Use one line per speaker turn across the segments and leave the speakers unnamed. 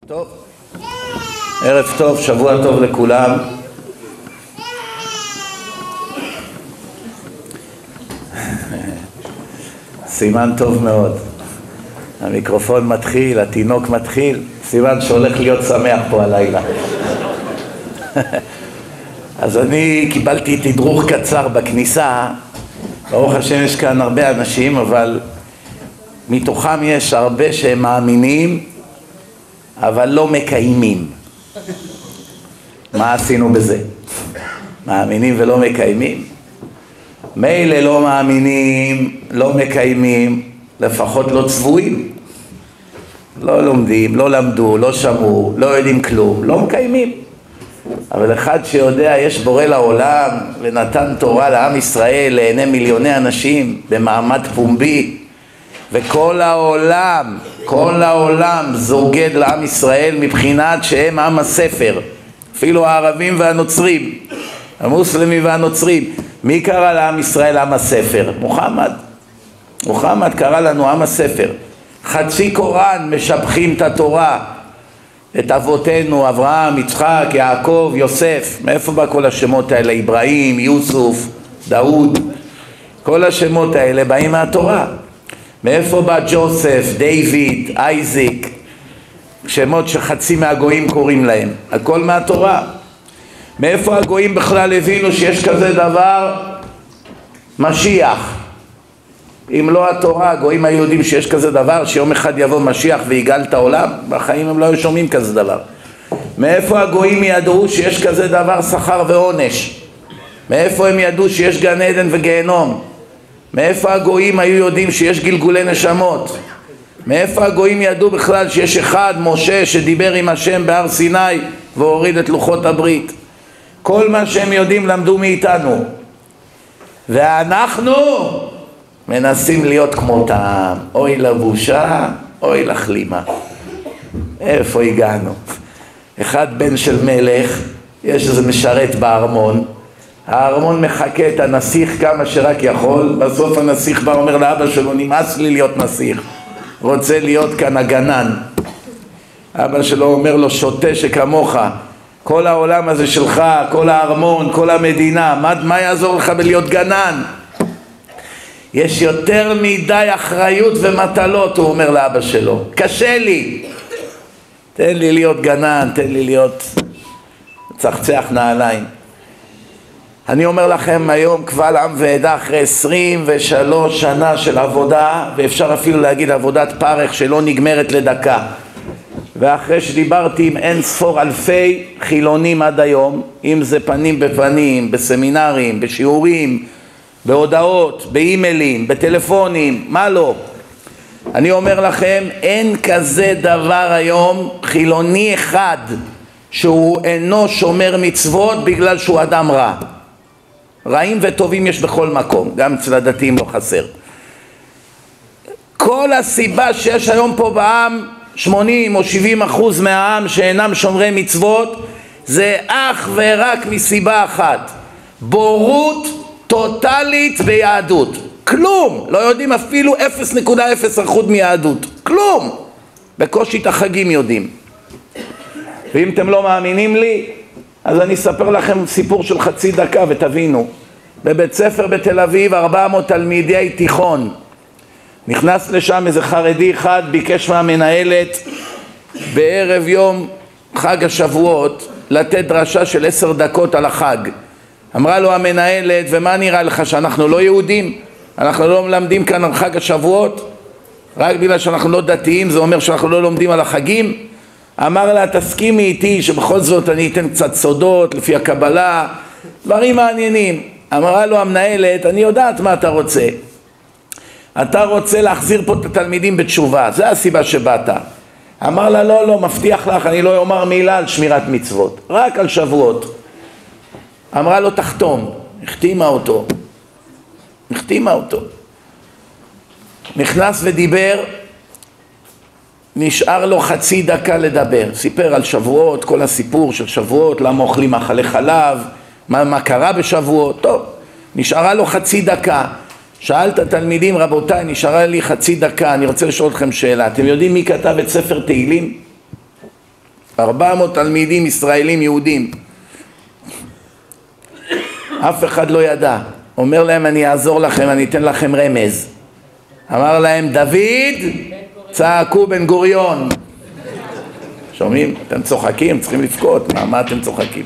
טוב, ערב טוב, שבוע טוב לכולם. סימן טוב מאוד. המיקרופון מתחיל, התינוק מתחיל, סימן שהולך להיות שמח פה הלילה. אז אני קיבלתי תדרוך קצר בכניסה. ברוך השם יש כאן הרבה אנשים, אבל מתוכם יש הרבה שהם מאמינים אבל לא מקיימים. מה עשינו בזה? מאמינים ולא מקיימים? מילא לא מאמינים, לא מקיימים, לפחות לא צבועים. לא לומדים, לא למדו, לא שמעו, לא יודעים כלום, לא מקיימים. אבל אחד שיודע יש בורא לעולם ונתן תורה לעם ישראל לעיני מיליוני אנשים במעמד פומבי, וכל העולם, כל העולם זוגד לעם ישראל מבחינת שהם עם הספר, אפילו הערבים והנוצרים, המוסלמים והנוצרים. מי קרא לעם ישראל עם הספר? מוחמד. מוחמד קרא לנו עם הספר. חצי קוראן משבחים את התורה, את אבותינו, אברהם, יצחק, יעקב, יוסף. מאיפה בא כל השמות האלה? אברהים, יוסוף, דאוד. כל השמות האלה באים מהתורה. מאיפה בא ג'וסף, דיוויד, אייזיק? שמות שחצי מהגויים קוראים להם. הכל מהתורה. מאיפה הגויים בכלל הבינו שיש כזה דבר? משיח. אם לא התורה, הגויים היו יודעים שיש כזה דבר, שיום אחד יבוא משיח ויגאל את העולם? בחיים הם לא היו שומעים כזה דבר. מאיפה הגויים ידעו שיש כזה דבר שכר ועונש? מאיפה הם ידעו שיש גן עדן וגיהנום? מאיפה הגויים היו יודעים שיש גלגולי נשמות? מאיפה הגויים ידעו בכלל שיש אחד, משה, שדיבר עם השם בהר סיני והוריד את לוחות הברית? כל מה שהם יודעים למדו מאיתנו, ואנחנו מנסים להיות כמותם. אוי לבושה, אוי לכלימה. איפה הגענו? אחד בן של מלך, יש איזה משרת בארמון, הארמון מחכה את הנסיך כמה שרק יכול. בסוף הנסיך בא אומר לאבא שלו, נמאס לי להיות נסיך, רוצה להיות כאן הגנן. אבא שלו אומר לו, שוטה שכמוך, כל העולם הזה שלך, כל הארמון, כל המדינה, מה יעזור לך בלהיות גנן? יש יותר מדי אחריות ומטלות, הוא אומר לאבא שלו, קשה לי, תן לי להיות גנן, תן לי להיות צחצח נעליים. אני אומר לכם היום קבל עם ועדה, אחרי 23 שנה של עבודה, ואפשר אפילו להגיד עבודת פרך שלא נגמרת לדקה, ואחרי שדיברתי עם אין ספור אלפי חילונים עד היום, אם זה פנים בפנים, בסמינרים, בשיעורים, בהודעות, באימיילים, בטלפונים, מה לא, אני אומר לכם, אין כזה דבר היום חילוני אחד שהוא אינו שומר מצוות בגלל שהוא אדם רע. רעים וטובים יש בכל מקום, גם אצל הדתיים לא חסר. כל הסיבה שיש היום פה בעם 80 או 70% מהעם שאינם שומרי מצוות, זה אך ורק מסיבה אחת: בורות טוטלית ביהדות. כלום, לא יודעים אפילו 0.0% מיהדות, כלום. בקושי את החגים יודעים. ואם אתם לא מאמינים לי, אז אני אספר לכם סיפור של חצי דקה ותבינו. בבית ספר בתל אביב, 400 תלמידי תיכון, נכנס לשם איזה חרדי אחד, ביקש מהמנהלת בערב יום חג השבועות לתת דרשה של 10 דקות על החג. אמרה לו המנהלת, ומה נראה לך, שאנחנו לא יהודים? אנחנו לא מלמדים כאן על חג השבועות? רק בגלל שאנחנו לא דתיים זה אומר שאנחנו לא לומדים על החגים? אמר לה, תסכימי איתי שבכל זאת אני אתן קצת סודות לפי הקבלה, דברים מעניינים. אמרה לו המנהלת, אני יודעת מה אתה רוצה, אתה רוצה להחזיר פה את התלמידים בתשובה, זה הסיבה שבאת. אמר לה, לא, מבטיח לך, אני לא אומר מילה על שמירת מצוות, רק על שבועות. אמרה לו, תחתום. החתימה אותו. נכנס ודיבר, נשאר לו חצי דקה לדבר, סיפר על שבועות, כל הסיפור של שבועות, למה אוכלים מאכלי חלב, מה קרה בשבועות. טוב, נשארה לו חצי דקה. שאל את התלמידים, רבותיי, נשארה לי חצי דקה, אני רוצה לשאול אתכם שאלה. אתם יודעים מי כתב את ספר תהילים? 400 תלמידים ישראלים יהודים. אף אחד לא ידע. אומר להם, אני אעזור לכם, אני אתן לכם רמז. אמר להם, דוד, צעקו בן גוריון. שומעים? אתם צוחקים, צריכים לבכות. מה אתם צוחקים?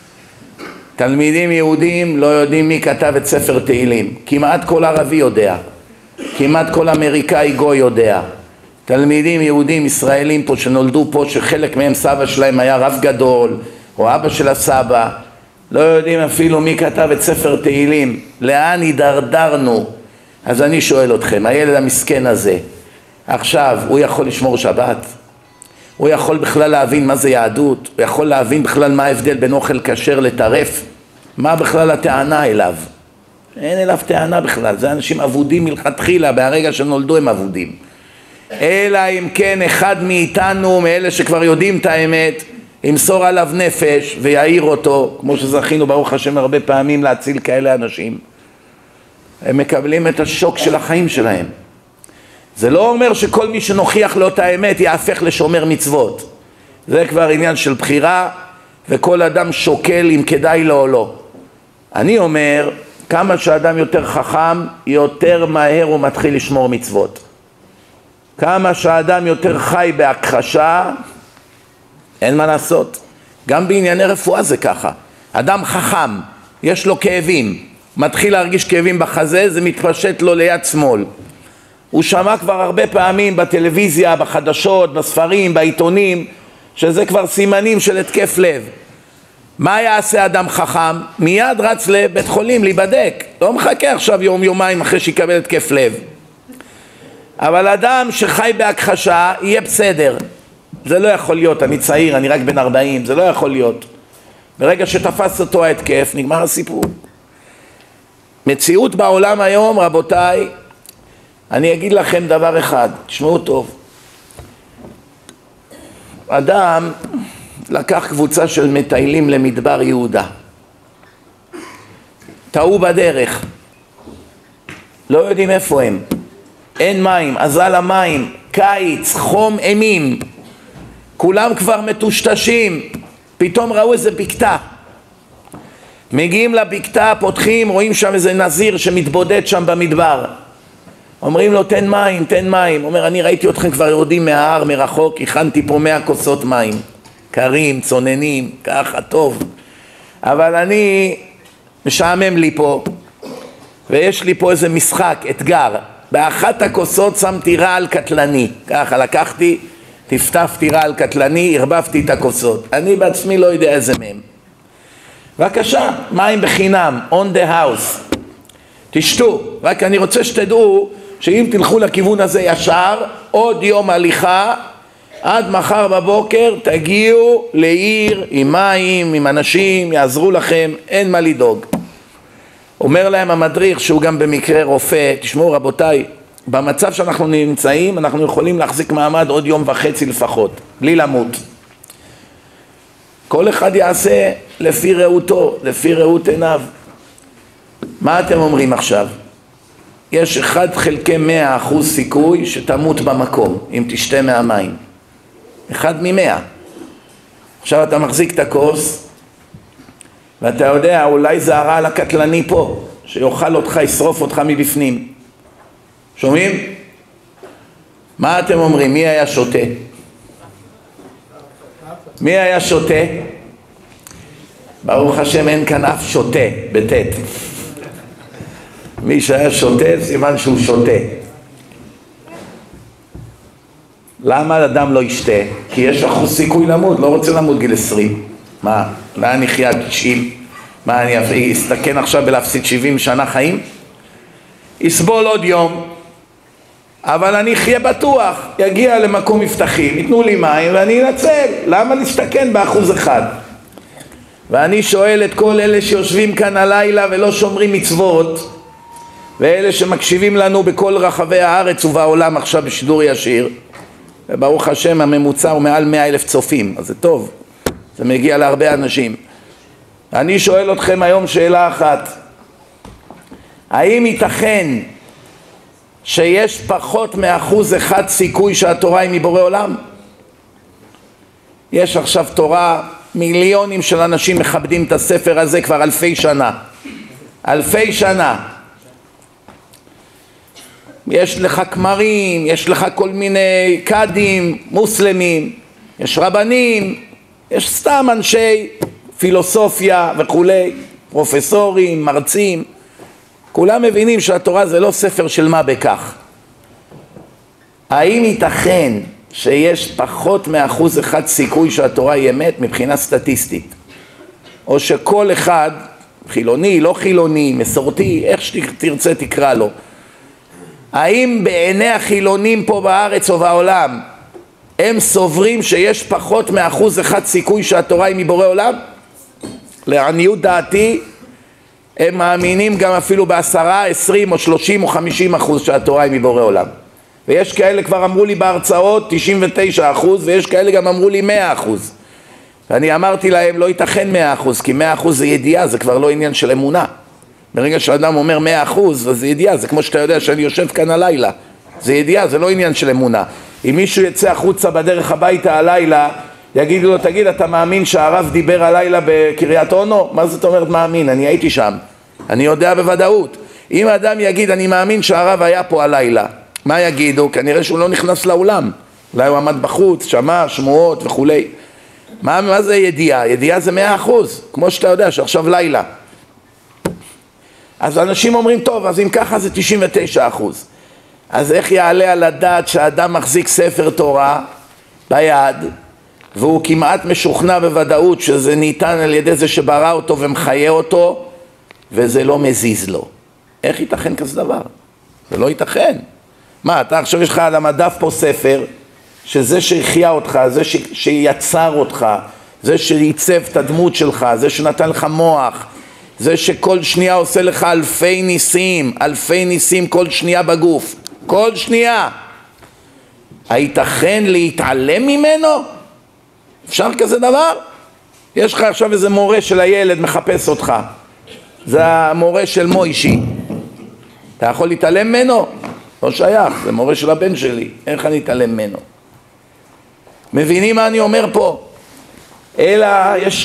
תלמידים יהודים לא יודעים מי כתב את ספר תהילים. כמעט כל ערבי יודע. כמעט כל אמריקאי גוי יודע. תלמידים יהודים ישראלים פה שנולדו פה, שחלק מהם סבא שלהם היה רב גדול, או אבא של הסבא, לא יודעים אפילו מי כתב את ספר תהילים. לאן הידרדרנו? אז אני שואל אתכם, הילד המסכן הזה, עכשיו הוא יכול לשמור שבת? הוא יכול בכלל להבין מה זה יהדות? הוא יכול להבין בכלל מה ההבדל בין אוכל כשר לטרף? מה בכלל הטענה אליו? אין אליו טענה בכלל, זה אנשים אבודים מלכתחילה, בהרגע שנולדו הם אבודים. אלא אם כן אחד מאיתנו, מאלה שכבר יודעים את האמת, ימסור עליו נפש ויעיר אותו, כמו שזכינו ברוך השם הרבה פעמים להציל כאלה אנשים. הם מקבלים את השוק של החיים שלהם. זה לא אומר שכל מי שנוכיח לו את האמת יהפך לשומר מצוות. זה כבר עניין של בחירה, וכל אדם שוקל אם כדאי לו או לא. אני אומר, כמה שאדם יותר חכם, יותר מהר הוא מתחיל לשמור מצוות. כמה שהאדם יותר חי בהכחשה, אין מה לעשות. גם בענייני רפואה זה ככה. אדם חכם, יש לו כאבים, מתחיל להרגיש כאבים בחזה, זה מתפשט לו ליד שמאל. הוא שמע כבר הרבה פעמים בטלוויזיה, בחדשות, בספרים, בעיתונים, שזה כבר סימנים של התקף לב. מה יעשה אדם חכם? מיד רץ לבית חולים להיבדק. לא מחכה עכשיו יום-יומיים אחרי שיקבל התקף לב. אבל אדם שחי בהכחשה יהיה בסדר. זה לא יכול להיות, אני צעיר, אני רק בן 40, זה לא יכול להיות. ברגע שתפס אותו ההתקף, נגמר הסיפור. מציאות בעולם היום, רבותיי, אני אגיד לכם דבר אחד, תשמעו טוב. אדם לקח קבוצה של מטיילים למדבר יהודה. טעו בדרך. לא יודעים איפה הם. אין מים, אזל המים, קיץ, חום אימים. כולם כבר מטושטשים. פתאום ראו איזה בקתה. מגיעים לבקתה, פותחים, רואים שם איזה נזיר שמתבודד שם במדבר. אומרים לו, תן מים, תן מים. אומר, אני ראיתי אתכם כבר יורדים מההר מרחוק, הכנתי פה 100 כוסות מים. קרים, צוננים, ככה, טוב. אבל אני, משעמם לי פה, ויש לי פה איזה משחק, אתגר. באחת הכוסות שמתי רעל קטלני. ככה, לקחתי, טפטפתי רעל קטלני, הרבבתי את הכוסות. אני בעצמי לא יודע איזה מהם. בבקשה, מים בחינם, on the house. תשתו, רק אני רוצה שתדעו שאם תלכו לכיוון הזה ישר, עוד יום הליכה, עד מחר בבוקר תגיעו לעיר עם מים, עם אנשים, יעזרו לכם, אין מה לדאוג. אומר להם המדריך שהוא גם במקרה רופא, תשמעו רבותיי, במצב שאנחנו נמצאים אנחנו יכולים להחזיק מעמד עוד יום וחצי לפחות, בלי למות. כל אחד יעשה לפי ראותו, לפי ראות עיניו. מה אתם אומרים עכשיו? יש 1/100% סיכוי שתמות במקום אם תשתה מהמים. 1 מ-100. עכשיו אתה מחזיק את הכוס ואתה יודע אולי זה הרעל הקטלני פה שיאכל אותך, ישרוף אותך מבפנים. שומעים? מה אתם אומרים? מי היה שותה? מי היה שותה? ברוך השם אין כאן אף שותה בטט. מי שהיה שותה סימן שהוא שותה. למה אדם לא ישתה? כי יש אחוז סיכוי למות, לא רוצה למות גיל 20. מה? לאן נחיה 90? מה, אני אסתכן עכשיו בלהפסיד 70 שנה חיים? יסבול עוד יום, אבל אני אחיה בטוח, יגיע למקום מבטחים, ייתנו לי מים ואני אנצל. למה להסתכן ב1%? ואני שואל את כל אלה שיושבים כאן הלילה ולא שומרים מצוות, ואלה שמקשיבים לנו בכל רחבי הארץ ובעולם עכשיו בשידור ישיר, וברוך השם הממוצע הוא מעל 100,000 צופים, אז זה טוב, זה מגיע להרבה אנשים. אני שואל אתכם היום שאלה אחת, האם ייתכן שיש פחות מ1% סיכוי שהתורה היא מבורא עולם? יש עכשיו תורה, מיליונים של אנשים מכבדים את הספר הזה כבר אלפי שנה. אלפי שנה. יש לך כמרים, יש לך כל מיני קאדים, מוסלמים, יש רבנים, יש סתם אנשי פילוסופיה וכולי, פרופסורים, מרצים. כולם מבינים שהתורה זה לא ספר של מה בכך. האם ייתכן שיש פחות מ1% סיכוי שהתורה היא אמת מבחינה סטטיסטית? או שכל אחד, חילוני, לא חילוני, מסורתי, איך שתרצה תקרא לו, האם בעיני החילונים פה בארץ או בעולם הם סוברים שיש פחות מ1% סיכוי שהתורה היא מבורא עולם? לעניות דעתי הם מאמינים גם אפילו ב10, 20 או 30 או 50% שהתורה היא מבורא עולם. ויש כאלה כבר אמרו לי בהרצאות 99%, ויש כאלה גם אמרו לי 100%. ואני אמרתי להם לא ייתכן 100%, כי 100% זה ידיעה, זה כבר לא עניין של אמונה. ברגע שאדם אומר 100%, אז זה ידיעה, זה כמו שאתה יודע שאני יושב כאן הלילה. זה ידיעה, זה לא עניין של אמונה. אם מישהו יצא החוצה בדרך הביתה הלילה, יגידו לו, תגיד, אתה מאמין שהרב דיבר הלילה בקריית אונו? מה זאת אומרת מאמין? אני הייתי שם. אני יודע בוודאות. אם האדם יגיד, אני מאמין שהרב היה פה הלילה, מה יגידו? כנראה שהוא לא נכנס לאולם. אולי הוא עמד בחוץ, שמע, שמועות וכולי. מה זה ידיעה? ידיעה זה 100%, כמו שאתה יודע שעכשיו לילה. אז אנשים אומרים, טוב, אז אם ככה זה 99%. אז איך יעלה על הדעת שהאדם מחזיק ספר תורה ביד, והוא כמעט משוכנע בוודאות שזה ניתן על ידי זה שברא אותו ומחיה אותו, וזה לא מזיז לו? איך ייתכן כזה דבר? זה לא ייתכן. מה, אתה עכשיו יש לך על המדף פה ספר, שזה שהחיה אותך, זה שיצר אותך, זה שעיצב את הדמות שלך, זה שנתן לך מוח, זה שכל שנייה עושה לך אלפי ניסים כל שנייה בגוף, כל שנייה. הייתכן להתעלם ממנו? אפשר כזה דבר? יש לך עכשיו איזה מורה של הילד מחפש אותך, זה המורה של מוישי, אתה יכול להתעלם ממנו? לא שייך, זה מורה של הבן שלי, איך אני אתעלם ממנו? מבינים מה אני אומר פה? אלא יש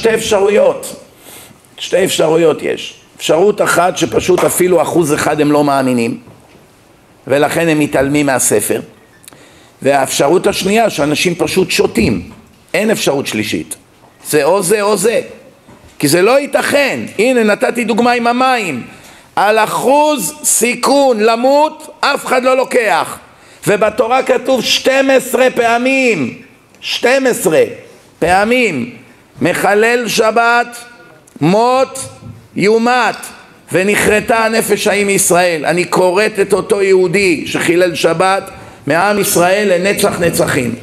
שתי אפשרויות יש. אפשרות אחת שפשוט אפילו 1% הם לא מאמינים, ולכן הם מתעלמים מהספר. והאפשרות השנייה שאנשים פשוט שותים, אין אפשרות שלישית. זה או זה או זה. כי זה לא ייתכן. הנה נתתי דוגמה עם המים. על 1% סיכון למות אף אחד לא לוקח. ובתורה כתוב 12 פעמים מחלל שבת מות יומת ונחרטה הנפש ההיא מישראל. אני קוראת את אותו יהודי שחילל שבת מעם ישראל לנצח נצחים.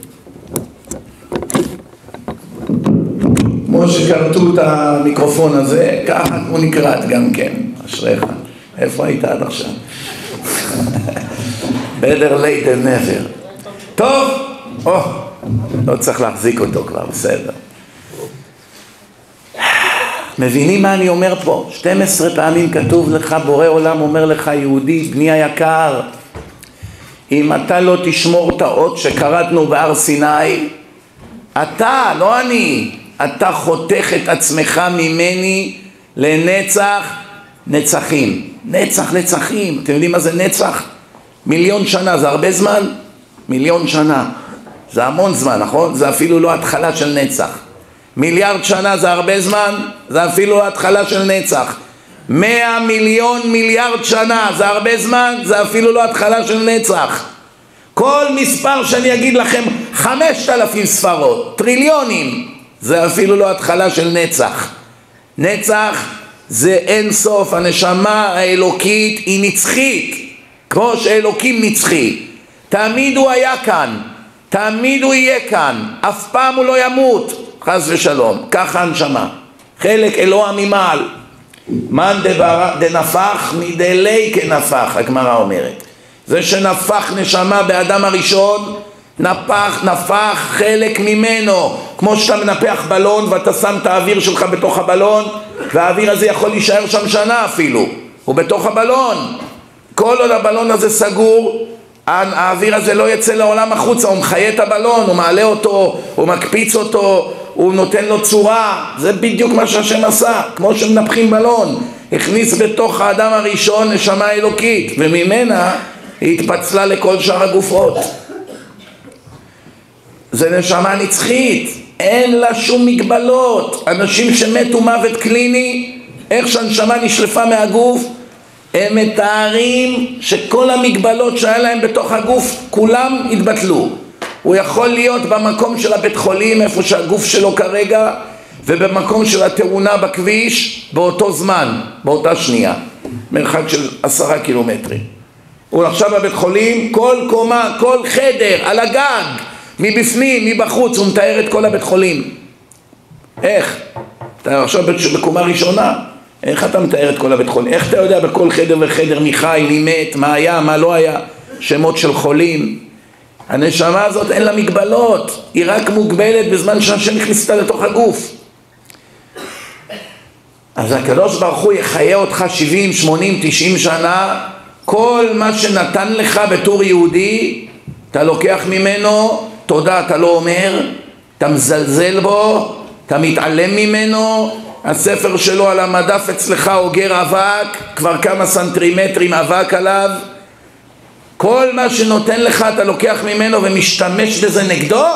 כמו שקרתו את המיקרופון הזה, ככה הוא נקראת גם כן. אשריך. איפה היית עד עכשיו? better late than never. טוב, לא צריך להחזיק אותו כבר, בסדר. מבינים מה אני אומר פה? 12 פעמים כתוב לך, בורא עולם אומר לך, יהודי, בני היקר, אם אתה לא תשמור את האות שקראתנו בהר סיני, אתה, לא אני, אתה חותך את עצמך ממני לנצח נצחים. נצח נצחים. אתם יודעים מה זה נצח? 1,000,000 שנה, זה הרבה זמן? 1,000,000 שנה. זה המון זמן, נכון? זה אפילו לא התחלה של נצח. 1,000,000,000 שנה זה הרבה זמן? זה אפילו לא התחלה של נצח. 100 מיליון מיליארד שנה זה הרבה זמן? זה אפילו לא התחלה של נצח. כל מספר שאני אגיד לכם 5,000 ספרות, טריליונים, זה אפילו לא התחלה של נצח. נצח זה אין סוף, הנשמה האלוקית היא נצחית, כמו שאלוקים נצחי. תמיד הוא היה כאן, תמיד הוא יהיה כאן, אף פעם הוא לא ימות, חס ושלום. ככה הנשמה, חלק אלוה ממעל. מן דנפח מדלי כנפח, הגמרא אומרת. זה שנפח נשמה באדם הראשון, נפח חלק ממנו, כמו שאתה מנפח בלון ואתה שם את האוויר שלך בתוך הבלון, והאוויר הזה יכול להישאר שם שנה אפילו, הוא בתוך הבלון. כל עוד הבלון הזה סגור, האוויר הזה לא יצא לעולם החוצה, הוא מחיה את הבלון, הוא מעלה אותו, הוא מקפיץ אותו, הוא נותן לו צורה. זה בדיוק מה שהשם עשה, כמו שמנפחים בלון. הכניס בתוך האדם הראשון נשמה אלוקית, וממנה היא התפצלה לכל שאר הגופות. זה נשמה נצחית, אין לה שום מגבלות. אנשים שמתו מוות קליני, איך שהנשמה נשלפה מהגוף, הם מתארים שכל המגבלות שהיה להם בתוך הגוף, כולם התבטלו. הוא יכול להיות במקום של הבית חולים, איפה שהגוף שלו כרגע, ובמקום של התאונה בכביש, באותו זמן, באותה שנייה. מרחק של 10 קילומטרים. הוא עכשיו בבית חולים, כל קומה, כל חדר, על הגג, מבפנים, מבחוץ, הוא מתאר את כל הבית חולים. איך? אתה עכשיו בקומה ראשונה, איך אתה מתאר את כל הבית חולים? איך אתה יודע בכל חדר וחדר מי חי, מי מת, מה היה, מה לא היה, שמות של חולים? הנשמה הזאת אין לה מגבלות, היא רק מוגבלת בזמן שהשם הכניסה לתוך הגוף. אז הקדוש ברוך הוא יחיה אותך 70, 80, 90 שנה, כל מה שנתן לך בתור יהודי, אתה לוקח ממנו, תודה אתה לא אומר, אתה מזלזל בו, אתה מתעלם ממנו, הספר שלו על המדף אצלך אוגר אבק, כבר כמה סנטימטרים אבק עליו, כל מה שנותן לך אתה לוקח ממנו ומשתמש בזה נגדו,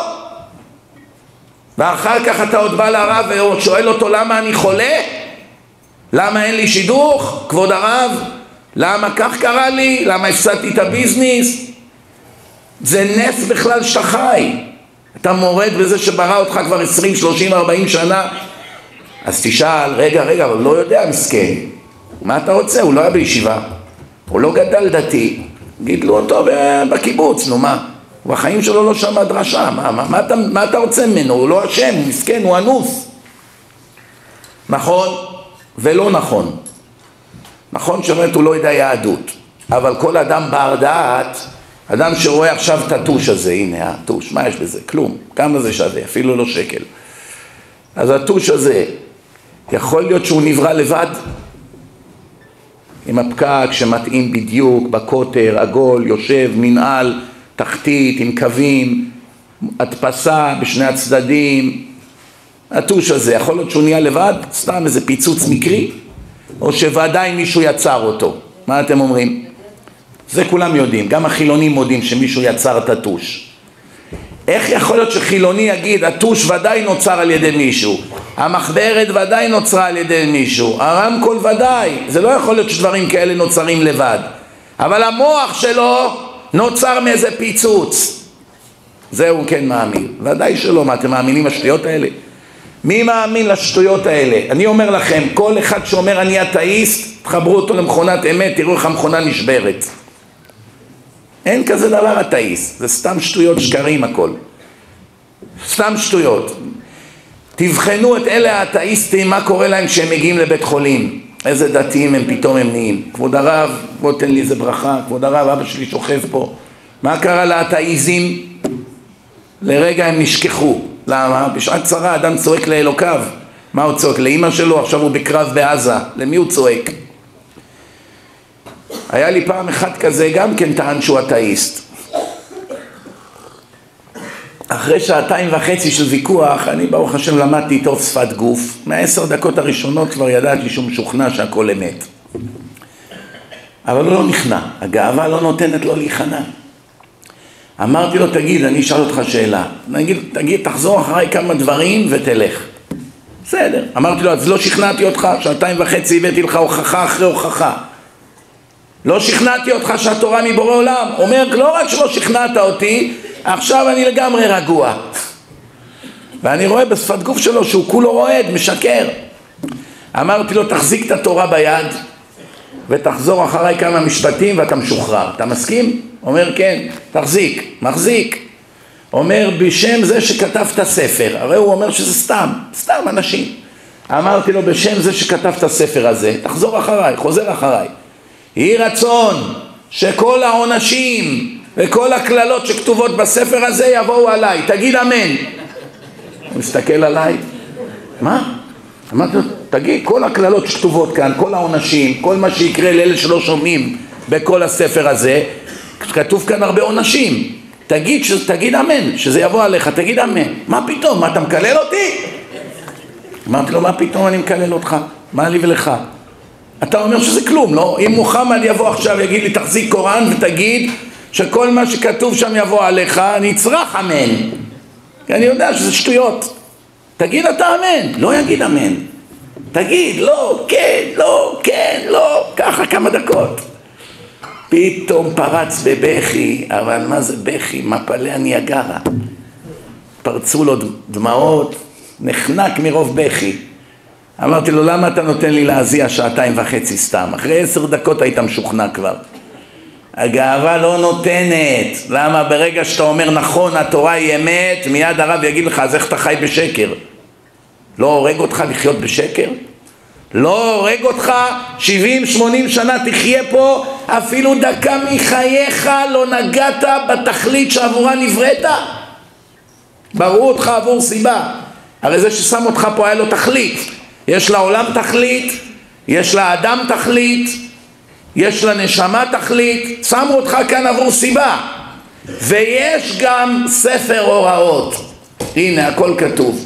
ואחר כך אתה עוד בא לרב ושואל אותו למה אני חולה? למה אין לי שידוך, כבוד הרב? למה כך קרה לי? למה הפסדתי את הביזנס? זה נס בכלל שאתה חי. אתה מורד בזה שברא אותך כבר 20, 30, 40 שנה. אז תשאל, רגע, אבל לא יודע מסכן. מה אתה רוצה? הוא לא היה בישיבה. הוא לא גדל דתי. גידלו אותו בקיבוץ, נו מה? בחיים שלו לא שמע דרשה. מה אתה רוצה ממנו? הוא לא אשם, הוא מסכן, הוא אנוס. נכון ולא נכון. נכון שאומרת הוא לא יודע יהדות. אבל כל אדם בר דעת, אדם שרואה עכשיו את הטוש הזה, הנה הטוש, מה יש בזה? כלום. כמה זה שווה? אפילו לא שקל. אז הטוש הזה, יכול להיות שהוא נברא לבד? עם הפקק שמתאים בדיוק, בקוטר, עגול, יושב, מנעל, תחתית, עם קווים, הדפסה בשני הצדדים. הטוש הזה, יכול להיות שהוא נהיה לבד? סתם איזה פיצוץ מקרי? או שוודאי מישהו יצר אותו? מה אתם אומרים? זה כולם יודעים, גם החילונים מודים שמישהו יצר את הטוש. איך יכול להיות שחילוני יגיד, הטוש ודאי נוצר על ידי מישהו, המחברת ודאי נוצרה על ידי מישהו, הרמקול ודאי, זה לא יכול להיות שדברים כאלה נוצרים לבד. אבל המוח שלו נוצר מאיזה פיצוץ. זה הוא כן מאמין. ודאי שלא, מה אתם מאמינים לשטויות האלה? מי מאמין לשטויות האלה? אני אומר לכם, כל אחד שאומר אני אתאיסט, תחברו אותו למכונת אמת, תראו איך המכונה נשברת. אין כזה דבר אתאיסט, זה סתם שטויות, שקרים הכל. סתם שטויות. תבחנו את אלה האתאיסטים, מה קורה להם כשהם מגיעים לבית חולים. איזה דתיים הם פתאום הם נהיים. כבוד הרב, בוא תן לי איזה ברכה, כבוד הרב, אבא שלי שוכב פה. מה קרה לאתאיזם? לרגע הם נשכחו. למה? בשעת צרה אדם צועק לאלוקיו. מה הוא צועק? לאמא שלו, עכשיו הוא בקרב בעזה. למי הוא צועק? היה לי פעם אחד כזה, גם כן טען שהוא אתאיסט. אחרי 2.5 של ויכוח, אני ברוך השם למדתי איתו שפת גוף. 10 דקות הראשונות כבר ידעתי שהוא משוכנע שהכל אמת. אבל הוא לא נכנע, הגאווה לא נותנת לו להיכנע. אמרתי לו, תגיד, אני אשאל אותך שאלה. תגיד, תחזור אחריי כמה דברים ותלך. בסדר. אמרתי לו, אז לא שכנעתי אותך, 2.5 הבאתי לך הוכחה אחרי הוכחה. לא שכנעתי אותך שהתורה מבורא עולם. אומר, לא רק שלא שכנעת אותי, עכשיו אני לגמרי רגוע. ואני רואה בשפת גוף שלו שהוא כולו רועד, משקר. אמרתי לו, תחזיק את התורה ביד, ותחזור אחריי כמה משפטים ואתה משוחרר. אתה מסכים? אומר, כן. תחזיק. מחזיק. אומר, בשם זה שכתב את הספר. הרי הוא אומר שזה סתם אנשים. אמרתי לו, בשם זה שכתב את הספר הזה, תחזור אחריי, חוזר אחריי. יהי רצון שכל העונשים וכל הכללות שכתובות בספר הזה יבואו עליי. תגיד אמן. הוא מסתכל עליי. מה? אמרתי לו, תגיד, כל הכללות שכתובות כאן, כל העונשים, כל מה שיקרה לאלה שלא שומעים בכל הספר הזה, כתוב כאן הרבה עונשים. תגיד אמן, שזה יבוא עליך, תגיד אמן. מה פתאום? מה אתה מקלל אותי? אמרתי לו, מה פתאום אני מקלל אותך? מה לי ולך? אתה אומר שזה כלום, לא? אם מוחמד יבוא עכשיו, יגיד לי, תחזיק קוראן ותגיד שכל מה שכתוב שם יבוא עליך, אני אצרח אמן. כי אני יודע שזה שטויות. תגיד אתה אמן, לא יגיד אמן. תגיד, לא, כן, לא, כן, לא, ככה כמה דקות. פתאום פרץ בבכי, אבל מה זה בכי? מפלי הניאגרה. פרצו לו דמעות, נחנק מרוב בכי. אמרתי לו, למה אתה נותן לי להזיע 2.5 סתם? אחרי 10 דקות היית משוכנע כבר. הגאווה לא נותנת. למה? ברגע שאתה אומר נכון, התורה היא אמת, מיד הרב יגיד לך, אז איך אתה חי בשקר? לא הורג אותך לחיות בשקר? לא הורג אותך 70-80 שנה תחיה פה, אפילו דקה מחייך לא נגעת בתכלית שעבורה נבראת? בראו אותך עבור סיבה. הרי זה ששם אותך פה היה לו תכלית. יש לעולם תכלית, יש לאדם תכלית, יש לנשמה תכלית, שמו אותך כאן עבור סיבה. ויש גם ספר הוראות. הנה הכל כתוב.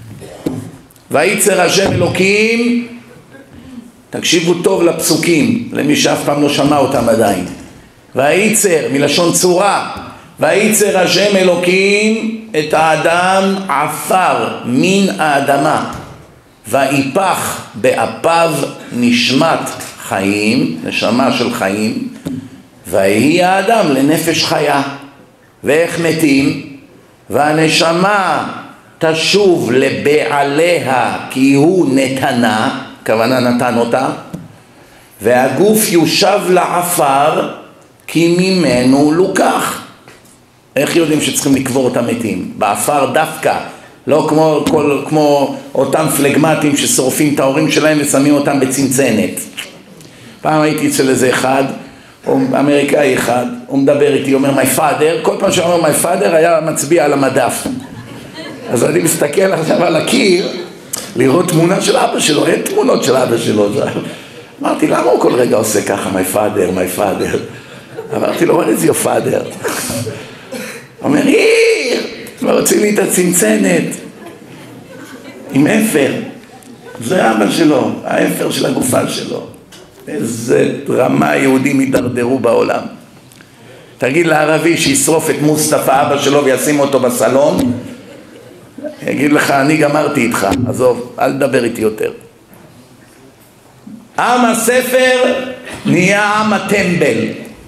וייצר השם אלוקים, תקשיבו טוב לפסוקים, למי שאף פעם לא שמע אותם עדיין. וייצר, מלשון צורה, וייצר השם אלוקים את האדם עפר מן האדמה, ויפח באפיו נשמת חיים, נשמה של חיים, ויהי האדם לנפש חיה. ואיך מתים? והנשמה תשוב לבעליה כי הוא נתנה, כוונה נתן אותה, והגוף יושב לעפר כי ממנו לוקח. איך יודעים שצריכים לקבור את המתים? בעפר דווקא, לא כמו אותם פלגמטים ששורפים את ההורים שלהם ושמים אותם בצנצנת. פעם הייתי אצל איזה אחד, אמריקאי אחד, הוא מדבר איתי, אומר my father, כל פעם שהוא אומר my father היה מצביע על המדף. אז אני מסתכל עכשיו על הקיר, לראות תמונה של אבא שלו, אין תמונות של אבא שלו. אמרתי, למה הוא כל רגע עושה ככה, my father, my father? אמרתי לו, what is your father? אומר, רוצים לי את הצנצנת עם אפר. זה אבא שלו, האפר של הגופה שלו. איזה רמה יהודים ידרדרו בעולם. תגיד לערבי שישרוף את מוסטפא אבא שלו וישים אותו בסלון, יגיד לך, אני גמרתי איתך, עזוב, אל תדבר איתי יותר. עם הספר נהיה עם הטמבל.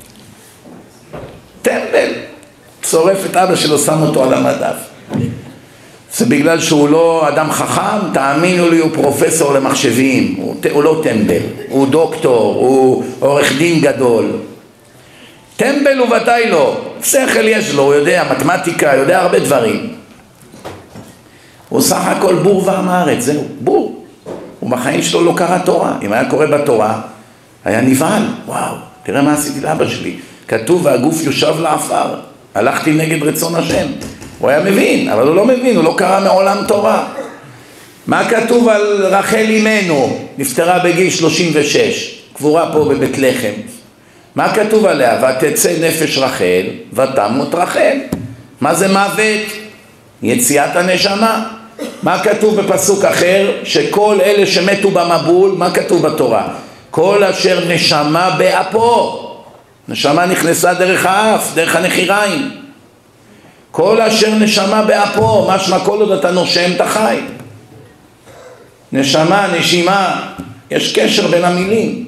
טמבל. שורף את אבא שלו, שם אותו על המדף. זה בגלל שהוא לא אדם חכם, תאמינו לי, הוא פרופסור למחשבים, הוא לא טמבל, הוא דוקטור, הוא עורך דין גדול. טמבל הוא ודאי לא, שכל יש לו, הוא יודע מתמטיקה, יודע הרבה דברים. הוא סך הכל בור ועם הארץ, זהו, בור. הוא בחיים שלו לא קרא תורה. אם היה קורא בתורה, היה נבהל. וואו, תראה מה עשיתי לאבא שלי. כתוב, והגוף יושב לעפר. הלכתי נגד רצון השם. הוא היה מבין, אבל הוא לא מבין, הוא לא קרא מעולם תורה. מה כתוב על רחל אמנו? נפטרה בגיל 36, קבורה פה בבית לחם. מה כתוב עליה? ותצא נפש רחל, ותמות רחל. מה זה מוות? יציאת הנשמה. מה כתוב בפסוק אחר? שכל אלה שמתו במבול, מה כתוב בתורה? כל אשר נשמה באפו. נשמה נכנסה דרך האף, דרך הנחיריים. כל אשר נשמה באפו, משמע כל עוד אתה נושם אתה חי. נשמה, נשימה, יש קשר בין המילים.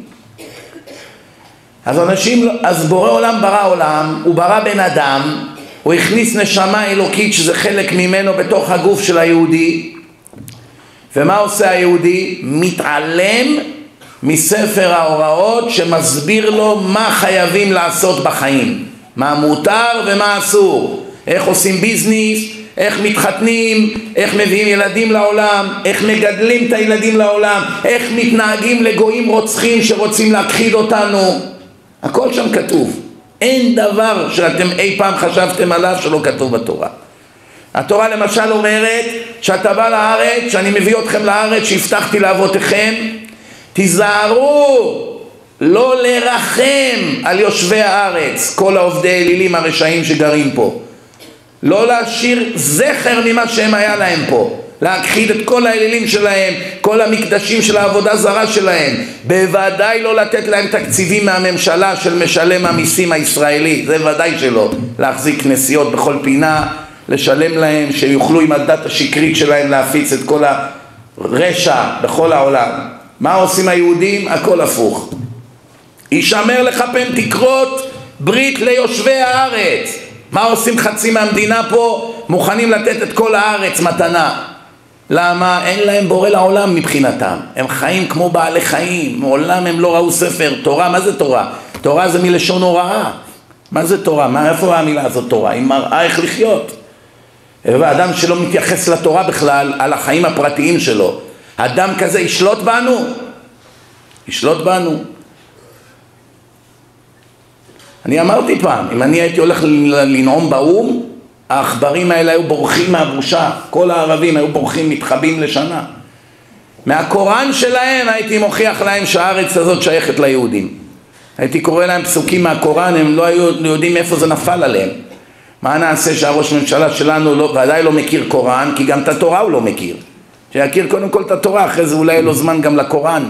אז בורא עולם ברא עולם, הוא ברא בן אדם, הוא הכניס נשמה אלוקית שזה חלק ממנו בתוך הגוף של היהודי. ומה עושה היהודי? מתעלם מספר ההוראות שמסביר לו מה חייבים לעשות בחיים, מה מותר ומה אסור, איך עושים ביזנס, איך מתחתנים, איך מביאים ילדים לעולם, איך מגדלים את הילדים לעולם, איך מתנהגים לגויים רוצחים שרוצים להכחיד אותנו. הכל שם כתוב. אין דבר שאתם אי פעם חשבתם עליו שלא כתוב בתורה. התורה למשל אומרת שאתה בא לארץ, שאני מביא אתכם לארץ שהבטחתי לאבותיכם, תיזהרו לא לרחם על יושבי הארץ, כל העובדי אלילים הרשעים שגרים פה, לא להשאיר זכר ממה שהם היה להם פה, להכחיד את כל האלילים שלהם, כל המקדשים של העבודה זרה שלהם, בוודאי לא לתת להם תקציבים מהממשלה של משלם המיסים הישראלי, זה ודאי שלא, להחזיק כנסיות בכל פינה, לשלם להם שיוכלו עם הדת השקרית שלהם להפיץ את כל הרשע בכל העולם. מה עושים היהודים? הכל הפוך. ישמר לך פן תקרות ברית ליושבי הארץ. מה עושים חצי מהמדינה פה? מוכנים לתת את כל הארץ מתנה. למה? אין להם בורא לעולם מבחינתם. הם חיים כמו בעלי חיים, מעולם הם לא ראו ספר. תורה, מה זה תורה? תורה זה מלשון הוראה. מה זה תורה? איפה המילה הזאת תורה? היא מראה איך לחיות. ואדם שלא מתייחס לתורה בכלל, על החיים הפרטיים שלו, אדם כזה ישלוט בנו? ישלוט בנו. אני אמרתי פעם, אם אני הייתי הולך לנעום באום, העכברים האלה היו בורחים מהבושה, כל הערבים היו בורחים, מתחבאים לשנה. מהקוראן שלהם הייתי מוכיח להם שהארץ הזאת שייכת ליהודים. הייתי קורא להם פסוקים מהקוראן, הם לא היו יודעים איפה זה נפל עליהם. מה נעשה שהראש ממשלה שלנו ודאי לא מכיר קוראן, כי גם את התורה הוא לא מכיר. שיכיר קודם כל את התורה, אחרי זה אולי לא זמן גם לקוראן.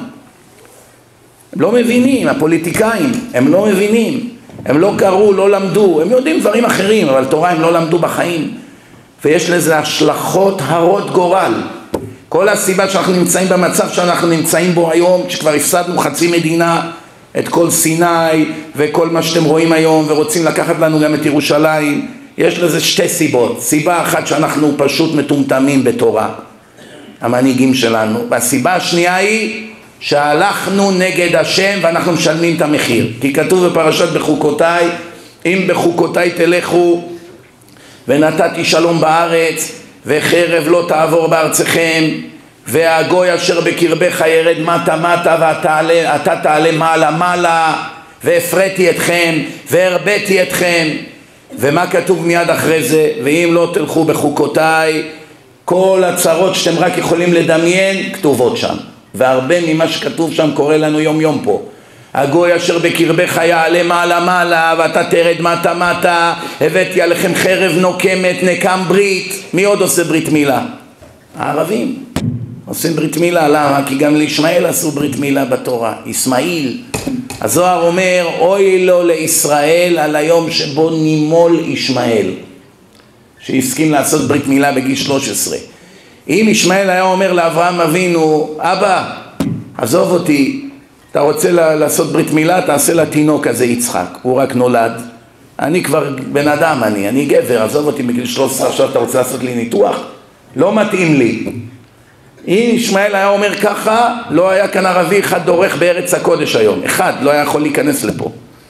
הם לא מבינים, הפוליטיקאים, הם לא מבינים. הם לא קראו, לא למדו, הם יודעים דברים אחרים, אבל תורה הם לא למדו בחיים. ויש לזה השלכות הרות גורל. כל הסיבה שאנחנו נמצאים במצב שאנחנו נמצאים בו היום, שכבר הפסדנו חצי מדינה, את כל סיני וכל מה שאתם רואים היום, ורוצים לקחת לנו גם את ירושלים, יש לזה שתי סיבות. סיבה אחת שאנחנו פשוט מטומטמים בתורה, המנהיגים שלנו, והסיבה השנייה היא שהלכנו נגד השם ואנחנו משלמים את המחיר. כי כתוב בפרשת בחוקותיי, אם בחוקותיי תלכו ונתתי שלום בארץ וחרב לא תעבור בארצכם והגוי אשר בקרבך ירד מטה מטה ואתה תעלה מעלה מעלה והפרתי אתכם והרביתי אתכם. ומה כתוב מיד אחרי זה? ואם לא תלכו בחוקותיי, כל הצרות שאתם רק יכולים לדמיין כתובות שם, והרבה ממה שכתוב שם קורה לנו יום יום פה. הגוי אשר בקרבך יעלה מעלה מעלה ואתה תרד מטה מטה, הבאתי עליכם חרב נוקמת נקם ברית. מי עוד עושה ברית מילה? הערבים עושים ברית מילה. למה? כי גם לישמעאל עשו ברית מילה בתורה, ישמעאל. הזוהר אומר אוי לו לישראל על היום שבו נימול ישמעאל, שהסכים לעשות ברית מילה בגיל 13. אם ישמעאל היה אומר לאברהם אבינו, אבא עזוב אותי, אתה רוצה לעשות ברית מילה, תעשה לתינוק הזה יצחק, הוא רק נולד, אני כבר בן אדם, אני גבר, עזוב אותי בגיל 13, עכשיו אתה רוצה לעשות לי ניתוח? לא מתאים לי. אם ישמעאל היה אומר ככה, לא היה כאן ערבי אחד דורך בארץ הקודש היום, אחד לא היה יכול להיכנס לפה.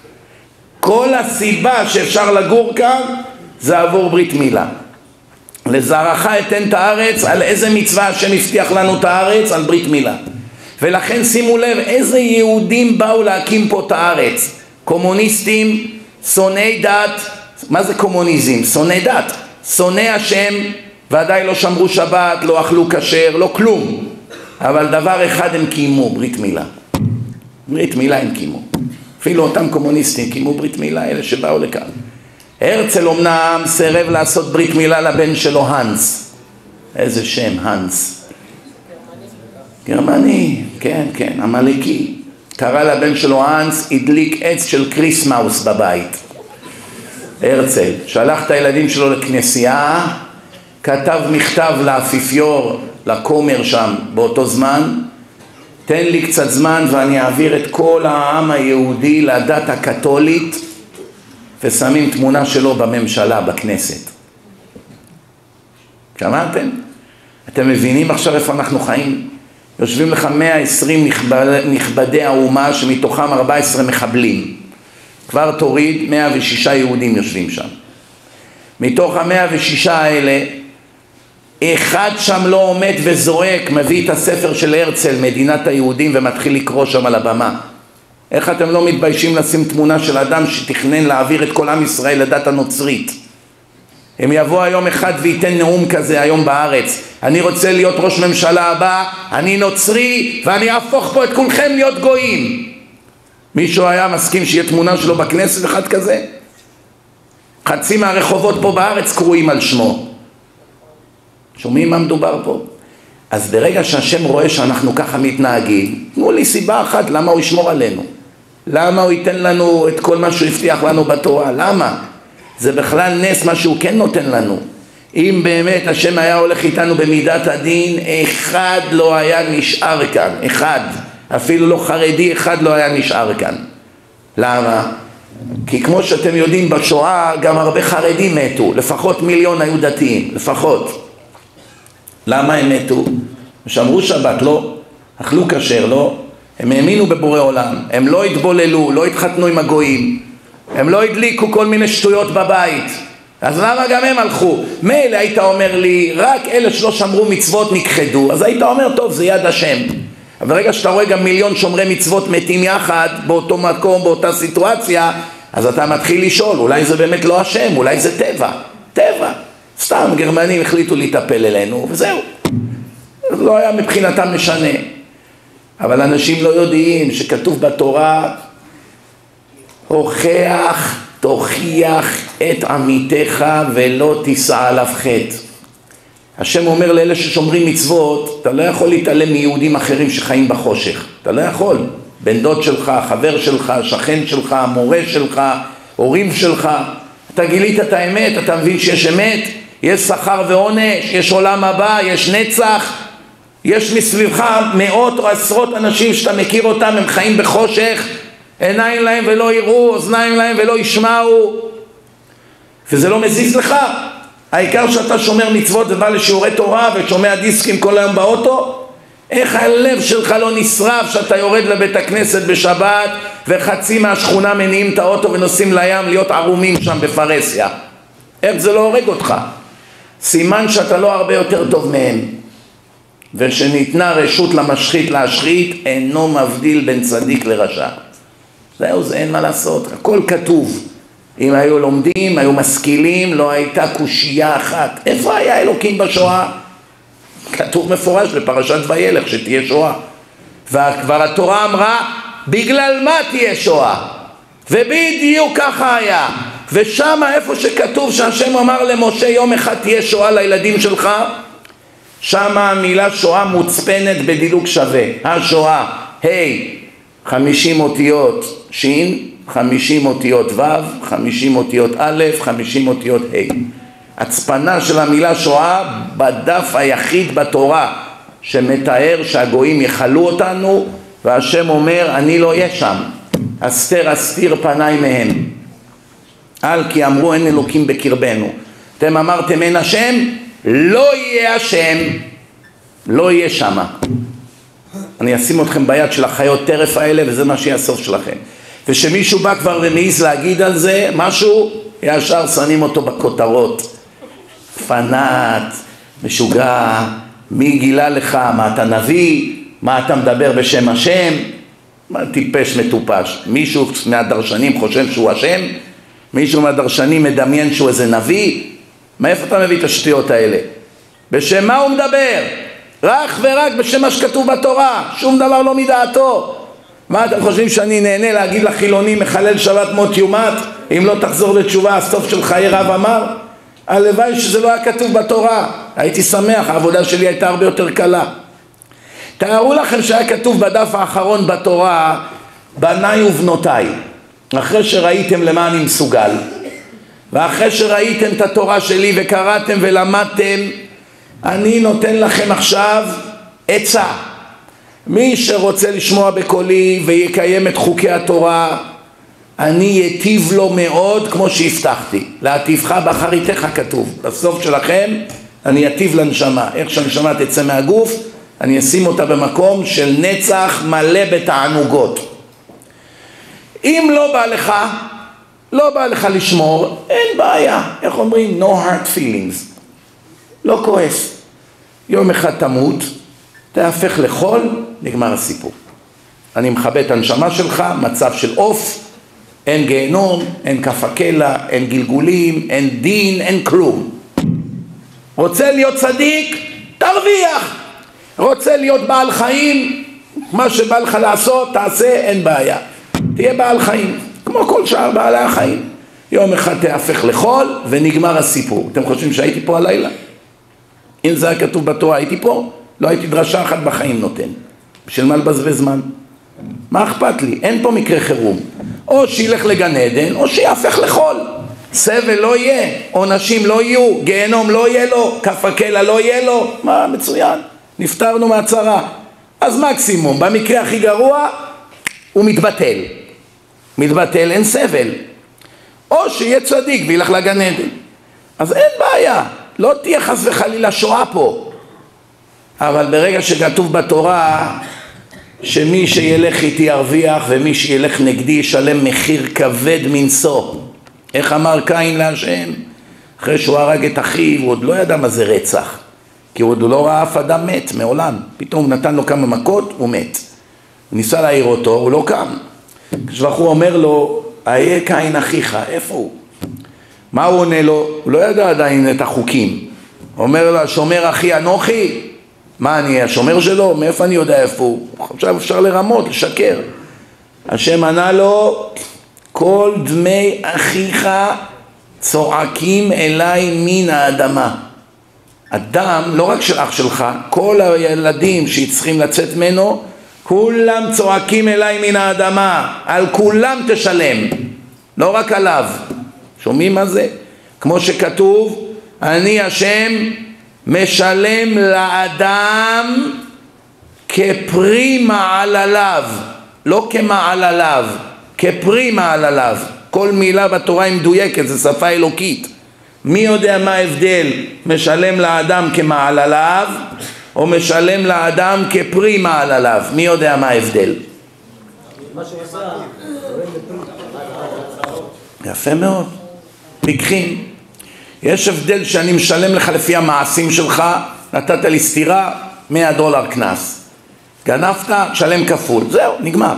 כל הסיבה שאפשר לגור כאן זה עבור ברית מילה. לזרעך אתן את הארץ, על איזה מצווה השם הבטיח לנו את הארץ? על ברית מילה. ולכן שימו לב איזה יהודים באו להקים פה את הארץ. קומוניסטים, שונאי דת. מה זה קומוניזם? שונאי דת, שונאי השם, ודאי לא שמרו שבת, לא אכלו כשר, לא כלום, אבל דבר אחד הם קיימו, ברית מילה. ברית מילה הם קיימו. אפילו אותם קומוניסטים קיימו ברית מילה, אלה שבאו לכאן. הרצל אמנם סירב לעשות ברית מילה לבן שלו הנס. איזה שם, הנס? גרמני, כן, אמריקי. קרא לבן שלו הנס, הדליק עץ של קריסמאוס בבית. הרצל שלח את הילדים שלו לכנסייה, כתב מכתב לאפיפיור, לכומר שם באותו זמן, תן לי קצת זמן ואני אעביר את כל העם היהודי לדת הקתולית, ושמים תמונה שלו בממשלה, בכנסת. שמעתם? אתם מבינים עכשיו איפה אנחנו חיים? יושבים לך 120 נכבדי האומה שמתוכם 14 מחבלים. כבר תוריד 106 יהודים יושבים שם. מתוך ה106 האלה, אחד שם לא עומד וזועק, מביא את הספר של הרצל, מדינת היהודים, ומתחיל לקרוא שם על הבמה. איך אתם לא מתביישים לשים תמונה של אדם שתכנן להעביר את כל עם ישראל לדת הנוצרית? אם יבוא היום אחד וייתן נאום כזה היום בארץ, אני רוצה להיות ראש ממשלה הבא, אני נוצרי ואני אהפוך פה את כולכם להיות גויים. מישהו היה מסכים שיהיה תמונה שלו בכנסת אחד כזה? חצי מהרחובות פה בארץ קרויים על שמו. שומעים מה מדובר פה? אז ברגע שהשם רואה שאנחנו ככה מתנהגים, תנו לי סיבה אחת למה הוא ישמור עלינו. למה הוא ייתן לנו את כל מה שהוא הבטיח לנו בתורה? למה? זה בכלל נס מה שהוא כן נותן לנו. אם באמת השם היה הולך איתנו במידת הדין, אחד לא היה נשאר כאן. אחד. אפילו לא חרדי אחד לא היה נשאר כאן. למה? כי כמו שאתם יודעים בשואה גם הרבה חרדים מתו. לפחות 1,000,000 היו דתיים. לפחות. למה הם מתו? שמרו שבת לא, אכלו כשר לא, הם האמינו בבורא עולם, הם לא התבוללו, לא התחתנו עם הגויים, הם לא הדליקו כל מיני שטויות בבית. אז למה גם הם הלכו? מילא היית אומר לי, רק אלה שלא שמרו מצוות נכחדו, אז היית אומר טוב זה יד השם. אבל רגע שאתה רואה גם 1,000,000 שומרי מצוות מתים יחד באותו מקום, באותה סיטואציה, אז אתה מתחיל לשאול, אולי זה באמת לא השם, אולי זה טבע. טבע. סתם גרמנים החליטו להתאפל אלינו וזהו. לא היה מבחינתם משנה. אבל אנשים לא יודעים שכתוב בתורה, הוכח, תוכיח את עמיתך ולא תישא עליו חטא. השם אומר לאלה ששומרים מצוות, אתה לא יכול להתעלם מיהודים אחרים שחיים בחושך. אתה לא יכול. בן דוד שלך, חבר שלך, שכן שלך, מורה שלך, הורים שלך. אתה גילית את האמת, אתה מבין שיש אמת, יש שכר ועונש, יש עולם הבא, יש נצח. יש מסביבך מאות או עשרות אנשים שאתה מכיר אותם, הם חיים בחושך, עיניים להם ולא יראו, אוזניים להם ולא ישמעו, וזה לא מזיז לך. העיקר שאתה שומר מצוות ובא לשיעורי תורה ושומע דיסקים כל היום באוטו. איך הלב שלך לא נשרף שאתה יורד לבית הכנסת בשבת וחצי מהשכונה מניעים את האוטו ונוסעים לים להיות ערומים שם בפרסיה? איך זה לא הורג אותך? סימן שאתה לא הרבה יותר טוב מהם. ושניתנה רשות למשחית להשחית, אינו מבדיל בין צדיק לרשע. זהו, זה אין מה לעשות, הכל כתוב. אם היו לומדים, היו משכילים, לא הייתה קושייה אחת. איפה היה אלוקים בשואה? כתוב מפורש בפרשת וילך שתהיה שואה. וכבר התורה אמרה, בגלל מה תהיה שואה? ובדיוק ככה היה. ושם איפה שכתוב שהשם אמר למשה יום אחד תהיה שואה לילדים שלך, שם המילה שואה מוצפנת בדילוג שווה. השואה, היי, 50 אותיות שין, 50 אותיות ו', 50 אותיות א', 50 אותיות ה'. הצפנה של המילה שואה בדף היחיד בתורה שמתאר שהגויים יחלו אותנו, והשם אומר אני לא אהיה שם, אסתר אסתיר פניי מהם, על כי אמרו אין אלוקים בקרבנו. אתם אמרתם אין השם, לא יהיה השם, לא יהיה שמה. אני אשים אתכם ביד של החיות טרף האלה וזה מה שיהיה הסוף שלכם. ושמישהו בא כבר ומעיז להגיד על זה משהו, ישר שמים אותו בכותרות. פנאט, משוגע, מי גילה לך, מה אתה נביא, מה אתה מדבר בשם השם, מה טיפש מטופש. מישהו מהדרשנים חושב שהוא השם, מישהו מהדרשנים מדמיין שהוא איזה נביא. מאיפה אתה מביא את השטויות האלה? בשם מה הוא מדבר? רק ורק בשם מה שכתוב בתורה, שום דבר לא מדעתו. מה אתם חושבים שאני נהנה להגיד לחילונים מחלל שבת מות יומת, אם לא תחזור לתשובה הסוף של חיי רב אמר? הלוואי שזה לא היה כתוב בתורה, הייתי שמח, העבודה שלי הייתה הרבה יותר קלה. תארו לכם שהיה כתוב בדף האחרון בתורה, בניי ובנותיי. אחרי שראיתם למה אני מסוגל, ואחרי שראיתם את התורה שלי וקראתם ולמדתם, אני נותן לכם עכשיו עצה. מי שרוצה לשמוע בקולי ויקיים את חוקי התורה, אני יטיב לו מאוד כמו שהבטחתי. להטיבך באחריתך כתוב. בסוף שלכם אני יטיב לנשמה. איך שהנשמה תצא מהגוף, אני אשים אותה במקום של נצח מלא בתענוגות. אם לא בא לך לשמור, אין בעיה. איך אומרים? No hard feelings. לא כועס. יום אחד תמות, תהפך לחול, נגמר הסיפור. אני מכבה את הנשמה שלך, מצב של אוף, אין גיהנום, אין כף הקלע, אין גלגולים, אין דין, אין כלום. רוצה להיות צדיק? תרוויח. רוצה להיות בעל חיים? מה שבא לך לעשות, תעשה, אין בעיה. תהיה בעל חיים, כמו כל שאר בעלי החיים. יום אחד תהפך לחול ונגמר הסיפור. אתם חושבים שהייתי פה הלילה? אם זה היה כתוב בתורה, הייתי פה? לא הייתי דרשה אחת בחיים נותן. בשביל מה לבזבז זמן? מה אכפת לי? אין פה מקרה חירום. או שילך לגן עדן, או שיהפך לחול. סבל לא יהיה, עונשים לא יהיו, גיהנום לא יהיה לו, כף הקלע לא יהיה לו. מה, מצוין. נפטרנו מהצרה. אז מקסימום, במקרה הכי גרוע, הוא מתבטל. מתבטל, אין סבל. או שיהיה צדיק וילך לגן עדן. אז אין בעיה. לא תהיה חס וחלילה שואה פה. אבל ברגע שכתוב בתורה שמי שילך איתי ירוויח ומי שילך נגדי ישלם מחיר כבד מנשוא. איך אמר קין להשם? אחרי שהוא הרג את אחיו, הוא עוד לא ידע מה זה רצח. כי הוא לא ראה אף אדם מת מעולם. פתאום הוא נתן לו כמה מכות, הוא מת. הוא ניסה להעיר אותו, הוא לא קם. כשבחור אומר לו, איה קין אחיך, איפה הוא? מה הוא עונה לו? הוא לא ידע עדיין את החוקים. הוא אומר לו, השומר אחי אנוכי? מה אני, השומר שלו? מאיפה אני יודע איפה הוא? עכשיו אפשר לרמות, לשקר. השם ענה לו, כל דמי אחיך צועקים אליי מן האדמה. אדם, לא רק של אח שלך, כל הילדים שצריכים לצאת ממנו, כולם צועקים אליי מן האדמה, על כולם תשלם, לא רק עליו. שומעים מה זה? כמו שכתוב, אני השם משלם לאדם כפרי מעלליו, לא כמעלליו, כפרי מעלליו. כל מילה בתורה היא מדויקת, זה שפה אלוקית. מי יודע מה ההבדל? משלם לאדם כמעלליו או משלם לאדם כפרי מעלליו? מי יודע מה ההבדל? יפה מאוד. פיקחים. יש הבדל שאני משלם לך לפי המעשים שלך, נתת לי סתירה, $100 קנס. גנבת, שלם כפול. זהו, נגמר.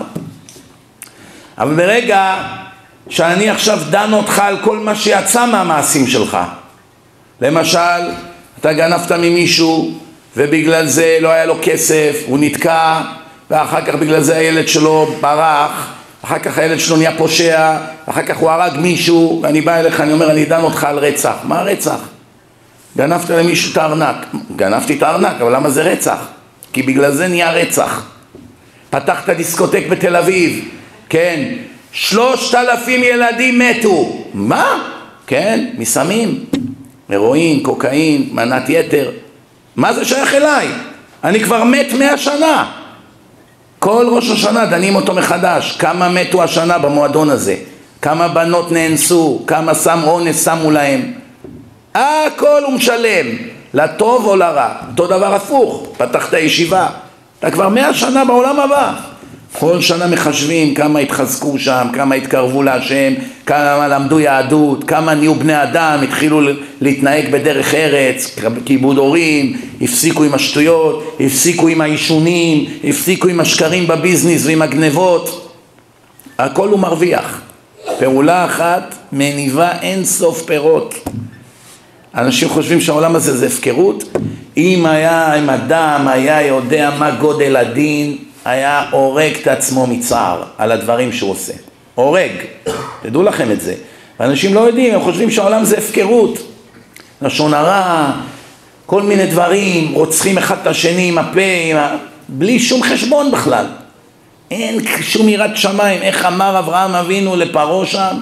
אבל ברגע שאני עכשיו דן אותך על כל מה שיצא מהמעשים שלך, למשל, אתה גנבת ממישהו ובגלל זה לא היה לו כסף, הוא נתקע, ואחר כך בגלל זה הילד שלו ברח, אחר כך הילד שלו נהיה פושע, אחר כך הוא הרג מישהו, ואני בא אליך, אני אומר, אני דן אותך על רצח. מה רצח? גנבת למישהו את הארנק. גנבתי את הארנק, אבל למה זה רצח? כי בגלל זה נהיה רצח. פתחת דיסקוטק בתל אביב, כן, 3,000 ילדים מתו. מה? כן, מסמים, הרואין, קוקאין, מנת יתר. מה זה שייך אליי? אני כבר מת 100 שנה. כל ראש השנה דנים אותו מחדש. כמה מתו השנה במועדון הזה? כמה בנות נאנסו? כמה סם אונס שמו להם? הכל הוא משלם, לטוב או לרע. אותו דבר הפוך, פתחת ישיבה, אתה כבר 100 שנה בעולם הבא. כל שנה מחשבים כמה התחזקו שם, כמה התקרבו להשם, כמה למדו יהדות, כמה נהיו בני אדם, התחילו להתנהג בדרך ארץ, כיבוד הורים, הפסיקו עם השטויות, הפסיקו עם האישונים, הפסיקו עם השקרים בביזנס ועם הגנבות. הכל הוא מרוויח. פעולה אחת מניבה אין סוף פירות. אנשים חושבים שהעולם הזה זה הפקרות. אם אדם היה יודע מה גודל הדין, היה הורג את עצמו מצער על הדברים שהוא עושה. הורג. תדעו לכם את זה. ואנשים לא יודעים, הם חושבים שהעולם זה הפקרות. לשון הרע, כל מיני דברים, רוצחים אחד את השני עם הפה, בלי שום חשבון בכלל. אין שום יראת שמיים. איך אמר אברהם אבינו לפרעה שם?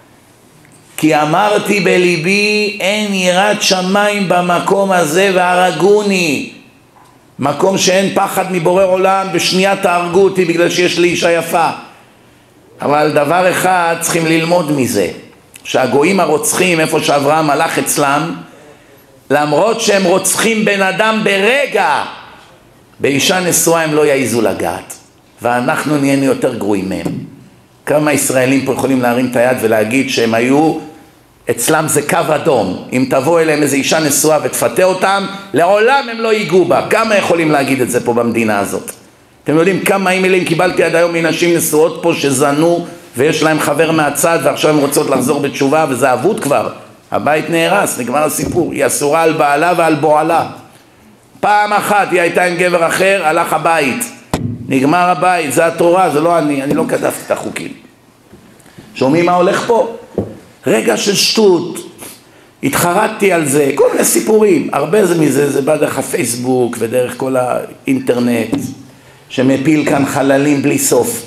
כי אמרתי בליבי, אין יראת שמיים במקום הזה והרגוני. מקום שאין פחד מבורא עולם, בשנייה תהרגו אותי בגלל שיש לי אישה יפה. אבל דבר אחד צריכים ללמוד מזה, שהגויים הרוצחים, איפה שאברהם הלך אצלם, למרות שהם רוצחים בן אדם ברגע, באישה נשואה הם לא יעיזו לגעת. ואנחנו נהיינו יותר גרועים מהם. כמה ישראלים פה יכולים להרים את היד ולהגיד שהם היו, אצלם זה קו אדום. אם תבוא אליהם איזו אישה נשואה ותפתה אותם, לעולם הם לא ייגעו בה. כמה יכולים להגיד את זה פה במדינה הזאת? אתם יודעים כמה אימיילים קיבלתי עד היום מנשים נשואות פה שזנו ויש להם חבר מהצד ועכשיו הם רוצות לחזור בתשובה וזה אבוד כבר. הבית נהרס, נגמר הסיפור. היא אסורה על בעלה ועל בועלה. פעם אחת היא הייתה עם גבר אחר, הלך הבית. נגמר הבית, זה התורה, זה לא אני לא כתבתי את החוקים. שומעים מה הולך פה? רגע של שטות, התחרטתי על זה, כל מיני סיפורים, הרבה מזה, זה בא דרך הפייסבוק ודרך כל האינטרנט, שמפיל כאן חללים בלי סוף.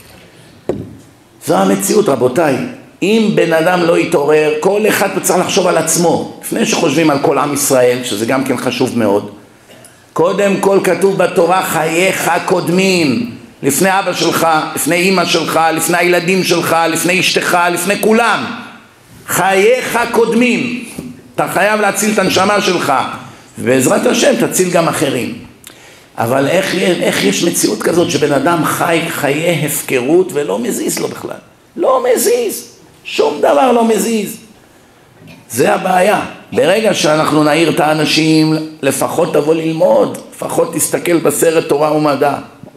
זו המציאות רבותיי, אם בן אדם לא יתעורר, כל אחד צריך לחשוב על עצמו, לפני שחושבים על כל עם ישראל, שזה גם כן חשוב מאוד, קודם כל כתוב בתורה חייך קודמים, לפני אבא שלך, לפני אמא שלך, לפני הילדים שלך, לפני אשתך, לפני כולם, חייך קודמים, אתה חייב להציל את הנשמה שלך, ובעזרת השם תציל גם אחרים. אבל איך יש מציאות כזאת שבן אדם חי חיי הפקרות ולא מזיז לו בכלל? לא מזיז, שום דבר לא מזיז. זה הבעיה. ברגע שאנחנו נעיר את האנשים, לפחות תבוא ללמוד, לפחות תסתכל בסרט תורה ומדע,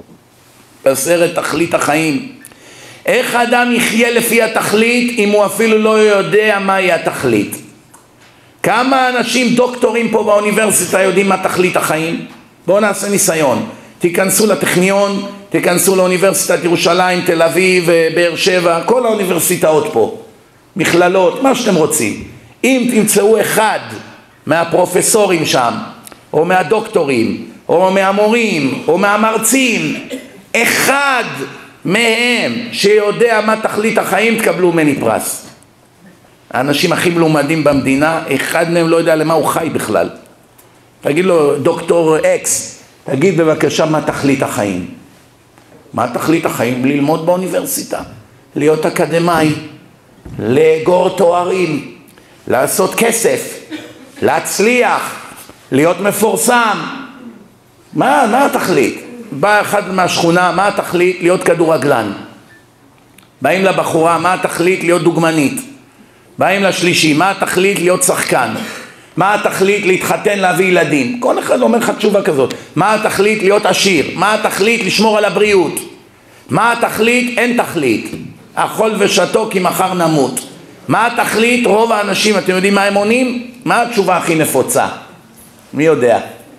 בסרט תכלית החיים. איך אדם יחיה לפי התכלית אם הוא אפילו לא יודע מהי התכלית? כמה אנשים דוקטורים פה באוניברסיטה יודעים מה תכלית החיים? בואו נעשה ניסיון, תיכנסו לטכניון, תיכנסו לאוניברסיטת ירושלים, תל אביב, באר שבע, כל האוניברסיטאות פה, מכללות, מה שאתם רוצים. אם תמצאו אחד מהפרופסורים שם, או מהדוקטורים, או מהמורים, או מהמרצים, אחד מהם שיודע מה תכלית החיים, תקבלו ממני פרס. האנשים הכי מלומדים במדינה, אחד מהם לא יודע למה הוא חי בכלל. תגיד לו, דוקטור אקס, תגיד בבקשה מה תכלית החיים. מה תכלית החיים? ללמוד באוניברסיטה, להיות אקדמאי, לאגור תוארים, לעשות כסף, להצליח, להיות מפורסם. מה התכלית? בא אחד מהשכונה, מה התכלית? להיות כדורגלן. באים לבחורה, מה התכלית? להיות דוגמנית. באים לשלישי, מה התכלית? להיות שחקן. מה התכלית? להתחתן, להביא ילדים. כל אחד אומר לך תשובה כזאת. מה התכלית? להיות עשיר. מה התכלית? לשמור על הבריאות. מה התכלית? אין תכלית. אכול ושתו כי מחר נמות. מה התכלית? רוב האנשים, אתם יודעים מה הם עונים? מה התשובה הכי נפוצה? מי יודע?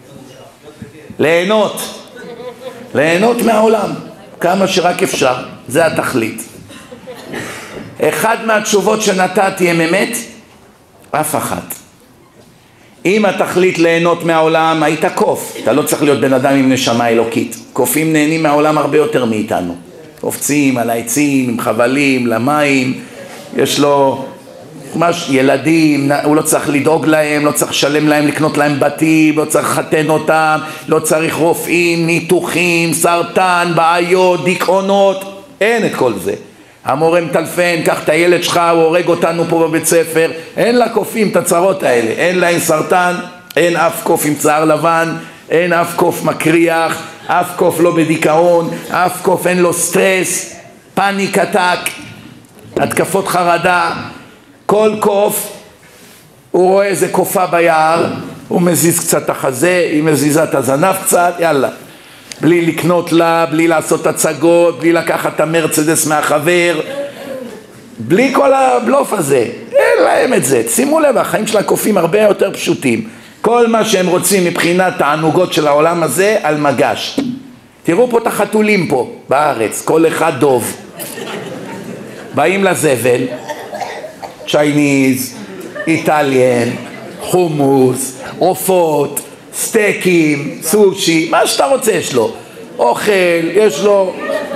ליהנות. ליהנות מהעולם. כמה שרק אפשר. זה התכלית. אחד מהתשובות שנתתי הם אמת? אף אחת. אם התכלית ליהנות מהעולם, היית קוף. אתה לא צריך להיות בן אדם עם נשמה אלוקית. קופים נהנים מהעולם הרבה יותר מאיתנו. קופצים על העצים, עם חבלים, למים. יש לו ילדים, הוא לא צריך לדאוג להם, לא צריך לשלם להם, לקנות להם בתים, לא צריך לחתן אותם, לא צריך רופאים, ניתוחים, סרטן, בעיות, דיכאונות. אין את כל זה. המורה מטלפן, קח את הילד שלך, הוא הורג אותנו פה בבית ספר. אין לקופים את הצרות האלה, אין להם סרטן, אין אף קוף עם צער לבן, אין אף קוף מקריח, אף קוף לא בדיכאון, אף קוף אין לו סטרס, פאניק אטק, התקפות חרדה. כל קוף, הוא רואה איזה קופה ביער, הוא מזיז קצת את החזה, היא מזיזה את הזנב קצת, יאללה. בלי לקנות לה, בלי לעשות הצגות, בלי לקחת את המרצדס מהחבר, בלי כל הבלוף הזה. אין להם את זה. שימו לב, החיים של הקופים הרבה יותר פשוטים. כל מה שהם רוצים מבחינת תענוגות של העולם הזה, על מגש. תראו פה את החתולים פה, בארץ, כל אחד דוב. באים לזבל, צ'ייניז, איטליאן, חומוס, עופות, סטייקים, סושי, מה שאתה רוצה יש לו. אוכל, יש לו...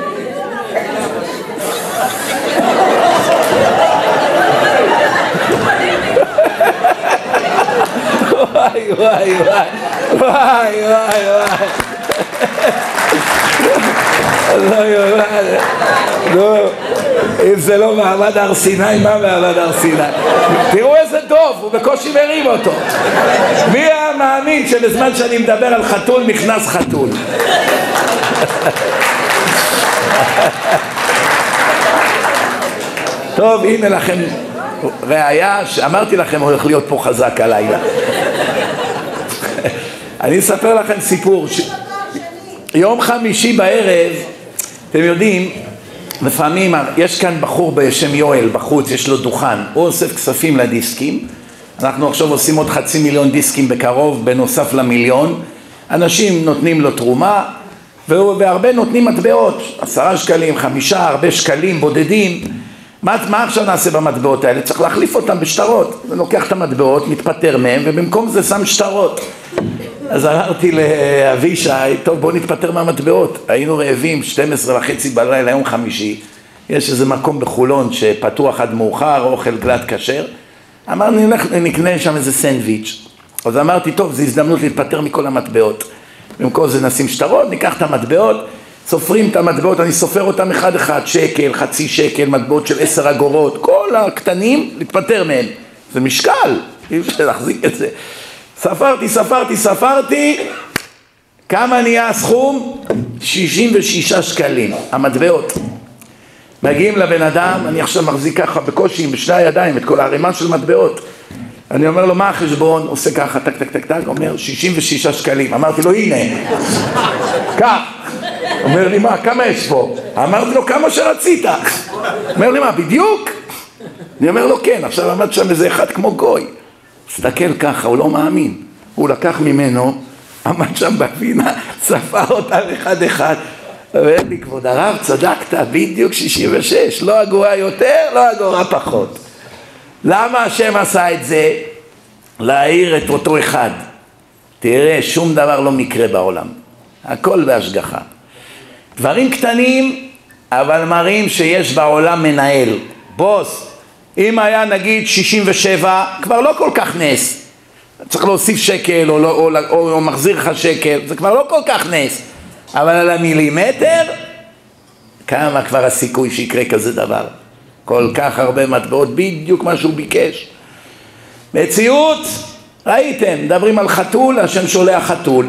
וואי וואי וואי וואי וואי וואי נו, אם זה לא מעמד הר סיני, מה מעמד הר סיני? תראו איזה טוב, הוא בקושי מרים אותו. מי המאמין שבזמן שאני מדבר על חתול נכנס חתול? טוב, הנה לכם ראיה שאמרתי לכם הולך להיות פה חזק הלילה. אני אספר לכם סיפור. יום חמישי בערב, אתם יודעים, לפעמים יש כאן בחור בשם יואל בחוץ, יש לו דוכן, הוא אוסף כספים לדיסקים. אנחנו עכשיו עושים עוד 500,000 דיסקים בקרוב, בנוסף ל1,000,000. אנשים נותנים לו תרומה, והרבה נותנים מטבעות, 10 שקלים, 5, הרבה שקלים, בודדים. מה עכשיו נעשה במטבעות האלה? צריך להחליף אותם בשטרות. לוקח את המטבעות, מתפטר מהם, ובמקום זה שם שטרות. אז אמרתי לאבישי, טוב בוא נתפטר מהמטבעות. היינו רעבים, 12:30 בלילה, יום חמישי. יש איזה מקום בחולון שפתוח עד מאוחר, אוכל גלת כשר. אמרנו, נקנה שם איזה סנדוויץ'. אז אמרתי, טוב, זו הזדמנות להתפטר מכל המטבעות. במקום זה נשים שטרות, ניקח את המטבעות, סופרים את המטבעות, אני סופר אותם אחד אחד, שקל, חצי שקל, מטבעות של 10 אגורות, כל הקטנים, להתפטר מהם. זה משקל, אי אפשר להחזיק את זה. ספרתי, כמה נהיה הסכום? 66 שקלים, המטבעות. מגיעים לבן אדם, אני עכשיו מחזיק ככה בקושי בשני הידיים את כל הערימה של מטבעות. אני אומר לו, מה החשבון? עושה ככה, טק, טק, טק, טק, אומר 66 שקלים. אמרתי לו, הנה, כך. אומר לי, מה, כמה יש פה? אמרתי לו, כמה שרצית. אומר לי, מה, בדיוק? אני אומר לו, כן. עכשיו עמד שם איזה אחד כמו גוי. הסתכל ככה, הוא לא מאמין. הוא לקח ממנו, עמד שם בפינה, ספר אותם אחד אחד. אומר לי, כבוד הרב, צדקת, בדיוק 66. לא אגורה יותר, לא אגורה פחות. למה השם עשה את זה? להעיר את אותו אחד. תראה, שום דבר לא מקרה בעולם. הכל בהשגחה. דברים קטנים, אבל מראים שיש בעולם מנהל. בוס, אם היה נגיד 67, כבר לא כל כך נס. צריך להוסיף שקל או מחזיר לך שקל, זה כבר לא כל כך נס. אבל על המילימטר, כמה כבר הסיכוי שיקרה כזה דבר? כל כך הרבה מטבעות, בדיוק מה שהוא ביקש. מציאות, ראיתם, מדברים על חתול, השם שולח חתול.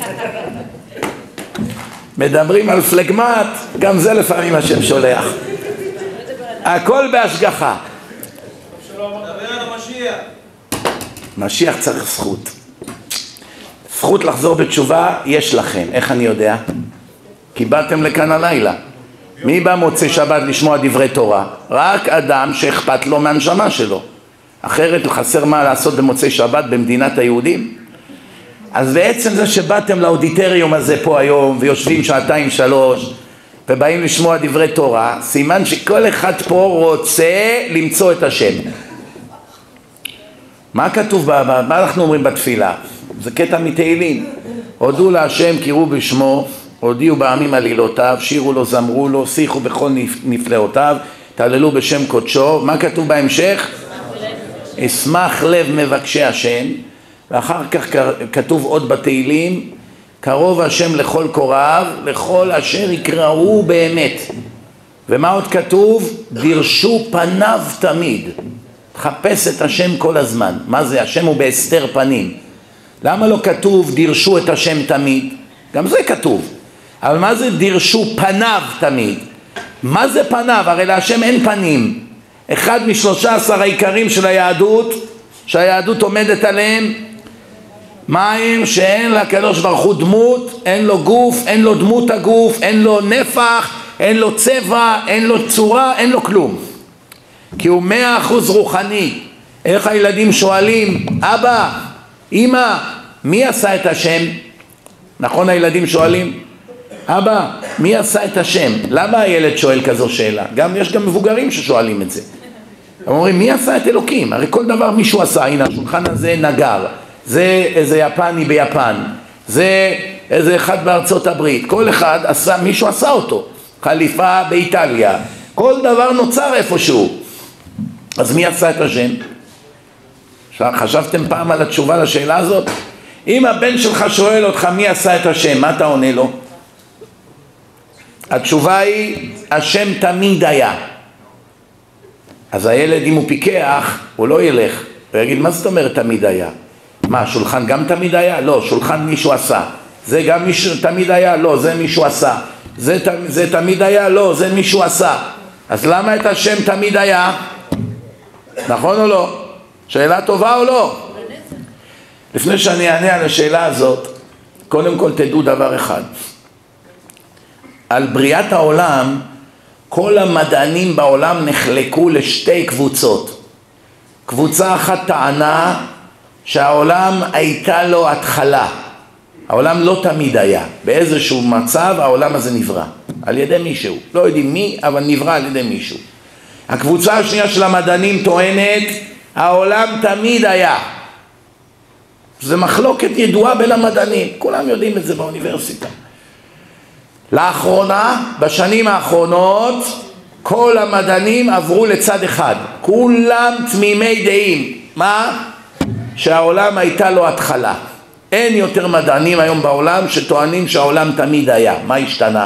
מדברים על פלגמט, גם זה לפעמים השם שולח. הכל בהשגחה.
מדבר על המשיח.
משיח צריך זכות. זכות לחזור בתשובה יש לכם. איך אני יודע? כי באתם לכאן הלילה. מי בא מוצא שבת לשמוע דברי תורה? רק אדם שאכפת לו מהנשמה שלו. אחרת חסר מה לעשות במוצאי שבת במדינת היהודים. אז בעצם זה שבאתם לאודיטריום הזה פה היום ויושבים 2-3 ובאים לשמוע דברי תורה, סימן שכל אחד פה רוצה למצוא את השם. מה כתוב, מה אנחנו אומרים בתפילה? זה קטע מתהילים. הודו להשם, קראו בשמו, הודיעו בעמים עלילותיו, שירו לו, זמרו לו, שיחו בכל נפלאותיו, תהללו בשם קודשו. מה כתוב בהמשך? אשמח לב מבקשי השם. ואחר כך כתוב עוד בתהילים, קרוב השם לכל קוראיו, לכל אשר יקראו באמת. ומה עוד כתוב? דרשו פניו תמיד. חפש את השם כל הזמן. מה זה? השם הוא בהסתר פנים. למה לא כתוב דרשו את השם תמיד? גם זה כתוב. אבל מה זה דרשו פניו תמיד? מה זה פניו? הרי להשם אין פנים. אחד מ13 העיקרים של היהדות, שהיהדות עומדת עליהם, מים שאין לקדוש ברוך הוא דמות, אין לו גוף, אין לו דמות הגוף, אין לו נפח, אין לו צבע, אין לו צורה, אין לו כלום. כי הוא 100% רוחני. איך הילדים שואלים, אבא, אמא, מי עשה את השם? נכון הילדים שואלים? אבא, מי עשה את השם? למה הילד שואל כזו שאלה? יש גם מבוגרים ששואלים את זה. הם אומרים, מי עשה את אלוקים? הרי כל דבר מישהו עשה. הנה, השולחן הזה נגר. זה איזה יפני ביפן. זה איזה אחד בארצות הברית. כל אחד עשה, מישהו עשה אותו. חליפה באיטליה. כל דבר נוצר איפשהו. אז מי עשה את השם? חשבתם פעם על התשובה לשאלה הזאת? אם הבן שלך שואל אותך מי עשה את השם, מה אתה עונה לו? התשובה היא, השם תמיד היה. אז הילד אם הוא פיקח, הוא לא ילך. הוא יגיד, מה זאת אומרת תמיד היה? מה, שולחן גם תמיד היה? לא, שולחן מישהו עשה. זה גם מישהו תמיד היה? לא, זה מישהו עשה. זה תמיד היה? לא, זה מישהו עשה. אז למה את השם תמיד היה? נכון או לא? שאלה טובה או לא? לפני שאני אענה על השאלה הזאת, קודם כל תדעו דבר אחד. על בריאת העולם, כל המדענים בעולם נחלקו לשתי קבוצות. קבוצה אחת טענה שהעולם הייתה לו התחלה. העולם לא תמיד היה. באיזשהו מצב העולם הזה נברא. על ידי מישהו. לא יודעים מי, אבל נברא על ידי מישהו. הקבוצה השנייה של המדענים טוענת, העולם תמיד היה. זה מחלוקת ידועה בין המדענים. כולם יודעים את זה באוניברסיטה. לאחרונה, בשנים האחרונות, כל המדענים עברו לצד אחד. כולם תמימי דעים. מה? שהעולם הייתה לו התחלה. אין יותר מדענים היום בעולם שטוענים שהעולם תמיד היה. מה השתנה?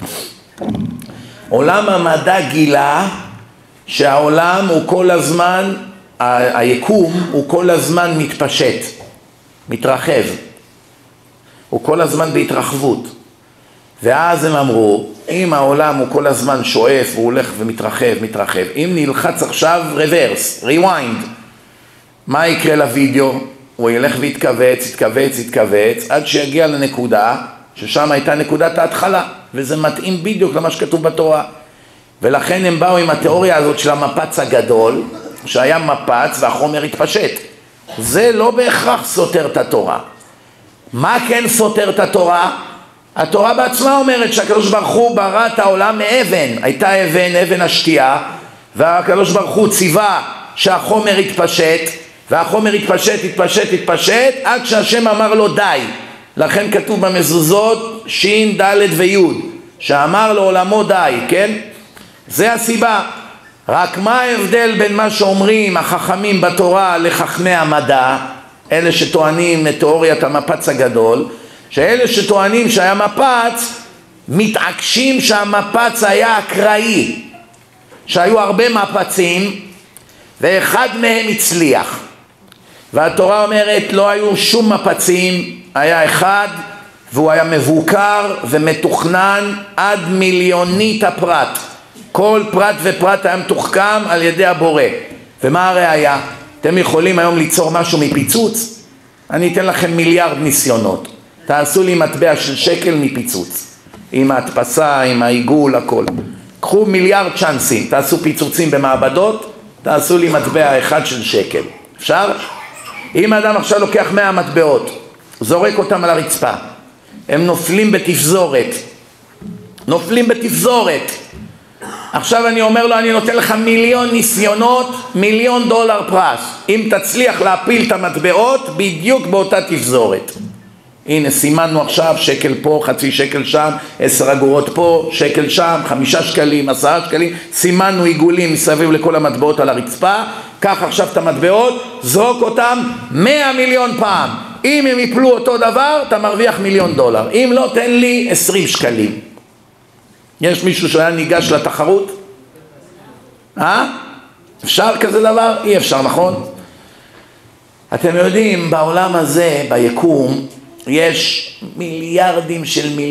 עולם המדע גילה שהעולם הוא כל הזמן, היקום הוא כל הזמן מתפשט, מתרחב. הוא כל הזמן בהתרחבות. ואז הם אמרו, אם העולם הוא כל הזמן שואף, הוא הולך ומתרחב, אם נלחץ עכשיו רוורס, ריוויינד, מה יקרה לוידאו? הוא ילך ויתכווץ, עד שיגיע לנקודה, ששם הייתה נקודת ההתחלה, וזה מתאים בדיוק למה שכתוב בתורה. ולכן הם באו עם התיאוריה הזאת של המפץ הגדול, שהיה מפץ והחומר התפשט. זה לא בהכרח סותר את התורה. מה כן סותר את התורה? התורה בעצמה אומרת שהקדוש ברוך הוא ברא את העולם מאבן. הייתה אבן השתייה, והקדוש ברוך הוא ציווה שהחומר התפשט, והחומר התפשט, עד שהשם אמר לו די. לכן כתוב במזוזות שין, ד' ויוד, שאמר לעולמו די, כן? זה הסיבה. רק מה ההבדל בין מה שאומרים החכמים בתורה לחכמי המדע, אלה שטוענים את תיאוריית המפץ הגדול, שאלה שטוענים שהיה מפץ, מתעקשים שהמפץ היה אקראי, שהיו הרבה מפצים, ואחד מהם הצליח. והתורה אומרת לא היו שום מפצים, היה אחד, והוא היה מבוקר ומתוכנן עד מיליונית הפרט. כל פרט ופרט היה מתוחכם על ידי הבורא. ומה הראיה? אתם יכולים היום ליצור משהו מפיצוץ? אני אתן לכם מיליארד ניסיונות. תעשו לי מטבע של שקל מפיצוץ. עם ההדפסה, עם העיגול, הכל. קחו מיליארד צ'אנסים, תעשו פיצוצים במעבדות, תעשו לי מטבע אחד של שקל. אפשר? אם האדם עכשיו לוקח 100 מטבעות, זורק אותם על הרצפה, הם נופלים בתפזורת. עכשיו אני אומר לו, אני נותן לך 1,000,000 ניסיונות, $1,000,000 פרס. אם תצליח להפיל את המטבעות, בדיוק באותה תפזורת. הנה, סימנו עכשיו שקל פה, חצי שקל שם, 10 אגורות פה, שקל שם, 5 שקלים, 10 שקלים. סימנו עיגולים מסביב לכל המטבעות על הרצפה. קח עכשיו את המטבעות, זרוק אותם 100 מיליון פעם. אם הם יפלו אותו דבר, אתה מרוויח $1,000,000. אם לא, תן לי 20 שקלים. יש מישהו שהיה ניגש לתחרות? אפשר כזה דבר? אי אפשר, נכון? אתם יודעים, בעולם הזה, ביקום, יש מיליארדים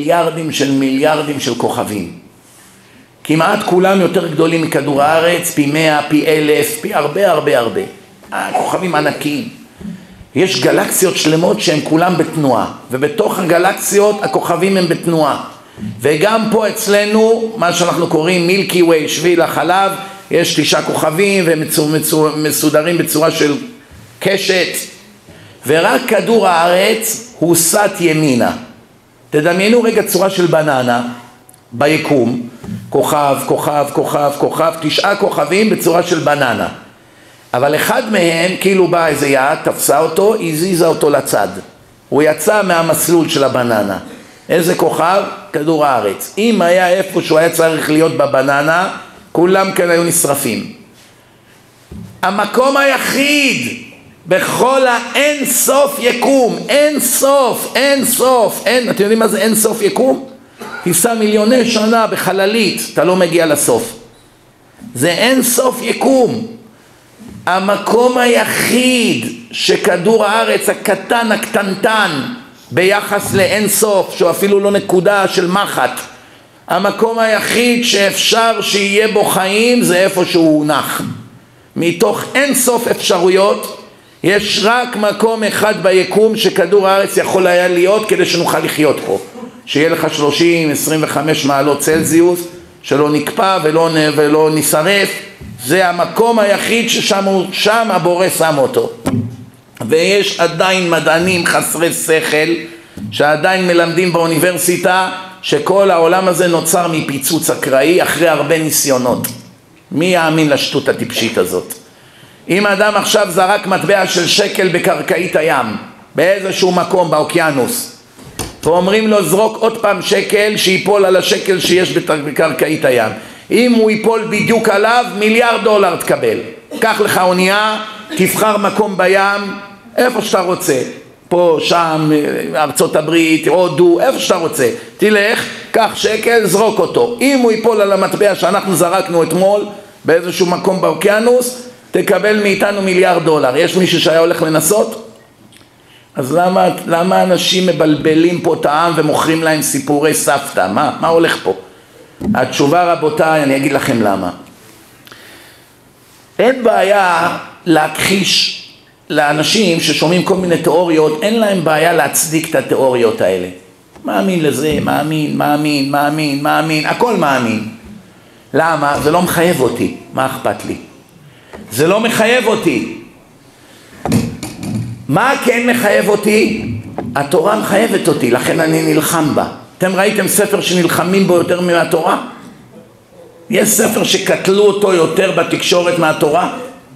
של כוכבים. כמעט כולם יותר גדולים מכדור הארץ, פי 100, פי 1,000, פי הרבה. כוכבים ענקיים. יש גלקסיות שלמות שהן כולם בתנועה, ובתוך הגלקסיות הכוכבים הם בתנועה. וגם פה אצלנו, מה שאנחנו קוראים מילקי ווי, שביל החלב, יש 9 כוכבים והם מסודרים בצורה של קשת, ורק כדור הארץ הוא סט ימינה. תדמיינו רגע צורה של בננה ביקום, כוכב, 9 כוכבים בצורה של בננה. אבל אחד מהם, כאילו בא איזה יד, תפסה אותו, הזיזה אותו לצד. הוא יצא מהמסלול של הבננה. איזה כוכב? כדור הארץ. אם היה איפה שהוא היה צריך להיות בבננה, כולם כאן היו נשרפים. המקום היחיד בכל האין סוף יקום, אין סוף, אתם יודעים מה זה אין סוף יקום? תיסע מיליוני שנה בחללית, אתה לא מגיע לסוף. זה אין סוף יקום. המקום היחיד שכדור הארץ הקטנטן ביחס לאין סוף, שהוא אפילו לא נקודה של מחט, המקום היחיד שאפשר שיהיה בו חיים זה איפה שהוא הונח. מתוך אין סוף אפשרויות יש רק מקום אחד ביקום שכדור הארץ יכול היה להיות כדי שנוכל לחיות פה, שיהיה לך 30-25 מעלות צלזיוס, שלא נקפא ולא נשרף. זה המקום היחיד ששם הבורא שם אותו. ויש עדיין מדענים חסרי שכל שעדיין מלמדים באוניברסיטה שכל העולם הזה נוצר מפיצוץ אקראי אחרי הרבה ניסיונות. מי יאמין לשטות הטיפשית הזאת? אם אדם עכשיו זרק מטבע של שקל בקרקעית הים, באיזשהו מקום באוקיינוס, ואומרים לו זרוק עוד פעם שקל שיפול על השקל שיש בקרקעית הים, אם הוא ייפול בדיוק עליו, $1 מיליארד תקבל. קח לך אונייה, תבחר מקום בים, איפה שאתה רוצה, פה, שם, ארצות הברית, הודו, איפה שאתה רוצה, תלך, קח שקל, זרוק אותו. אם הוא ייפול על המטבע שאנחנו זרקנו אתמול באיזשהו מקום באוקיינוס, תקבל מאיתנו $1 מיליארד. יש מישהו שהיה הולך לנסות? אז למה אנשים מבלבלים פה את העם ומוכרים להם סיפורי סבתא? מה הולך פה? התשובה, רבותיי, אני אגיד לכם למה. אין בעיה להכחיש לאנשים ששומעים כל מיני תיאוריות, אין להם בעיה להצדיק את התיאוריות האלה. מאמין לזה, מאמין, הכל מאמין. למה? זה לא מחייב אותי. מה אכפת לי? זה לא מחייב אותי. מה כן מחייב אותי? התורה מחייבת אותי, לכן אני נלחם בה. אתם ראיתם ספר שנלחמים בו יותר מהתורה? יש ספר שקטלו אותו יותר בתקשורת מהתורה?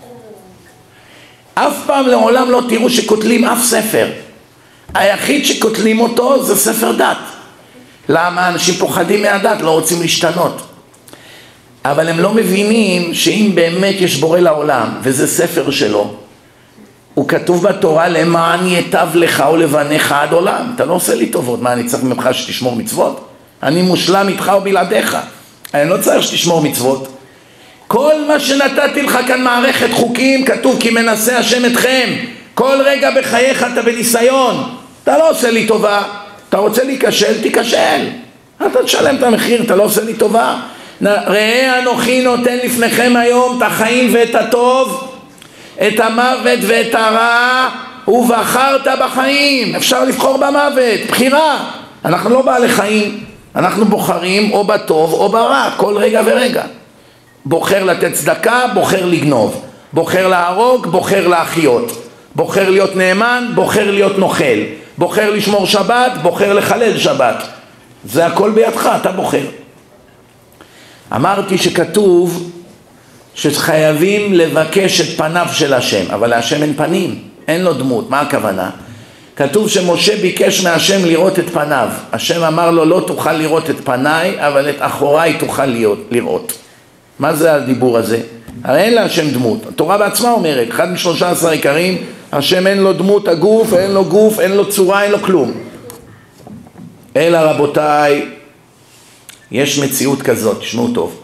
אף פעם לעולם לא תראו שקוטלים אף ספר. היחיד שקוטלים אותו זה ספר דת. למה? אנשים פוחדים מהדת, לא רוצים להשתנות. אבל הם לא מבינים שאם באמת יש בורא לעולם, וזה ספר שלו, הוא כתוב בתורה, למען ייטב לך ולבניך עד עולם. אתה לא עושה לי טובות, מה אני צריך ממך שתשמור מצוות? אני מושלם איתך ובלעדיך, אני לא צריך שתשמור מצוות. כל מה שנתתי לך כאן מערכת חוקים, כתוב כי מנסה השם אתכם. כל רגע בחייך אתה בניסיון, אתה לא עושה לי טובה. אתה רוצה להיכשל, תיכשל, אתה תשלם את המחיר, אתה לא עושה לי טובה. ראה אנוכי נותן לפניכם היום את החיים ואת הטוב, את המוות ואת הרע, ובחרת בחיים. אפשר לבחור במוות, בחירה. אנחנו לא בעלי חיים, אנחנו בוחרים או בטוב או ברע, כל רגע ורגע. בוחר לתת צדקה, בוחר לגנוב, בוחר להרוג, בוחר להחיות, בוחר להיות נאמן, בוחר להיות נוכל, בוחר לשמור שבת, בוחר לחלל שבת. זה הכל בידך, אתה בוחר. אמרתי שכתוב שחייבים לבקש את פניו של השם, אבל להשם אין פנים, אין לו דמות. מה הכוונה? כתוב שמשה ביקש מהשם לראות את פניו. השם אמר לו, לא תוכל לראות את פניי, אבל את אחוריי תוכל לראות. מה זה הדיבור הזה? הרי אין להשם דמות. התורה בעצמה אומרת, 1 מ-13 עיקרים, השם אין לו דמות, הגוף, אין לו גוף, אין לו צורה, אין לו כלום. אלא רבותיי, יש מציאות כזאת, תשמעו טוב.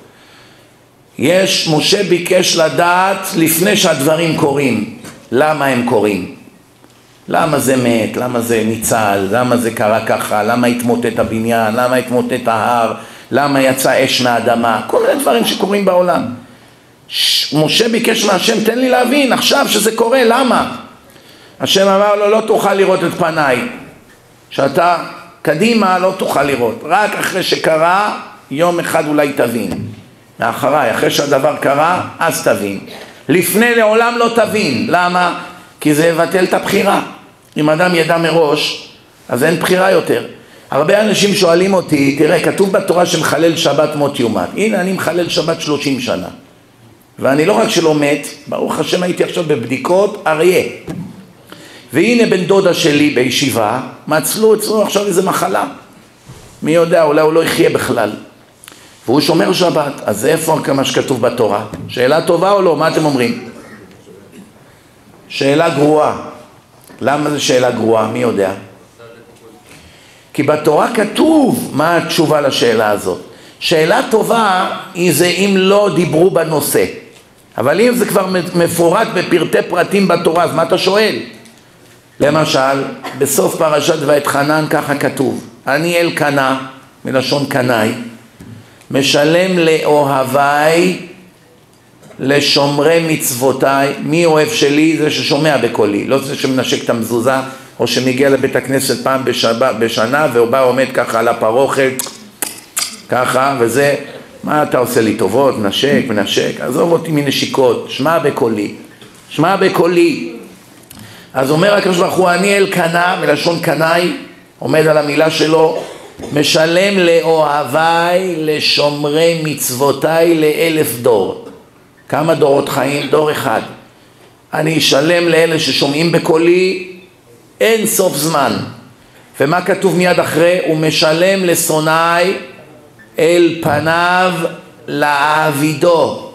משה ביקש לדעת לפני שהדברים קורים, למה הם קורים. למה זה מת, למה זה ניצל, למה זה קרה ככה, למה התמוטט הבניין, למה התמוטט ההר, למה יצא אש מהאדמה, כל מיני דברים שקורים בעולם. משה ביקש מהשם, תן לי להבין עכשיו שזה קורה, למה? השם אמר לו, לא תוכל לראות את פניי, שאתה קדימה לא תוכל לראות, רק אחרי שקרה, יום אחד אולי תבין. מאחריי, אחרי שהדבר קרה, אז תבין. לפני לעולם לא תבין. למה? כי זה יבטל את הבחירה. אם אדם ידע מראש, אז אין בחירה יותר. הרבה אנשים שואלים אותי, תראה, כתוב בתורה שמחלל שבת מות יומת. הנה, אני מחלל שבת 30 שנה. ואני לא רק שלא מת, ברוך השם הייתי עכשיו בבדיקות אריה. והנה בן דודה שלי בישיבה, מצלו אצלו עכשיו איזה מחלה. מי יודע, אולי הוא לא יחיה בכלל. והוא שומר שבת, אז איפה כמה שכתוב בתורה? שאלה טובה או לא? מה אתם אומרים? שאלה גרועה. למה זה שאלה גרועה? מי יודע? כי בתורה כתוב מה התשובה לשאלה הזאת. שאלה טובה היא זה אם לא דיברו בנושא. אבל אם זה כבר מפורט בפרטי פרטים בתורה, אז מה אתה שואל? למשל, בסוף פרשת ואתחנן ככה כתוב, אני אלקנה, מלשון קנאי, משלם לאוהביי, לשומרי מצוותיי. מי אוהב שלי? זה ששומע בקולי, לא זה שמנשק את המזוזה, או שמגיע לבית הכנסת פעם בשנה, והוא בא עומד ככה על הפרוכת, ככה, וזה, מה אתה עושה לי טובות, מנשק, עזוב אותי מנשיקות, שמע בקולי, שמע בקולי. אז אומר הקדוש ברוך הוא, אני אלקנה, מלשון קנאי, עומד על המילה שלו, משלם לאוהביי, לשומרי מצוותיי ל1000 דור. כמה דורות חיים? דור אחד. אני אשלם לאלה ששומעים בקולי אין סוף זמן. ומה כתוב מיד אחרי? הוא משלם לשונאי אל פניו לעבידו.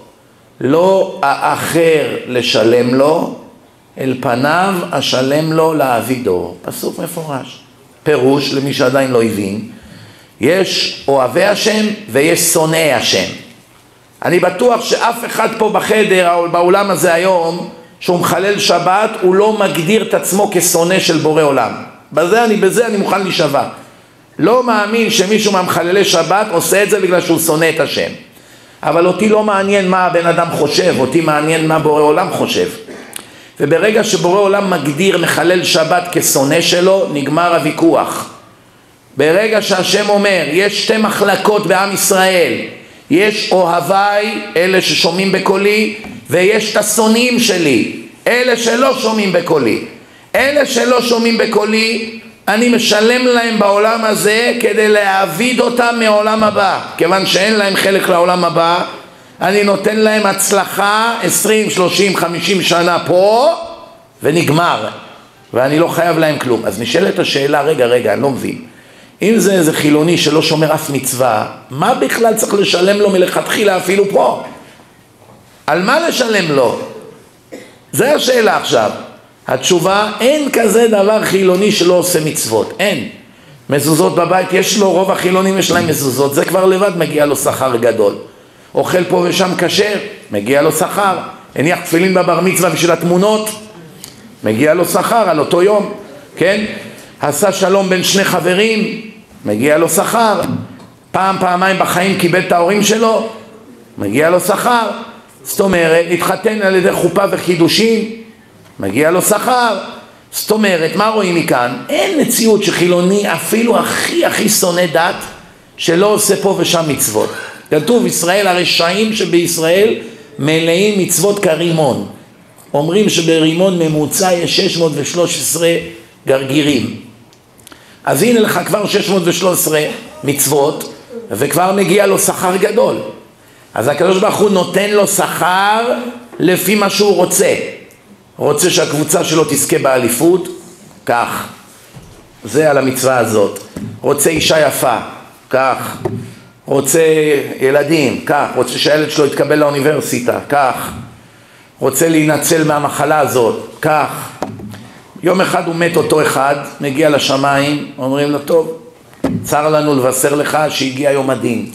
לא האחר לשלם לו, אל פניו אשלם לו לעבידו. פסוק מפורש. פירוש למי שעדיין לא הבין, יש אוהבי השם ויש שונאי השם. אני בטוח שאף אחד פה בחדר או באולם הזה היום שהוא מחלל שבת הוא לא מגדיר את עצמו כשונא של בורא עולם. בזה אני מוכן להישבע. לא מאמין שמישהו מהמחללי שבת עושה את זה בגלל שהוא שונא את השם. אבל אותי לא מעניין מה הבן אדם חושב, אותי מעניין מה בורא עולם חושב. וברגע שבורא עולם מגדיר מחלל שבת כשונא שלו, נגמר הוויכוח. ברגע שהשם אומר, יש 2 מחלקות בעם ישראל, יש אוהביי, אלה ששומעים בקולי, ויש את השונאים שלי, אלה שלא שומעים בקולי. אלה שלא שומעים בקולי, אני משלם להם בעולם הזה כדי להעביד אותם מעולם הבא. כיוון שאין להם חלק לעולם הבא, אני נותן להם הצלחה 20, 30, 50 שנה פה, ונגמר. ואני לא חייב להם כלום. אז נשאלת השאלה, רגע, אני לא מבין. אם זה איזה חילוני שלא שומר אף מצווה, מה בכלל צריך לשלם לו מלכתחילה אפילו פה? על מה לשלם לו? זה השאלה עכשיו. התשובה, אין כזה דבר חילוני שלא עושה מצוות. אין. מזוזות בבית, יש לו, רוב החילונים יש להם מזוזות. זה כבר לבד מגיע לו שכר גדול. אוכל פה ושם כשר, מגיע לו שכר. הניח תפילין בבר מצווה בשביל התמונות, מגיע לו שכר על אותו יום, כן? עשה שלום בין 2 חברים, מגיע לו שכר. פעמיים בחיים קיבל את ההורים שלו, מגיע לו שכר. זאת אומרת, התחתן על ידי חופה וחידושים, מגיע לו שכר. זאת אומרת, מה רואים מכאן? אין מציאות שחילוני אפילו הכי שונא דת שלא עושה פה ושם מצוות. כתוב ישראל הרשעים שבישראל מלאים מצוות כרימון. אומרים שברימון ממוצע יש 613 גרגירים. אז הנה לך כבר 613 מצוות וכבר מגיע לו שכר גדול. אז הקדוש ברוך הוא נותן לו שכר לפי מה שהוא רוצה. רוצה שהקבוצה שלו תזכה באליפות, כך. זה על המצווה הזאת. רוצה אישה יפה, כך. רוצה ילדים, כך. רוצה שהילד שלו יתקבל לאוניברסיטה, כך. רוצה להינצל מהמחלה הזאת, כך. יום אחד הוא מת אותו אחד, מגיע לשמיים, אומרים לו, טוב, צר לנו לבשר לך שהגיע יום הדין.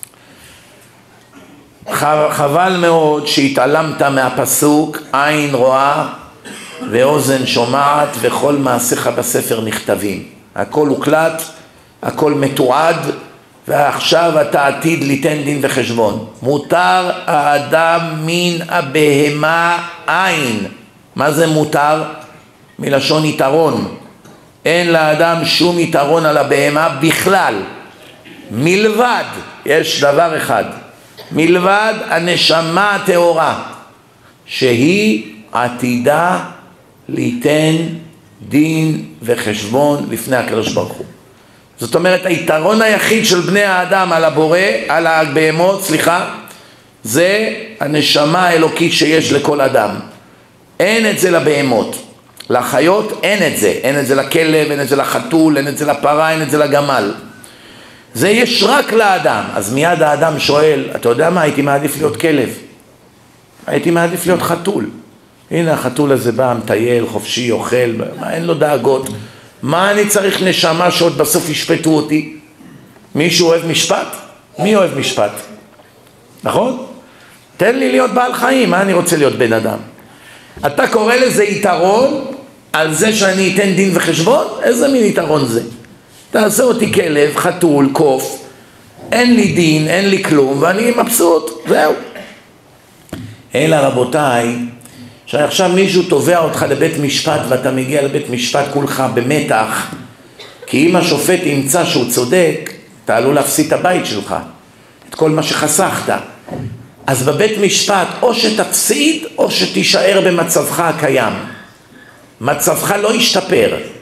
חבל מאוד שהתעלמת מהפסוק, עין רואה ואוזן שומעת וכל מעשיך בספר נכתבים. הכל הוקלט, הכל מתועד, ועכשיו אתה עתיד ליתן דין וחשבון. מותר האדם מן הבהמה עין. מה זה מותר? מלשון יתרון. אין לאדם שום יתרון על הבהמה בכלל. מלבד, יש דבר אחד, מלבד הנשמה הטהורה, שהיא עתידה ליתן דין וחשבון לפני הקדוש ברוך הוא. זאת אומרת, היתרון היחיד של בני האדם על הבורא, על הבהמות, זה הנשמה האלוקית שיש לכל אדם. אין את זה לבהמות. לחיות אין את זה. אין את זה לכלב, אין את זה לחתול, אין את זה לפרה, אין את זה לגמל. זה יש רק לאדם. אז מיד האדם שואל, אתה יודע מה? הייתי מעדיף להיות כלב. הייתי מעדיף להיות חתול. הנה החתול הזה בא, מטייל, חופשי, אוכל, אין לו דאגות. מה אני צריך נשמה שעוד בסוף ישפטו אותי? מישהו אוהב משפט? מי אוהב משפט? נכון? תן לי להיות בעל חיים, מה אני רוצה להיות בן אדם? אתה קורא לזה יתרון על זה שאני אתן דין וחשבון? איזה מין יתרון זה? תעשה אותי כלב, חתול, קוף, אין לי דין, אין לי כלום, ואני מבסוט, זהו. אלא רבותיי, שעכשיו מישהו תובע אותך לבית משפט ואתה מגיע לבית משפט כולך במתח, כי אם השופט ימצא שהוא צודק, אתה עלול להפסיד את הבית שלך, את כל מה שחסכת. אז בבית משפט או שתפסיד או שתישאר במצבך הקיים. מצבך לא ישתפר.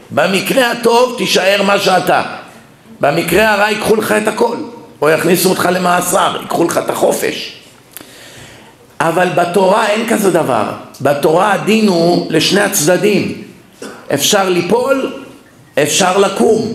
במקרה הטוב תישאר מה שאתה, במקרה הרע ייקחו לך את הכל, או יכניסו אותך למאסר, ייקחו לך את החופש. אבל בתורה אין כזה דבר. בתורה הדין הוא לשני הצדדים. אפשר ליפול, אפשר לקום.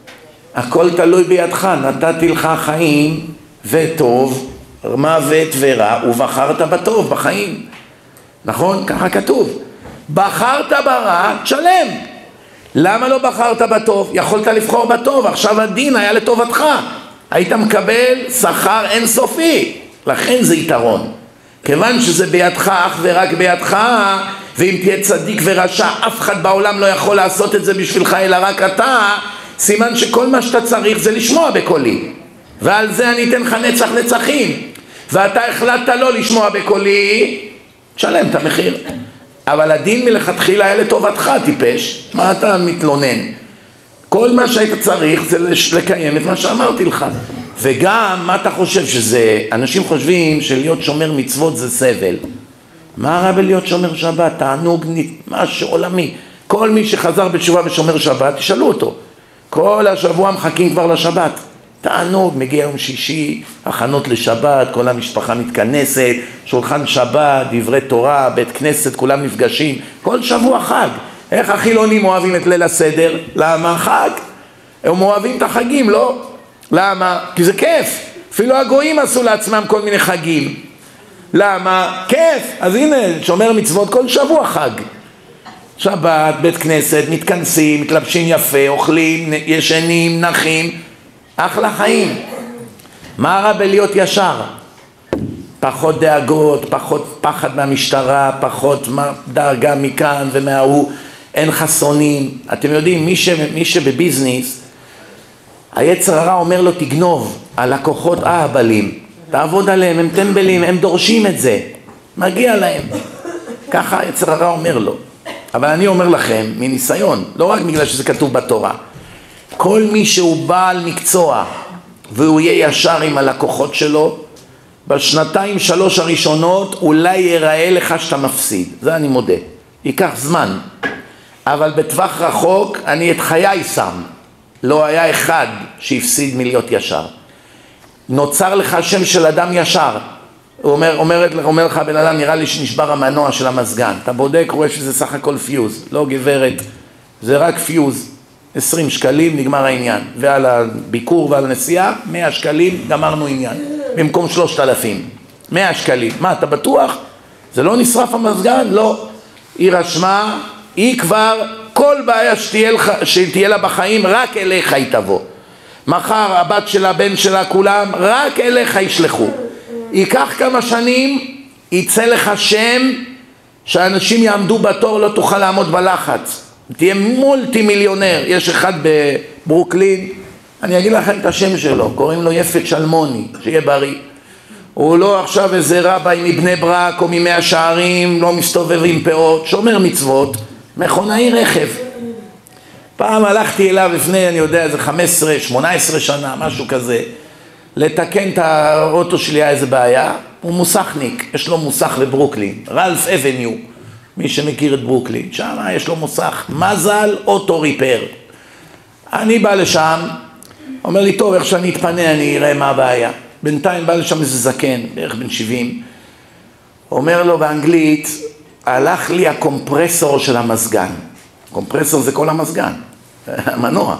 הכל תלוי בידך. נתתי לך חיים וטוב, מוות ורע, ובחרת בטוב בחיים. נכון? ככה כתוב. בחרת ברע, תשלם. למה לא בחרת בטוב? יכולת לבחור בטוב, עכשיו הדין היה לטובתך. היית מקבל שכר אינסופי. לכן זה יתרון. כיוון שזה בידך, אך ורק בידך, ואם תהיה צדיק ורשע, אף אחד בעולם לא יכול לעשות את זה בשבילך, אלא רק אתה, סימן שכל מה שאתה צריך זה לשמוע בקולי. ועל זה אני אתן לך נצח נצחים. ואתה החלטת לא לשמוע בקולי, תשלם את המחיר. אבל הדין מלכתחילה היה לטובתך, טיפש. מה אתה מתלונן? כל מה שהיית צריך זה לקיים את מה שאמרתי לך. וגם, מה אתה חושב שזה? אנשים חושבים שלהיות שומר מצוות זה סבל. מה רע בלהיות שומר שבת? תענוג, משהו עולמי. כל מי שחזר בתשובה ושומר שבת, תשאלו אותו. כל השבוע מחכים כבר לשבת. תענוג, מגיע יום שישי, הכנות לשבת, כל המשפחה מתכנסת, שולחן שבת, דברי תורה, בית כנסת, כולם נפגשים. כל שבוע חג. איך החילונים אוהבים את ליל הסדר? למה? חג. הם אוהבים את החגים, לא? למה? כי זה כיף. אפילו הגויים עשו לעצמם כל מיני חגים. למה? כיף. אז הנה, שומר מצוות כל שבוע חג. שבת, בית כנסת, מתכנסים, מתלבשים יפה, אוכלים, ישנים, נחים. אחלה חיים. מה רע בלהיות ישר? פחות דאגות, פחות פחד מהמשטרה, פחות דאגה מכאן ומההוא. אין חסונים. אתם יודעים, מי שבביזנס, היצר הרע אומר לו תגנוב, הלקוחות אהבלים, תעבוד עליהם, הם טמבלים, הם דורשים את זה, מגיע להם. ככה היצר הרע אומר לו. אבל אני אומר לכם, מניסיון, לא רק בגלל שזה כתוב בתורה, כל מי שהוא בעל מקצוע והוא יהיה ישר עם הלקוחות שלו, בשנתיים שלוש הראשונות אולי ייראה לך שאתה מפסיד, זה אני מודה, ייקח זמן, אבל בטווח רחוק אני את חיי שם. לא היה אחד שהפסיד מלהיות ישר. נוצר לך שם של אדם ישר. הוא אומר לך בן אדם, נראה לי שנשבר המנוע של המזגן. אתה בודק, רואה שזה סך הכל פיוז. לא גברת, זה רק פיוז. 20 שקלים, נגמר העניין. ועל הביקור ועל הנסיעה, 100 שקלים, גמרנו עניין. במקום 3,000. 100 שקלים. מה, אתה בטוח? זה לא נשרף המזגן? לא. היא רשמה, היא כבר... כל בעיה שתהיה לה בחיים, רק אליך היא תבוא. מחר הבת שלה, בן שלה, כולם, רק אליך ישלחו. ייקח כמה שנים, יצא לך שם, שאנשים יעמדו בתור, לא תוכל לעמוד בלחץ. תהיה מולטי מיליונר. יש אחד בברוקלין, אני אגיד לכם את השם שלו, קוראים לו יפת שלמוני, שיהיה בריא. הוא לא עכשיו איזה רבי מבני ברק או ממאה שערים, לא מסתובב עם פאות, שומר מצוות. מכונאי רכב. פעם הלכתי אליו לפני, אני יודע, איזה 15-18 שנה, משהו כזה, לתקן את האוטו שלי, היה איזה בעיה. הוא מוסכניק, יש לו מוסך בברוקלין, רלף אבניו, מי שמכיר את ברוקלין, שם יש לו מוסך, מזל אוטו ריפר. אני בא לשם, אומר לי, טוב, איך שאני אתפנה, אני אראה מה הבעיה. בינתיים בא לשם איזה זקן, בערך בן 70, אומר לו באנגלית, הלך לי הקומפרסור של המזגן. קומפרסור זה כל המזגן, המנוע.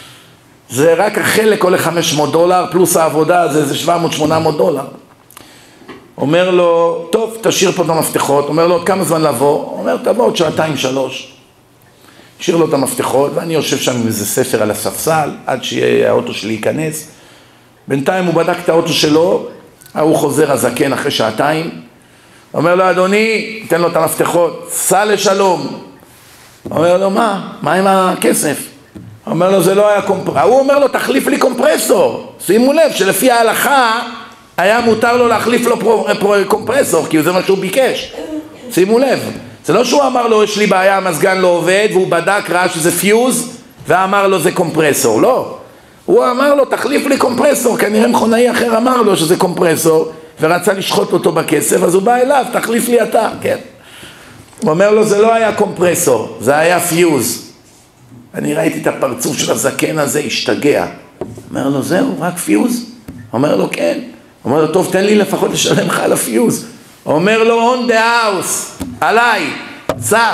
זה רק החלק עולה $500, פלוס העבודה זה 700-800 דולר. אומר לו, טוב, תשאיר פה את המפתחות. אומר לו, עוד כמה זמן לבוא? אומר, תבוא עוד 2-3. השאיר לו את המפתחות, ואני יושב שם עם איזה ספר על הספסל, עד שהאוטו שלי ייכנס. בינתיים הוא בדק את האוטו שלו, הוא חוזר הזקן אחרי 2 אומר לו, אדוני, תן לו את המפתחות, סע לשלום. אומר לו, מה עם הכסף? אומר לו, זה לא היה קומפרסור. הוא אומר לו, תחליף לי קומפרסור. שימו לב שלפי ההלכה היה מותר לו להחליף לו קומפרסור, כי זה מה שהוא ביקש. שימו לב, זה לא שהוא אמר לו, יש לי בעיה, המזגן לא עובד, והוא בדק, ראה שזה פיוז, ואמר לו, זה קומפרסור. לא. הוא אמר לו, תחליף לי קומפרסור, כנראה מכונאי אחר אמר לו שזה קומפרסור, ורצה לשחוט אותו בכסף, אז הוא בא אליו, תחליף לי אתה, כן. הוא אומר לו, זה לא היה קומפרסור, זה היה פיוז. אני ראיתי את הפרצוף של הזקן הזה, השתגע. אומר לו, זהו, רק פיוז? אומר לו, כן. אומר לו, טוב, תן לי לפחות לשלם לך על הפיוז. אומר לו, on the house, עליי, סע.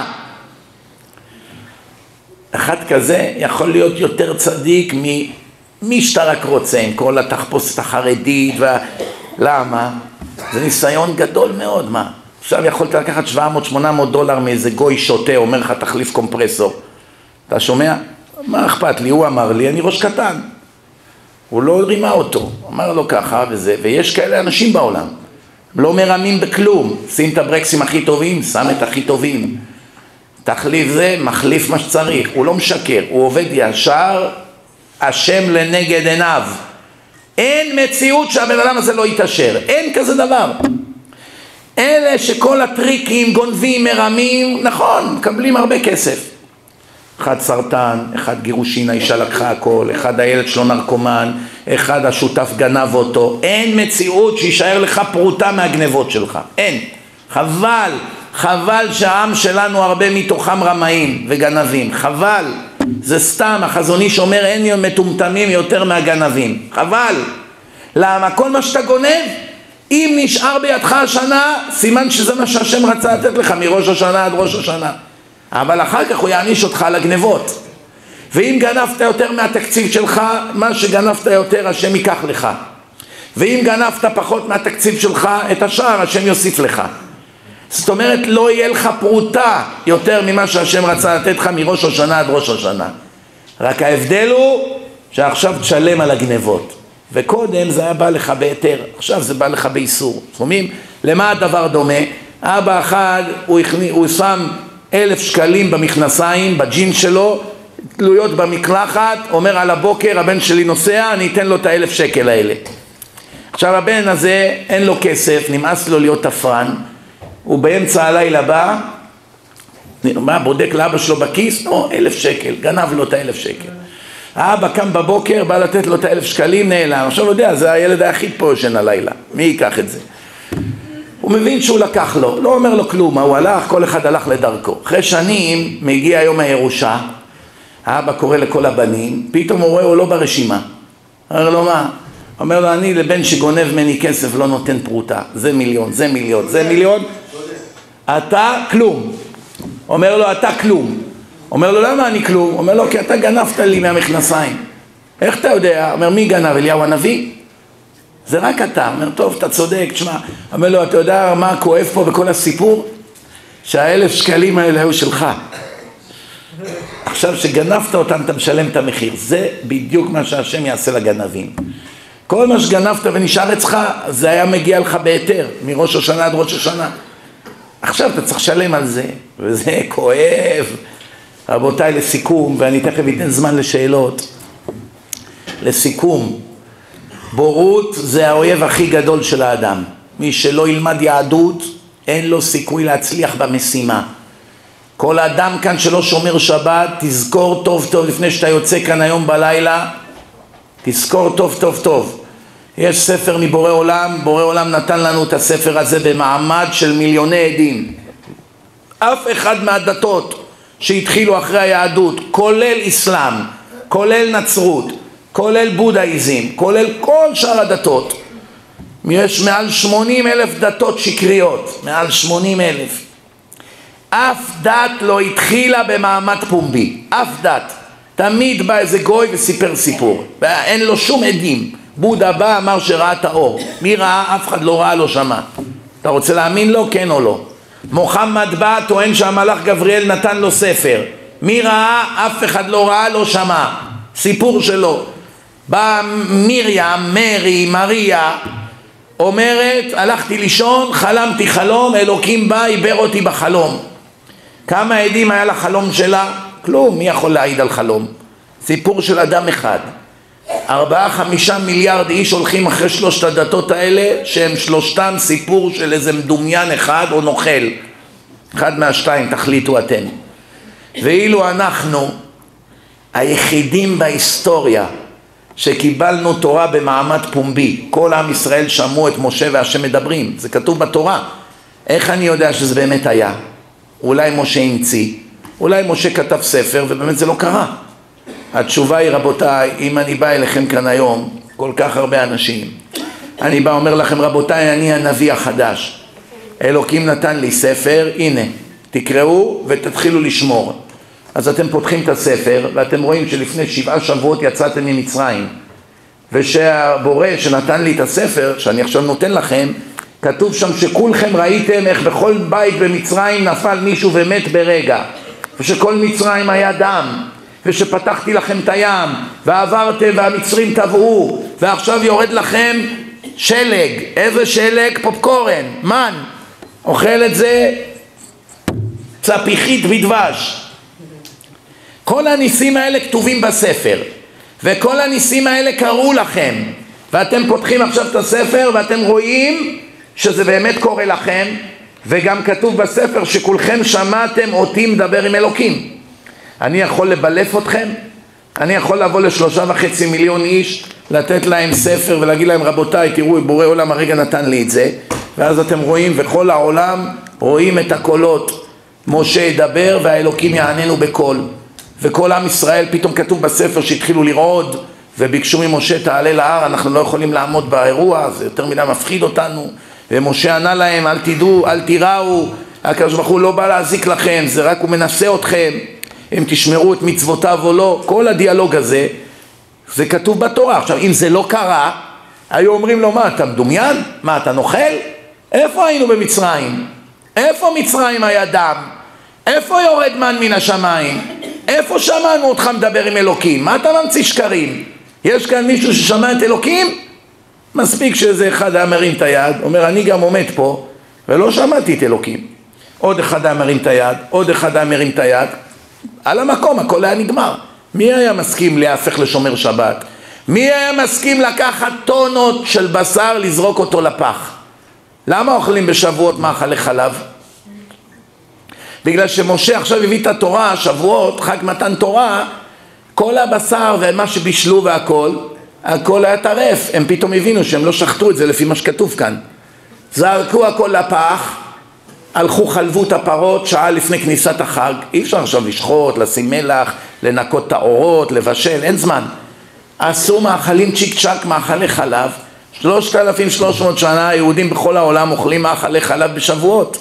אחד כזה יכול להיות יותר צדיק מי שאתה רק רוצה, עם כל התחפושת החרדית, למה? זה ניסיון גדול מאוד, מה? עכשיו יכולת לקחת $700-800 מאיזה גוי שוטה, אומר לך תחליף קומפרסור. אתה שומע? מה אכפת לי? הוא אמר לי, אני ראש קטן. הוא לא רימה אותו, אמר לו ככה וזה, ויש כאלה אנשים בעולם. לא מרמים בכלום, שים את הברקסים הכי טובים, שם את הכי טובים. תחליף זה, מחליף מה שצריך, הוא לא משקר, הוא עובד ישר, השם לנגד עיניו. אין מציאות שהבן אדם הזה לא יתאשר, אין כזה דבר. אלה שכל הטריקים, גונבים, מרמים, נכון, מקבלים הרבה כסף. אחד סרטן, אחד גירושין, האישה לקחה הכל, אחד הילד שלו נרקומן, אחד השותף גנב אותו. אין מציאות שישאר לך פרוטה מהגנבות שלך, אין. חבל, חבל שהעם שלנו הרבה מתוכם רמאים וגנבים, חבל. זה סתם, החזון איש אומר אין מטומטמים יותר מהגנבים, חבל. למה? כל מה שאתה גונב, אם נשאר בידך השנה, סימן שזה מה שהשם רצה לתת לך מראש השנה עד ראש השנה. אבל אחר כך הוא יעניש אותך על הגנבות. ואם גנבת יותר מהתקציב שלך, מה שגנבת יותר השם ייקח לך. ואם גנבת פחות מהתקציב שלך, את השאר השם יוסיף לך. זאת אומרת, לא יהיה לך פרוטה יותר ממה שהשם רצה לתת לך מראש השנה עד ראש השנה. רק ההבדל הוא שעכשיו תשלם על הגנבות. וקודם זה היה בא לך ביתר, עכשיו זה בא לך באיסור. שומעים? למה הדבר דומה? אבא אחד, הוא שם 1,000 שקלים במכנסיים, בג'ין שלו, תלויות במקלחת, אומר על הבוקר, הבן שלי נוסע, אני אתן לו את 1,000 שקל האלה. עכשיו הבן הזה, אין לו כסף, נמאס לו להיות תפרן, הוא באמצע הלילה בא, בודק לאבא שלו בכיס, 1,000 שקל, גנב לו את 1,000 שקל. האבא קם בבוקר, בא לתת לו את 1,000 שקלים, נעלם. עכשיו הוא יודע, זה הילד היחיד פה ישן הלילה, מי ייקח את זה? הוא מבין שהוא לקח לו, לא אומר לו כלום, הוא הלך, כל אחד הלך לדרכו. אחרי שנים מגיע יום הירושה, האבא קורא לכל הבנים, פתאום הוא רואה, הוא לא ברשימה. אומר לו מה? אומר לו, אני לבן שגונב מני כסף לא נותן פרוטה, זה מיליון, זה מיליון, זה מיליון, אתה כלום. אומר לו, אתה כלום. אומר לו, למה אני כלום? אומר לו, כי אתה גנבת לי מהמכנסיים. איך אתה יודע? אומר, מי גנב? אליהו הנביא? זה רק אתה. אומר, טוב, אתה צודק, תשמע. אומר לו, אתה יודע מה כואב פה בכל הסיפור? שה1,000 שקלים האלה היו שלך. עכשיו שגנבת אותם, אתה משלם את המחיר. זה בדיוק מה שהשם יעשה לגנבים. כל מה שגנבת ונשאר אצלך, זה היה מגיע לך ביתר, מראש השנה עד ראש השנה. עכשיו אתה צריך לשלם על זה, וזה כואב. רבותיי, לסיכום, ואני תכף אתן זמן לשאלות. לסיכום, בורות זה האויב הכי גדול של האדם. מי שלא ילמד יהדות, אין לו סיכוי להצליח במשימה. כל האדם כאן שלא שומר שבת, תזכור טוב טוב לפני שאתה יוצא כאן היום בלילה, תזכור טוב טוב טוב. יש ספר מבורא עולם, בורא עולם נתן לנו את הספר הזה במעמד של מיליוני עדים. אף אחד מהדתות שהתחילו אחרי היהדות, כולל אסלאם, כולל נצרות, כולל בודהיזם, כולל כל שאר הדתות, יש מעל 80,000 דתות שקריות, מעל 80,000. אף דת לא התחילה במעמד פומבי, אף דת. תמיד בא איזה גוי וסיפר סיפור, ואין לו שום עדים. בודה בא, אמר שראה את האור. מי ראה? אף אחד לא ראה, לא שמע. אתה רוצה להאמין לו? כן או לא? מוחמד בא, טוען שהמלאך גבריאל נתן לו ספר. מי ראה? אף אחד לא ראה, לא שמע. סיפור שלו. בא מרי, מריה, אומרת, הלכתי לישון, חלמתי חלום, אלוקים בא, עיבר אותי בחלום. כמה עדים היה לחלום שלה? כלום, מי יכול להעיד על חלום? סיפור של אדם אחד. 4-5 מיליארד איש הולכים אחרי שלושת הדתות האלה, שהם שלושתם סיפור של איזה מדומיין אחד או נוכל. אחד מהשתיים, תחליטו אתם. ואילו אנחנו היחידים בהיסטוריה שקיבלנו תורה במעמד פומבי, כל עם ישראל שמעו את משה והשם מדברים, זה כתוב בתורה. איך אני יודע שזה באמת היה? אולי משה המציא, אולי משה כתב ספר ובאמת זה לא קרה. התשובה היא, רבותיי, אם אני בא אליכם כאן היום, כל כך הרבה אנשים, אני בא אומר לכם, רבותיי, אני הנביא החדש. אלוקים נתן לי ספר, הנה, תקראו ותתחילו לשמור. אז אתם פותחים את הספר, ואתם רואים שלפני 7 שבועות יצאתם ממצרים. ושהבורא שנתן לי את הספר, שאני עכשיו נותן לכם, כתוב שם שכולכם ראיתם איך בכל בית במצרים נפל מישהו ומת ברגע. ושכל מצרים היה דם. ושפתחתי לכם את הים, ועברתם והמצרים טבעו, ועכשיו יורד לכם שלג. איזה שלג? פופקורן, מן. אוכל את זה צפיחית בדבש. כל הניסים האלה כתובים בספר, וכל הניסים האלה קראו לכם, ואתם פותחים עכשיו את הספר ואתם רואים שזה באמת קורה לכם, וגם כתוב בספר שכולכם שמעתם אותי מדבר עם אלוקים. אני יכול לבלף אתכם? אני יכול לבוא ל3.5 מיליון איש, לתת להם ספר ולהגיד להם, רבותיי, תראו, בורא עולם הרגע נתן לי את זה, ואז אתם רואים, וכל העולם רואים את הקולות. משה ידבר והאלוקים יעננו בקול. וכל עם ישראל, פתאום כתוב בספר שהתחילו לרעוד, וביקשו ממשה, תעלה להר, אנחנו לא יכולים לעמוד באירוע, זה יותר מדי מפחיד אותנו. ומשה ענה להם, אל תדעו, אל תיראו, הקדוש ברוך הוא לא בא להזיק לכם, זה רק הוא מנסה אתכם, אם תשמרו את מצוותיו או לא. כל הדיאלוג הזה, זה כתוב בתורה. עכשיו, אם זה לא קרה, היו אומרים לו, מה, אתה מדומיין? מה, אתה נוכל? איפה היינו במצרים? איפה מצרים היה דם? איפה יורד מן מן השמיים? איפה שמענו אותך מדבר עם אלוקים? מה אתה ממציא שקרים? יש כאן מישהו ששמע את אלוקים? מספיק שזה אחד היה מרים את היד, אומר, אני גם עומד פה, ולא שמעתי את אלוקים. עוד אחד היה מרים את היד, עוד אחד היה מרים את היד, על המקום, הכל היה נגמר. מי היה מסכים להפך לשומר שבת? מי היה מסכים לקחת טונות של בשר, לזרוק אותו לפח? למה אוכלים בשבועות מאכלי חלב? בגלל שמשה עכשיו הביא את התורה, שבועות, חג מתן תורה, כל הבשר ומה שבישלו והכל, הכל היה טרף. הם פתאום הבינו שהם לא שחטו את זה לפי מה שכתוב כאן. זרקו הכל לפח, הלכו חלבו את הפרות שעה לפני כניסת החג. אי אפשר עכשיו לשחוט, לשים מלח, לנקות את האורות, לבשל, אין זמן. עשו מאכלים צ'יק צ'ק, מאכלי חלב. 3,300 שנה היהודים בכל העולם אוכלים מאכלי חלב בשבועות.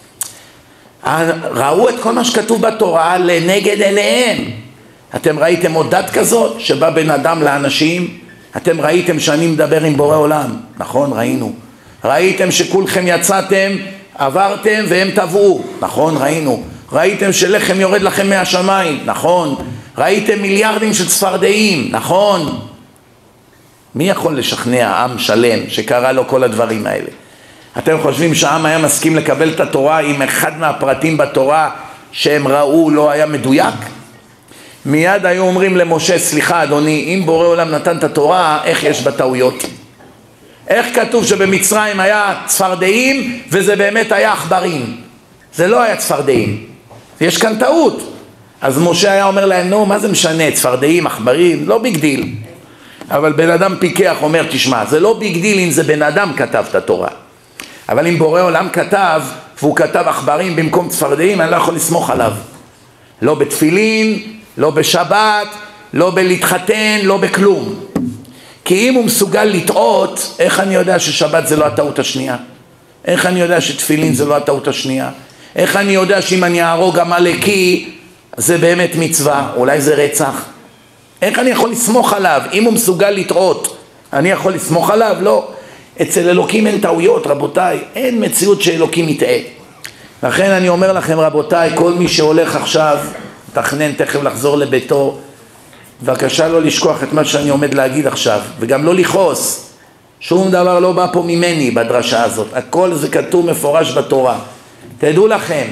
ראו את כל מה שכתוב בתורה לנגד עיניהם. אתם ראיתם עוד דת כזאת שבא בן אדם לאנשים? אתם ראיתם שאני מדבר עם בורא עולם? נכון, ראינו. ראיתם שכולכם יצאתם, עברתם והם טבעו? נכון, ראינו. ראיתם שלחם יורד לכם מהשמיים? נכון. ראיתם מיליארדים של צפרדעים? נכון. מי יכול לשכנע עם שלם שקרה לו כל הדברים האלה? אתם חושבים שהעם היה מסכים לקבל את התורה אם אחד מהפרטים בתורה שהם ראו לא היה מדויק? מיד היו אומרים למשה, סליחה אדוני, אם בורא עולם נתן את התורה, איך יש בה טעויות? איך כתוב שבמצרים היה צפרדעים וזה באמת היה עכברים? זה לא היה צפרדעים, יש כאן טעות. אז משה היה אומר להם, נו, מה זה משנה, צפרדעים, עכברים, לא ביג דיל. אבל בן אדם פיקח אומר, תשמע, זה לא ביג דיל אם זה בן אדם כתב את התורה. אבל אם בורא עולם כתב, והוא כתב עכברים במקום צפרדעים, אני לא יכול לסמוך עליו. לא בתפילין, לא בשבת, לא בלהתחתן, לא בכלום. כי אם הוא מסוגל לטעות, איך אני יודע ששבת זה לא הטעות השנייה? איך אני יודע שתפילין זה לא הטעות השנייה? איך אני יודע שאם אני אהרוג עמלקי, זה באמת מצווה, אולי זה רצח? איך אני יכול לסמוך עליו? אם הוא מסוגל לטעות, אני יכול לסמוך עליו? לא. אצל אלוקים אין טעויות, רבותיי. אין מציאות שאלוקים יטעה. לכן אני אומר לכם, רבותיי, כל מי שהולך עכשיו, תכנן תכף לחזור לביתו, בבקשה לא לשכוח את מה שאני עומד להגיד עכשיו, וגם לא לכעוס. שום דבר לא בא פה ממני בדרשה הזאת. הכל זה כתוב מפורש בתורה. תדעו לכם,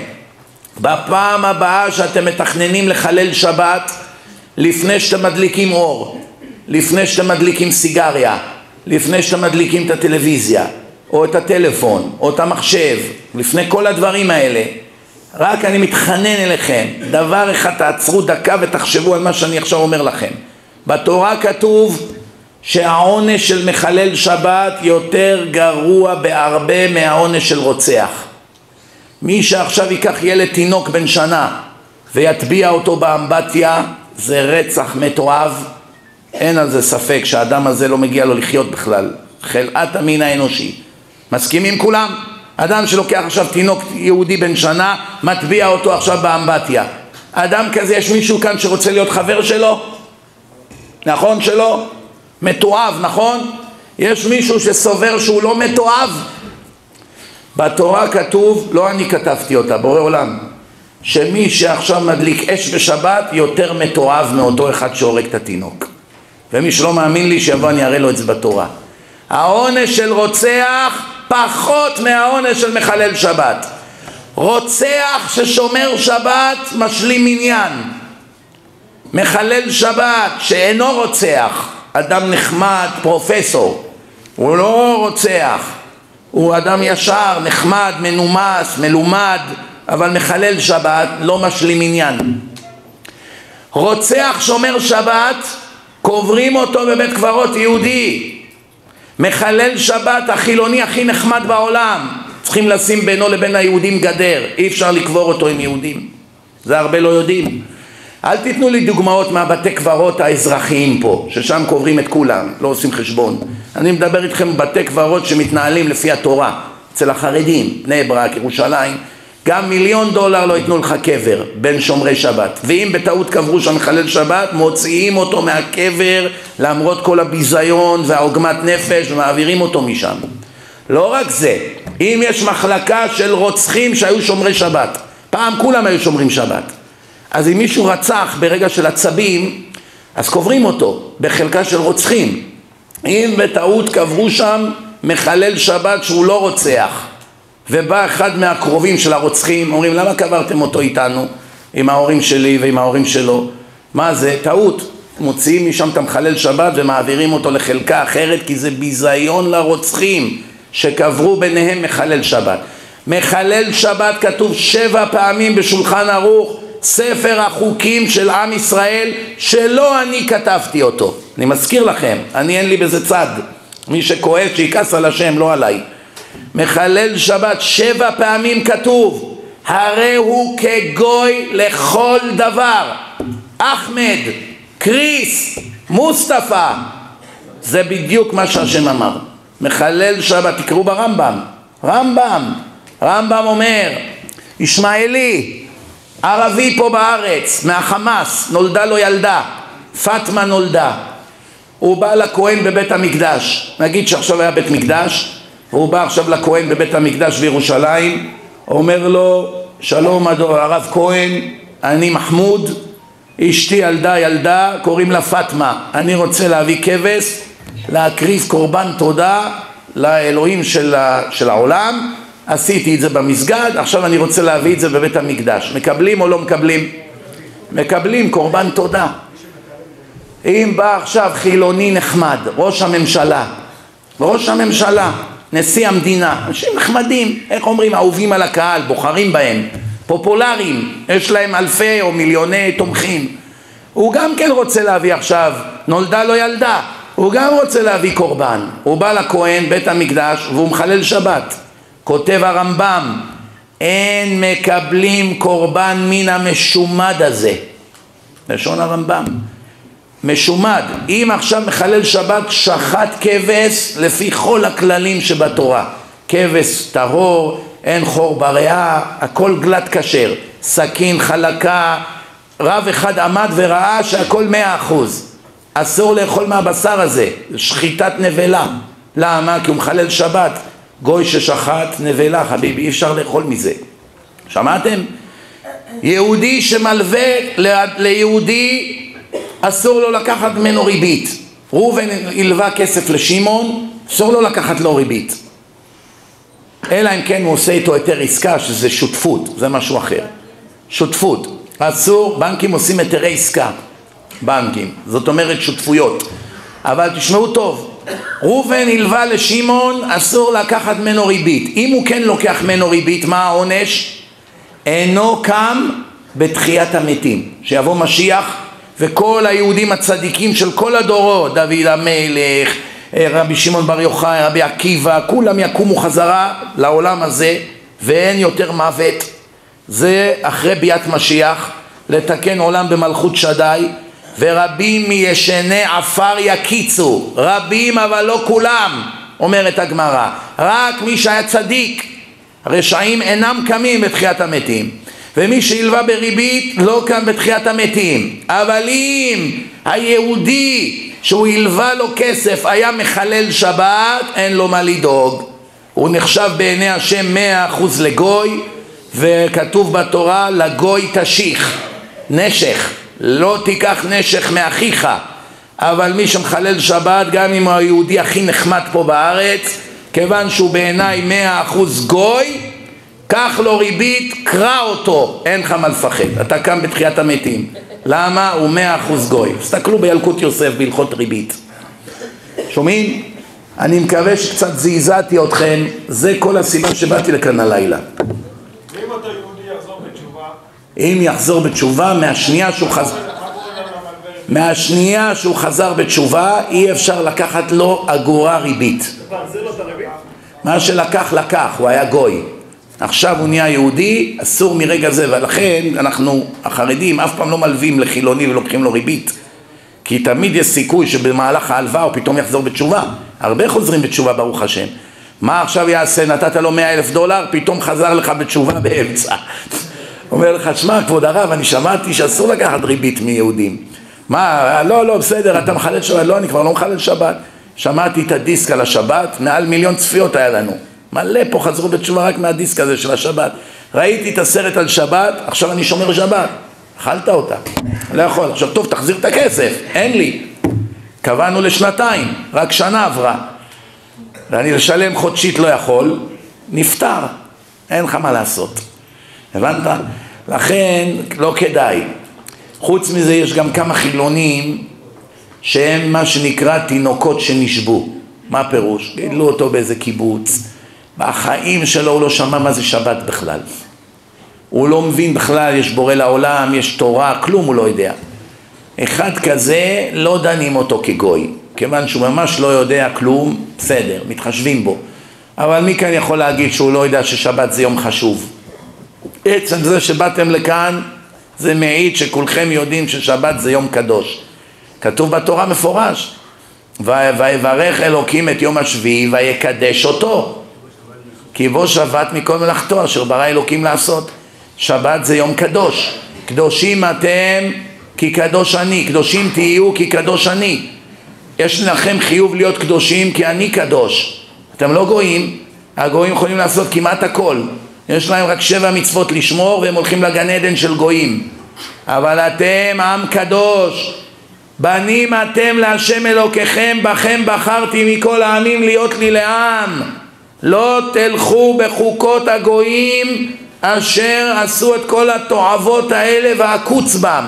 בפעם הבאה שאתם מתכננים לחלל שבת, לפני שאתם מדליקים אור, לפני שאתם מדליקים סיגריה, לפני שאתם מדליקים את הטלוויזיה, או את הטלפון, או את המחשב, לפני כל הדברים האלה, רק אני מתחנן אליכם, דבר אחד, תעצרו דקה ותחשבו על מה שאני עכשיו אומר לכם. בתורה כתוב שהעונש של מחלל שבת יותר גרוע בהרבה מהעונש של רוצח. מי שעכשיו ייקח ילד תינוק בן שנה ויטביע אותו באמבטיה זה רצח מתועב, אין על זה ספק שהאדם הזה לא מגיע לו לחיות בכלל, חלאת המין האנושי. מסכימים כולם? אדם שלוקח עכשיו תינוק יהודי בן שנה, מטביע אותו עכשיו באמבטיה. אדם כזה, יש מישהו כאן שרוצה להיות חבר שלו? נכון שלא? מתועב, נכון? יש מישהו שסובר שהוא לא מתועב? בתורה כתוב, לא אני כתבתי אותה, בורא עולם, שמי שעכשיו מדליק אש בשבת יותר מתועב מאותו אחד שהורג את התינוק. ומי שלא מאמין לי שיבוא אני אראה לו את זה בתורה. העונש של רוצח פחות מהעונש של מחלל שבת. רוצח ששומר שבת משלים עניין. מחלל שבת שאינו רוצח, אדם נחמד, פרופסור, הוא לא רוצח, הוא אדם ישר, נחמד, מנומס, מלומד, אבל מחלל שבת לא משלים עניין. רוצח שומר שבת קוברים אותו בבית קברות יהודי. מחלל שבת החילוני הכי נחמד בעולם, צריכים לשים בינו לבין היהודים גדר, אי אפשר לקבור אותו עם יהודים, זה הרבה לא יודעים. אל תיתנו לי דוגמאות מהבתי קברות האזרחיים פה, ששם קוברים את כולם, לא עושים חשבון. אני מדבר איתכם בתי קברות שמתנהלים לפי התורה, אצל החרדים, בני ברק, ירושלים, גם $1,000,000 לא ייתנו לך קבר בין שומרי שבת. ואם בטעות קברו שם מחלל שבת, מוציאים אותו מהקבר למרות כל הביזיון והעוגמת נפש ומעבירים אותו משם. לא רק זה, אם יש מחלקה של רוצחים שהיו שומרי שבת, פעם כולם היו שומרים שבת, אז אם מישהו רצח ברגע של עצבים, אז קוברים אותו בחלקה של רוצחים. אם בטעות קברו שם מחלל שבת שהוא לא רוצח, ובא אחד מהקרובים של הרוצחים, אומרים למה קברתם אותו איתנו, עם ההורים שלי ועם ההורים שלו? מה זה? טעות. מוציאים משם את המחלל שבת ומעבירים אותו לחלקה אחרת, כי זה ביזיון לרוצחים שקברו ביניהם מחלל שבת. מחלל שבת כתוב 7 פעמים בשולחן ערוך, ספר החוקים של עם ישראל, שלא אני כתבתי אותו. אני מזכיר לכם, אין לי בזה צד, מי שכועס שיקס על השם, לא עליי. מחלל שבת 7 פעמים כתוב, הרי הוא כגוי לכל דבר. אחמד, קריס, מוסטפא, זה בדיוק מה שהשם אמר. מחלל שבת, תקראו ברמב"ם, רמב"ם אומר, ישמעאלי, ערבי פה בארץ, מהחמאס, נולדה לו ילדה, פטמה נולדה, הוא בא לכהן בבית המקדש, נגיד שעכשיו היה בית מקדש, והוא בא עכשיו לכהן בבית המקדש בירושלים, אומר לו, שלום הרב כהן, אני מחמוד, אשתי ילדה, קוראים לה פטמה, אני רוצה להביא כבש, להקריב קורבן תודה לאלוהים של העולם, עשיתי את זה במסגד, עכשיו אני רוצה להביא את זה בבית המקדש. מקבלים או לא מקבלים? מקבלים, קורבן תודה. אם בא עכשיו חילוני נחמד, ראש הממשלה, נשיא המדינה, אנשים נחמדים, איך אומרים, אהובים על הקהל, בוחרים בהם, פופולריים, יש להם אלפי או מיליוני תומכים. הוא גם כן רוצה להביא עכשיו, נולדה לו ילדה, הוא גם רוצה להביא קורבן. הוא בא לכהן, בית המקדש, והוא מחלל שבת. כותב הרמב"ם, אין מקבלים קורבן מן המשומד הזה. לשון הרמב"ם. משומד. אם עכשיו מחלל שבת שחט כבש לפי כל הכללים שבתורה. כבש טהור, אין חור בריאה, הכל גלת כשר. סכין חלקה, רב אחד עמד וראה שהכל 100%. אסור לאכול מהבשר הזה, שחיטת נבלה. למה? כי הוא מחלל שבת. גוי ששחט נבלה, חביבי, אי אפשר לאכול מזה. שמעתם? יהודי שמלווה ליהודי, אסור לו לקחת ממנו ריבית. ראובן הלווה כסף לשמעון, אסור לו לקחת לו ריבית. אלא אם כן הוא עושה איתו היתר עסקה, שזה שותפות, זה משהו אחר. שותפות. אסור, בנקים עושים היתרי עסקה. בנקים, זאת אומרת שותפויות. אבל תשמעו טוב, ראובן הלווה לשמעון, אסור לקחת ממנו ריבית. אם הוא כן לוקח ממנו ריבית, מה העונש? אינו קם בתחיית המתים. שיבוא משיח וכל היהודים הצדיקים של כל הדורות, דוד המלך, רבי שמעון בר יוחאי, רבי עקיבא, כולם יקומו חזרה לעולם הזה, ואין יותר מוות. זה אחרי ביאת משיח, לתקן עולם במלכות שדי, ורבים מישני עפר יקיצו. רבים אבל לא כולם, אומרת הגמרא, רק מי שהיה צדיק. הרשעים אינם קמים בתחיית המתים, ומי שילווה בריבית לא קם בתחיית המתים. אבל אם היהודי שהוא ילווה לו כסף היה מחלל שבת, אין לו מה לדאוג, הוא נחשב בעיני השם 100% לגוי, וכתוב בתורה לגוי תשיך, נשך, לא תיקח נשך מאחיך. אבל מי שמחלל שבת, גם אם הוא היהודי הכי נחמד פה בארץ, כיוון שהוא בעיניי 100% גוי, קח לו ריבית, קרא אותו, אין לך מה לפחד, אתה קם בתחיית המתים. למה? הוא 100% גוי. תסתכלו בילקוט יוסף בהלכות ריבית. שומעים? אני מקווה שקצת זעזעתי אתכם, זה כל הסיבה שבאתי לכאן הלילה.
ואם אותו יהודי יחזור בתשובה?
אם יחזור בתשובה, מהשנייה שהוא חזר בתשובה, אי אפשר לקחת לו אגורה ריבית. מה שלקח, הוא היה גוי. עכשיו הוא נהיה יהודי, אסור מרגע זה, ולכן אנחנו החרדים אף פעם לא מלווים לחילוני ולוקחים לו ריבית, כי תמיד יש סיכוי שבמהלך ההלוואה הוא פתאום יחזור בתשובה. הרבה חוזרים בתשובה ברוך השם. מה עכשיו יעשה? נתת לו $100,000, פתאום חזר לך בתשובה באמצע. אומר לך, שמע כבוד הרב, אני שמעתי שאסור לקחת ריבית מיהודים. מה? לא, בסדר, אתה מחלל שבת. לא, אני כבר לא מחלל שבת. שמעתי את הדיסק על השבת, מעל 1,000,000 צפיות היה לנו. מלא פה חזרו בתשובה רק מהדיסק הזה של השבת. ראיתי את הסרט על שבת, עכשיו אני שומר שבת. אכלת אותה, לא יכול. עכשיו טוב, תחזיר את הכסף, אין לי. קבענו לשנתיים, רק שנה עברה, ואני לשלם חודשית לא יכול, נפטר, אין לך מה לעשות. הבנת? לכן לא כדאי. חוץ מזה יש גם כמה חילונים שהם מה שנקרא תינוקות שנשבו. מה פירוש? גידלו אותו באיזה קיבוץ, בחיים שלו הוא לא שמע מה זה שבת בכלל, הוא לא מבין בכלל, יש בורא לעולם, יש תורה, כלום הוא לא יודע. אחד כזה לא דנים אותו כגוי, כיוון שהוא ממש לא יודע כלום, בסדר, מתחשבים בו. אבל מי כאן יכול להגיד שהוא לא יודע ששבת זה יום חשוב? עצם זה שבאתם לכאן זה מעיד שכולכם יודעים ששבת זה יום קדוש. כתוב בתורה מפורש, ויברך אלוקים את יום השביעי ויקדש אותו, כי בו שבת מכל מלאכתו אשר ברא אלוקים לעשות. שבת זה יום קדוש. קדושים אתם כי קדוש אני, קדושים תהיו כי קדוש אני. יש לכם חיוב להיות קדושים כי אני קדוש. אתם לא גויים, הגויים יכולים לעשות כמעט הכל, יש להם רק 7 מצוות לשמור והם הולכים לגן עדן של גויים. אבל אתם עם קדוש, בנים אתם להשם אלוקיכם, בכם בחרתי מכל העמים להיות לי לעם. לא תלכו בחוקות הגויים אשר עשו את כל התועבות האלה ועקוץ בם.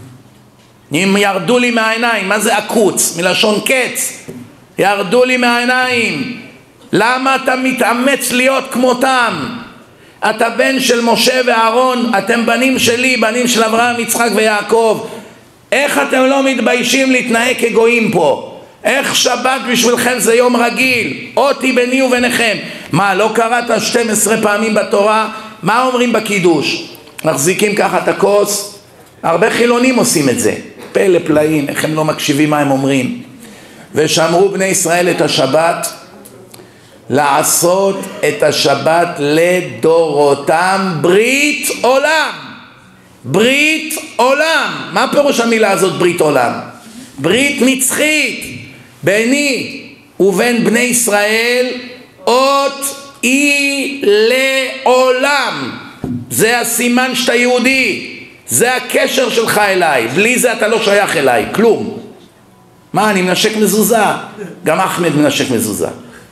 הם ירדו לי מהעיניים. מה זה עקוץ? מלשון קץ. ירדו לי מהעיניים. למה אתה מתאמץ להיות כמותם? אתה בן של משה ואהרון, אתם בנים שלי, בנים של אברהם, יצחק ויעקב. איך אתם לא מתביישים להתנהג כגויים פה? איך שבת בשבילכם זה יום רגיל? אותי ביני וביניכם. מה, לא קראת 12 פעמים בתורה? מה אומרים בקידוש? מחזיקים ככה את הכוס, הרבה חילונים עושים את זה, פלא פלאים, איך הם לא מקשיבים מה הם אומרים. ושמרו בני ישראל את השבת, לעשות את השבת לדורותם ברית עולם. ברית עולם. מה פירוש המילה הזאת ברית עולם? ברית נצחית ביני ובין בני ישראל, אות היא לעולם. זה הסימן שאתה יהודי, זה הקשר שלך אליי, בלי זה אתה לא שייך אליי, כלום. מה, אני מנשק מזוזה? גם אחמד מנשק מזוזה.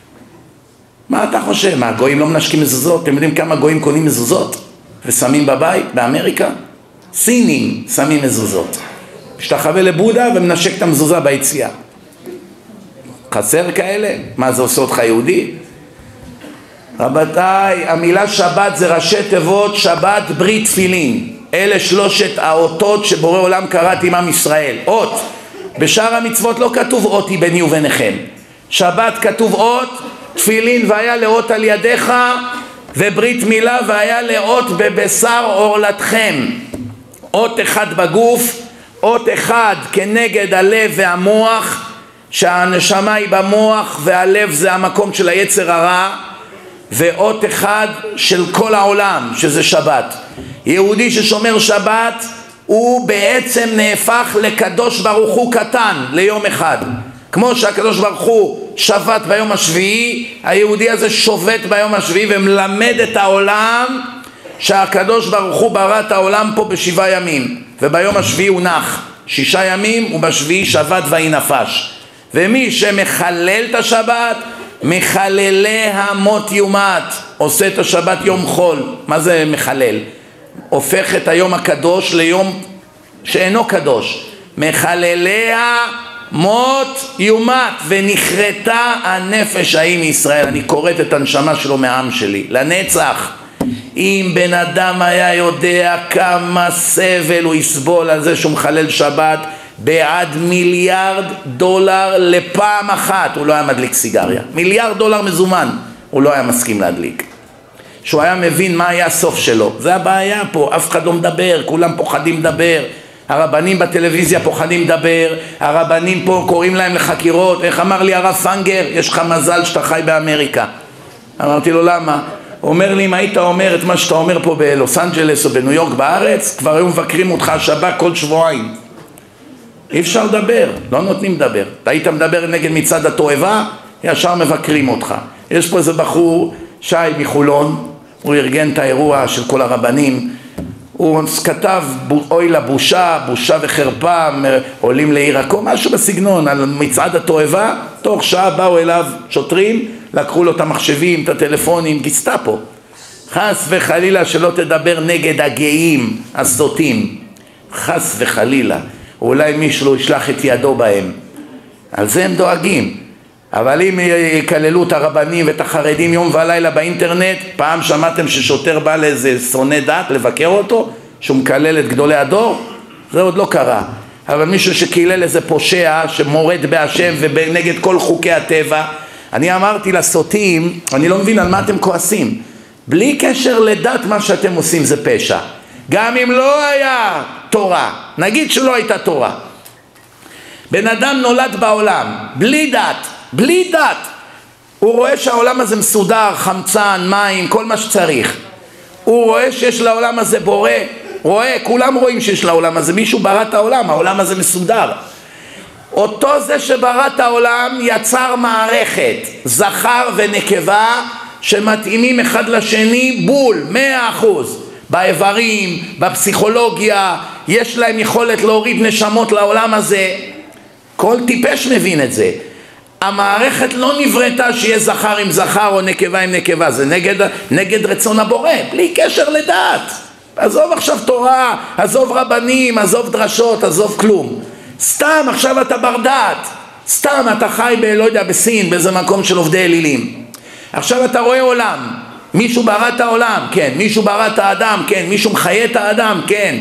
מה אתה חושב? מה, גויים לא מנשקים מזוזות? אתם יודעים כמה גויים קונים מזוזות ושמים בבית באמריקה? סינים שמים מזוזות, משתחווה לבודה ומנשק את המזוזה ביציאה. חסר כאלה? מה, זה עושה אותך יהודי? רבותיי, המילה שבת זה ראשי תיבות שבת ברית תפילין. אלה 3 האותות שבורא עולם קראתי עם עם ישראל. אות. בשאר המצוות לא כתוב אות היא ביני וביניכם. שבת כתוב אות, תפילין והיה לאות על ידיך, וברית מילה והיה לאות בבשר עורלתכם. אות אחד בגוף, אות אחד כנגד הלב והמוח, שהנשמה היא במוח והלב זה המקום של היצר הרע, ואות אחד של כל העולם שזה שבת. יהודי ששומר שבת הוא בעצם נהפך לקדוש ברוך הוא קטן ליום אחד. כמו שהקדוש ברוך הוא שבת ביום השביעי, היהודי הזה שובת ביום השביעי ומלמד את העולם שהקדוש ברוך הוא ברא את העולם פה ב7 ימים, וביום השביעי הוא נח 6 ימים, ובשביעי שבת ויהי נפש. ומי שמחלל את השבת, מחללי המות יומת, עושה את השבת יום חול. מה זה מחלל? הופך את היום הקדוש ליום שאינו קדוש. מחלליה מות יומת, ונחרטה הנפש ההיא מישראל. אני קוראת את הנשמה שלו מהעם שלי לנצח. אם בן אדם היה יודע כמה סבל הוא יסבול על זה שהוא מחלל שבת, בעד $1 מיליארד לפעם אחת הוא לא היה מדליק סיגריה. $1 מיליארד מזומן הוא לא היה מסכים להדליק. שהוא היה מבין מה היה הסוף שלו. זה הבעיה פה, אף אחד לא מדבר, כולם פוחדים לדבר. הרבנים בטלוויזיה פוחדים לדבר, הרבנים פה קוראים להם לחקירות. איך אמר לי הרב פנגר? יש לך מזל שאתה חי באמריקה. אמרתי לו למה? הוא אומר לי, אם היית אומר את מה שאתה אומר פה בלוס אנג'לס או בניו יורק בארץ, כבר היו מבקרים אותך השב"כ כל שבועיים. אי אפשר לדבר, לא נותנים לדבר. אתה היית מדבר נגד מצעד התועבה, ישר מבקרים אותך. יש פה איזה בחור, שי מחולון, הוא ארגן את האירוע של כל הרבנים, הוא כתב אוי לבושה, בושה וחרפה, עולים לעירקו, משהו בסגנון על מצעד התועבה. תוך שעה באו אליו שוטרים, לקחו לו את המחשבים, את הטלפונים, גסטאפו. חס וחלילה שלא תדבר נגד הגאים, הסוטים. חס וחלילה. אולי מישהו ישלח את ידו בהם. על זה הם דואגים. אבל אם יקללו את הרבנים ואת החרדים יום ולילה באינטרנט, פעם שמעתם ששוטר בא לאיזה שונא דת לבקר אותו, שהוא מקלל את גדולי הדור? זה עוד לא קרה. אבל מישהו שקילל איזה פושע שמורד בהשם ונגד כל חוקי הטבע, אני אמרתי לסוטים, אני לא מבין על מה אתם כועסים. בלי קשר לדת מה שאתם עושים זה פשע. גם אם לא היה תורה, נגיד שלא הייתה תורה. בן אדם נולד בעולם, בלי דת, הוא רואה שהעולם הזה מסודר, חמצן, מים, כל מה שצריך. הוא רואה שיש לעולם הזה בורא, כולם רואים שיש לעולם הזה, מישהו ברא את העולם, העולם הזה מסודר. אותו זה שברא את העולם יצר מערכת, זכר ונקבה, שמתאימים אחד לשני בול, 100%. באיברים, בפסיכולוגיה, יש להם יכולת להוריד נשמות לעולם הזה. כל טיפש מבין את זה. המערכת לא נבראתה שיהיה זכר עם זכר או נקבה עם נקבה, זה נגד רצון הבורא, בלי קשר לדת. עזוב עכשיו תורה, עזוב רבנים, עזוב דרשות, עזוב כלום. סתם עכשיו אתה בר דעת, סתם אתה חי לא יודע, בסין, באיזה מקום של עובדי אלילים. עכשיו אתה רואה עולם, מישהו ברא את העולם, כן, מישהו ברא את האדם, כן, מישהו מחיה את האדם, כן.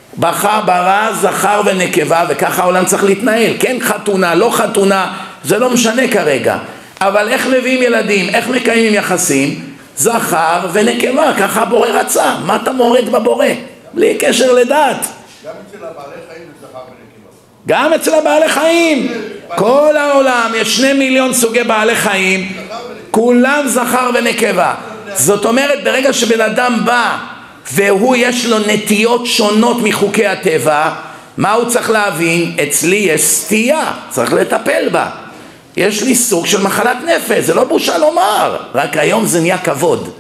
ברא זכר ונקבה, וככה העולם צריך להתנהל, כן חתונה, לא חתונה, זה לא משנה כרגע. אבל איך מביאים ילדים, איך מקיימים יחסים? זכר ונקבה, ככה הבורא רצה. מה אתה מורד בבורא? בלי קשר לדת.
גם אצל הבעלי חיים זה זכר ונקבה.
גם אצל הבעלי חיים. כל העולם, יש 2 מיליון סוגי בעלי חיים, כולם זכר ונקבה. זאת אומרת, ברגע שבן אדם בא והוא יש לו נטיות שונות מחוקי הטבע, מה הוא צריך להבין? אצלי יש סטייה, צריך לטפל בה. יש לי סוג של מחלת נפש, זה לא בושה לומר, רק היום זה נהיה כבוד.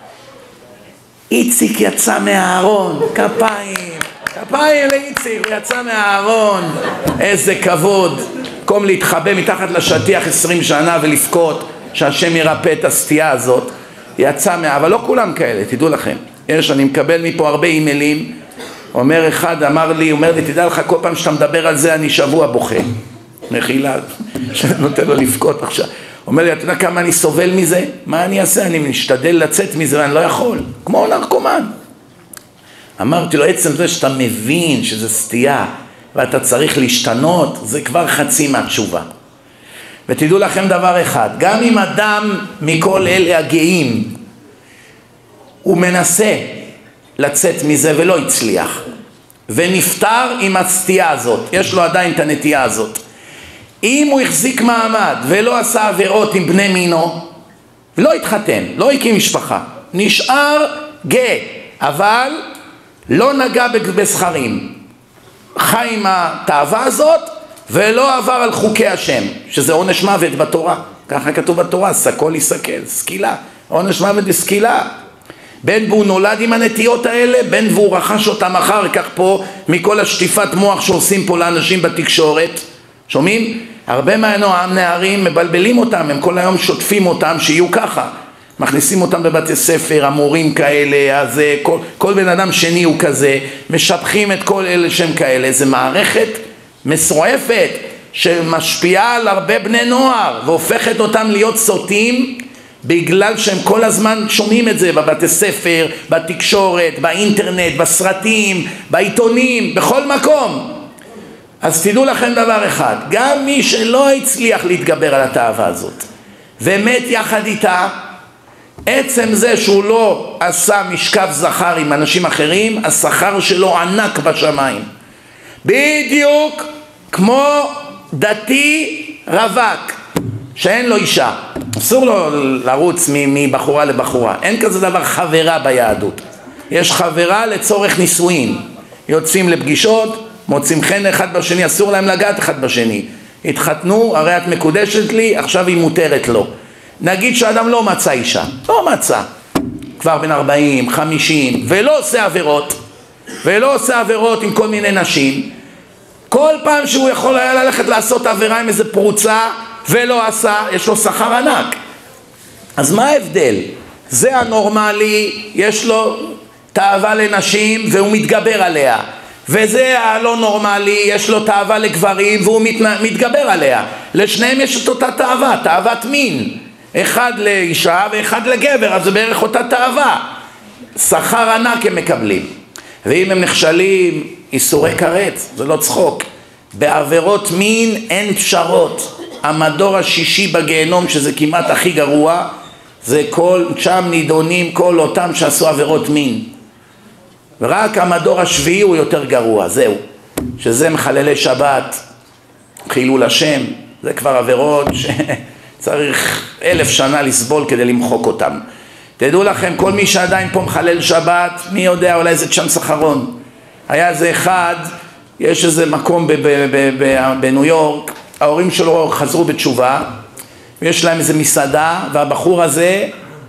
איציק יצא מהארון, כפיים לאיציק, הוא יצא מהארון, איזה כבוד. במקום להתחבא מתחת לשטיח 20 שנה ולפקות שהשם ירפא את הסטייה הזאת, יצא אבל לא כולם כאלה, תדעו לכם. אני מקבל מפה הרבה אימיילים, אומר אחד, אמר לי, תדע לך, כל פעם שאתה מדבר על זה אני שבוע בוכה. מחילה, שנותן לו לפקות עכשיו. אומר לי, אתה יודע כמה אני סובל מזה? מה אני אעשה? אני משתדל לצאת מזה ואני לא יכול. כמו נרקומן. אמרתי לו, עצם זה שאתה מבין שזה סטייה ואתה צריך להשתנות, זה כבר חצי מהתשובה. ותדעו לכם דבר אחד, גם אם אדם מכל אלה הגאים, הוא מנסה לצאת מזה ולא הצליח, ונפטר עם הסטייה הזאת, יש לו עדיין את הנטייה הזאת. אם הוא החזיק מעמד ולא עשה עבירות עם בני מינו, לא התחתן, לא הקים משפחה, נשאר גא, אבל לא נגע בסכרים, חי עם התאווה הזאת ולא עבר על חוקי השם, שזה עונש מוות בתורה, ככה כתוב בתורה, סקול יסקל, סקילה, עונש מוות בסקילה. בין והוא נולד עם הנטיות האלה, בין והוא רכש אותם אחר כך פה מכל השטיפת מוח שעושים פה לאנשים בתקשורת. שומעים? הרבה מהנערים מבלבלים אותם, הם כל היום שוטפים אותם שיהיו ככה, מכניסים אותם בבתי ספר, המורים כאלה, אז כל בן אדם שני הוא כזה, משבחים את כל אלה שהם כאלה. זה מערכת מסועפת שמשפיעה על הרבה בני נוער והופכת אותם להיות סוטים, בגלל שהם כל הזמן שומעים את זה בבתי ספר, בתקשורת, באינטרנט, בסרטים, בעיתונים, בכל מקום. אז תדעו לכם דבר אחד, גם מי שלא הצליח להתגבר על התאווה הזאת ומת יחד איתה, עצם זה שהוא לא עשה משכב זכר עם אנשים אחרים, השכר שלו ענק בשמיים, בדיוק כמו דתי רווק שאין לו אישה, אסור לו לרוץ מבחורה לבחורה, אין כזה דבר חברה ביהדות. יש חברה לצורך נישואין, יוצאים לפגישות, מוצאים חן אחד בשני, אסור להם לגעת אחד בשני, התחתנו, הרי את מקודשת לי, עכשיו היא מותרת לו. נגיד שאדם לא מצא אישה, לא מצא, כבר בן 40, 50, ולא עושה עבירות עם כל מיני נשים, כל פעם שהוא יכול היה ללכת לעשות עבירה עם איזה פרוצה ולא עשה, יש לו שכר ענק. אז מה ההבדל? זה הנורמלי, יש לו תאווה לנשים והוא מתגבר עליה, וזה הלא נורמלי, יש לו תאווה לגברים והוא מתגבר עליה. לשניהם יש את אותה תאווה, תאוות מין, אחד לאישה ואחד לגבר, אז זה בערך אותה תאווה, שכר ענק הם מקבלים. ואם הם נכשלים, איסורי כרת, זה לא צחוק, בעבירות מין אין פשרות. המדור השישי בגיהנום, שזה כמעט הכי גרוע, זה שם נידונים כל אותם שעשו עבירות מין. ורק המדור השביעי הוא יותר גרוע, זהו, שזה מחללי שבת, חילול השם, זה כבר עבירות שצריך 1000 שנה לסבול כדי למחוק אותם. תדעו לכם, כל מי שעדיין פה מחלל שבת, מי יודע, אולי זה צ'אנס אחרון. היה איזה אחד, יש איזה מקום בניו יורק, ההורים שלו חזרו בתשובה, ויש להם איזה מסעדה, והבחור הזה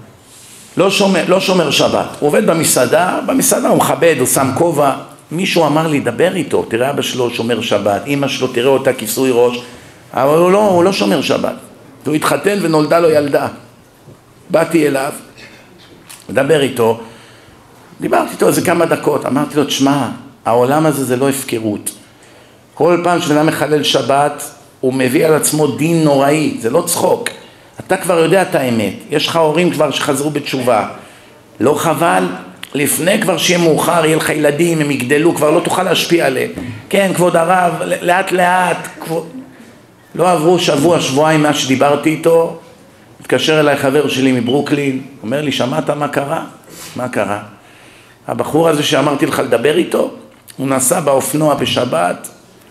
לא שומר שבת. הוא עובד במסעדה הוא מכבד, הוא שם כובע. מישהו אמר לי, דבר איתו, תראה אבא שלו שומר שבת, אמא שלו תראה אותה כיסוי ראש, אבל הוא לא שומר שבת. והוא התחתן ונולדה לו ילדה. באתי אליו, מדבר איתו, דיברתי איתו איזה כמה דקות, אמרתי לו, תשמע, העולם הזה זה לא הפקרות. כל פעם שבן מחלל שבת, הוא מביא על עצמו דין נוראי, זה לא צחוק. אתה כבר יודע את האמת, יש לך הורים כבר שחזרו בתשובה. לא חבל? לפני כבר שיהיה מאוחר, יהיה לך ילדים, הם יגדלו, כבר לא תוכל להשפיע עליהם. כן, כבוד הרב, לאט לאט, לא עברו שבוע, שבועיים מה שדיברתי איתו, התקשר אליי חבר שלי מברוקלין, אומר לי, שמעת מה קרה? מה קרה? הבחור הזה שאמרתי לך לדבר איתו, הוא נסע באופנוע בשבת,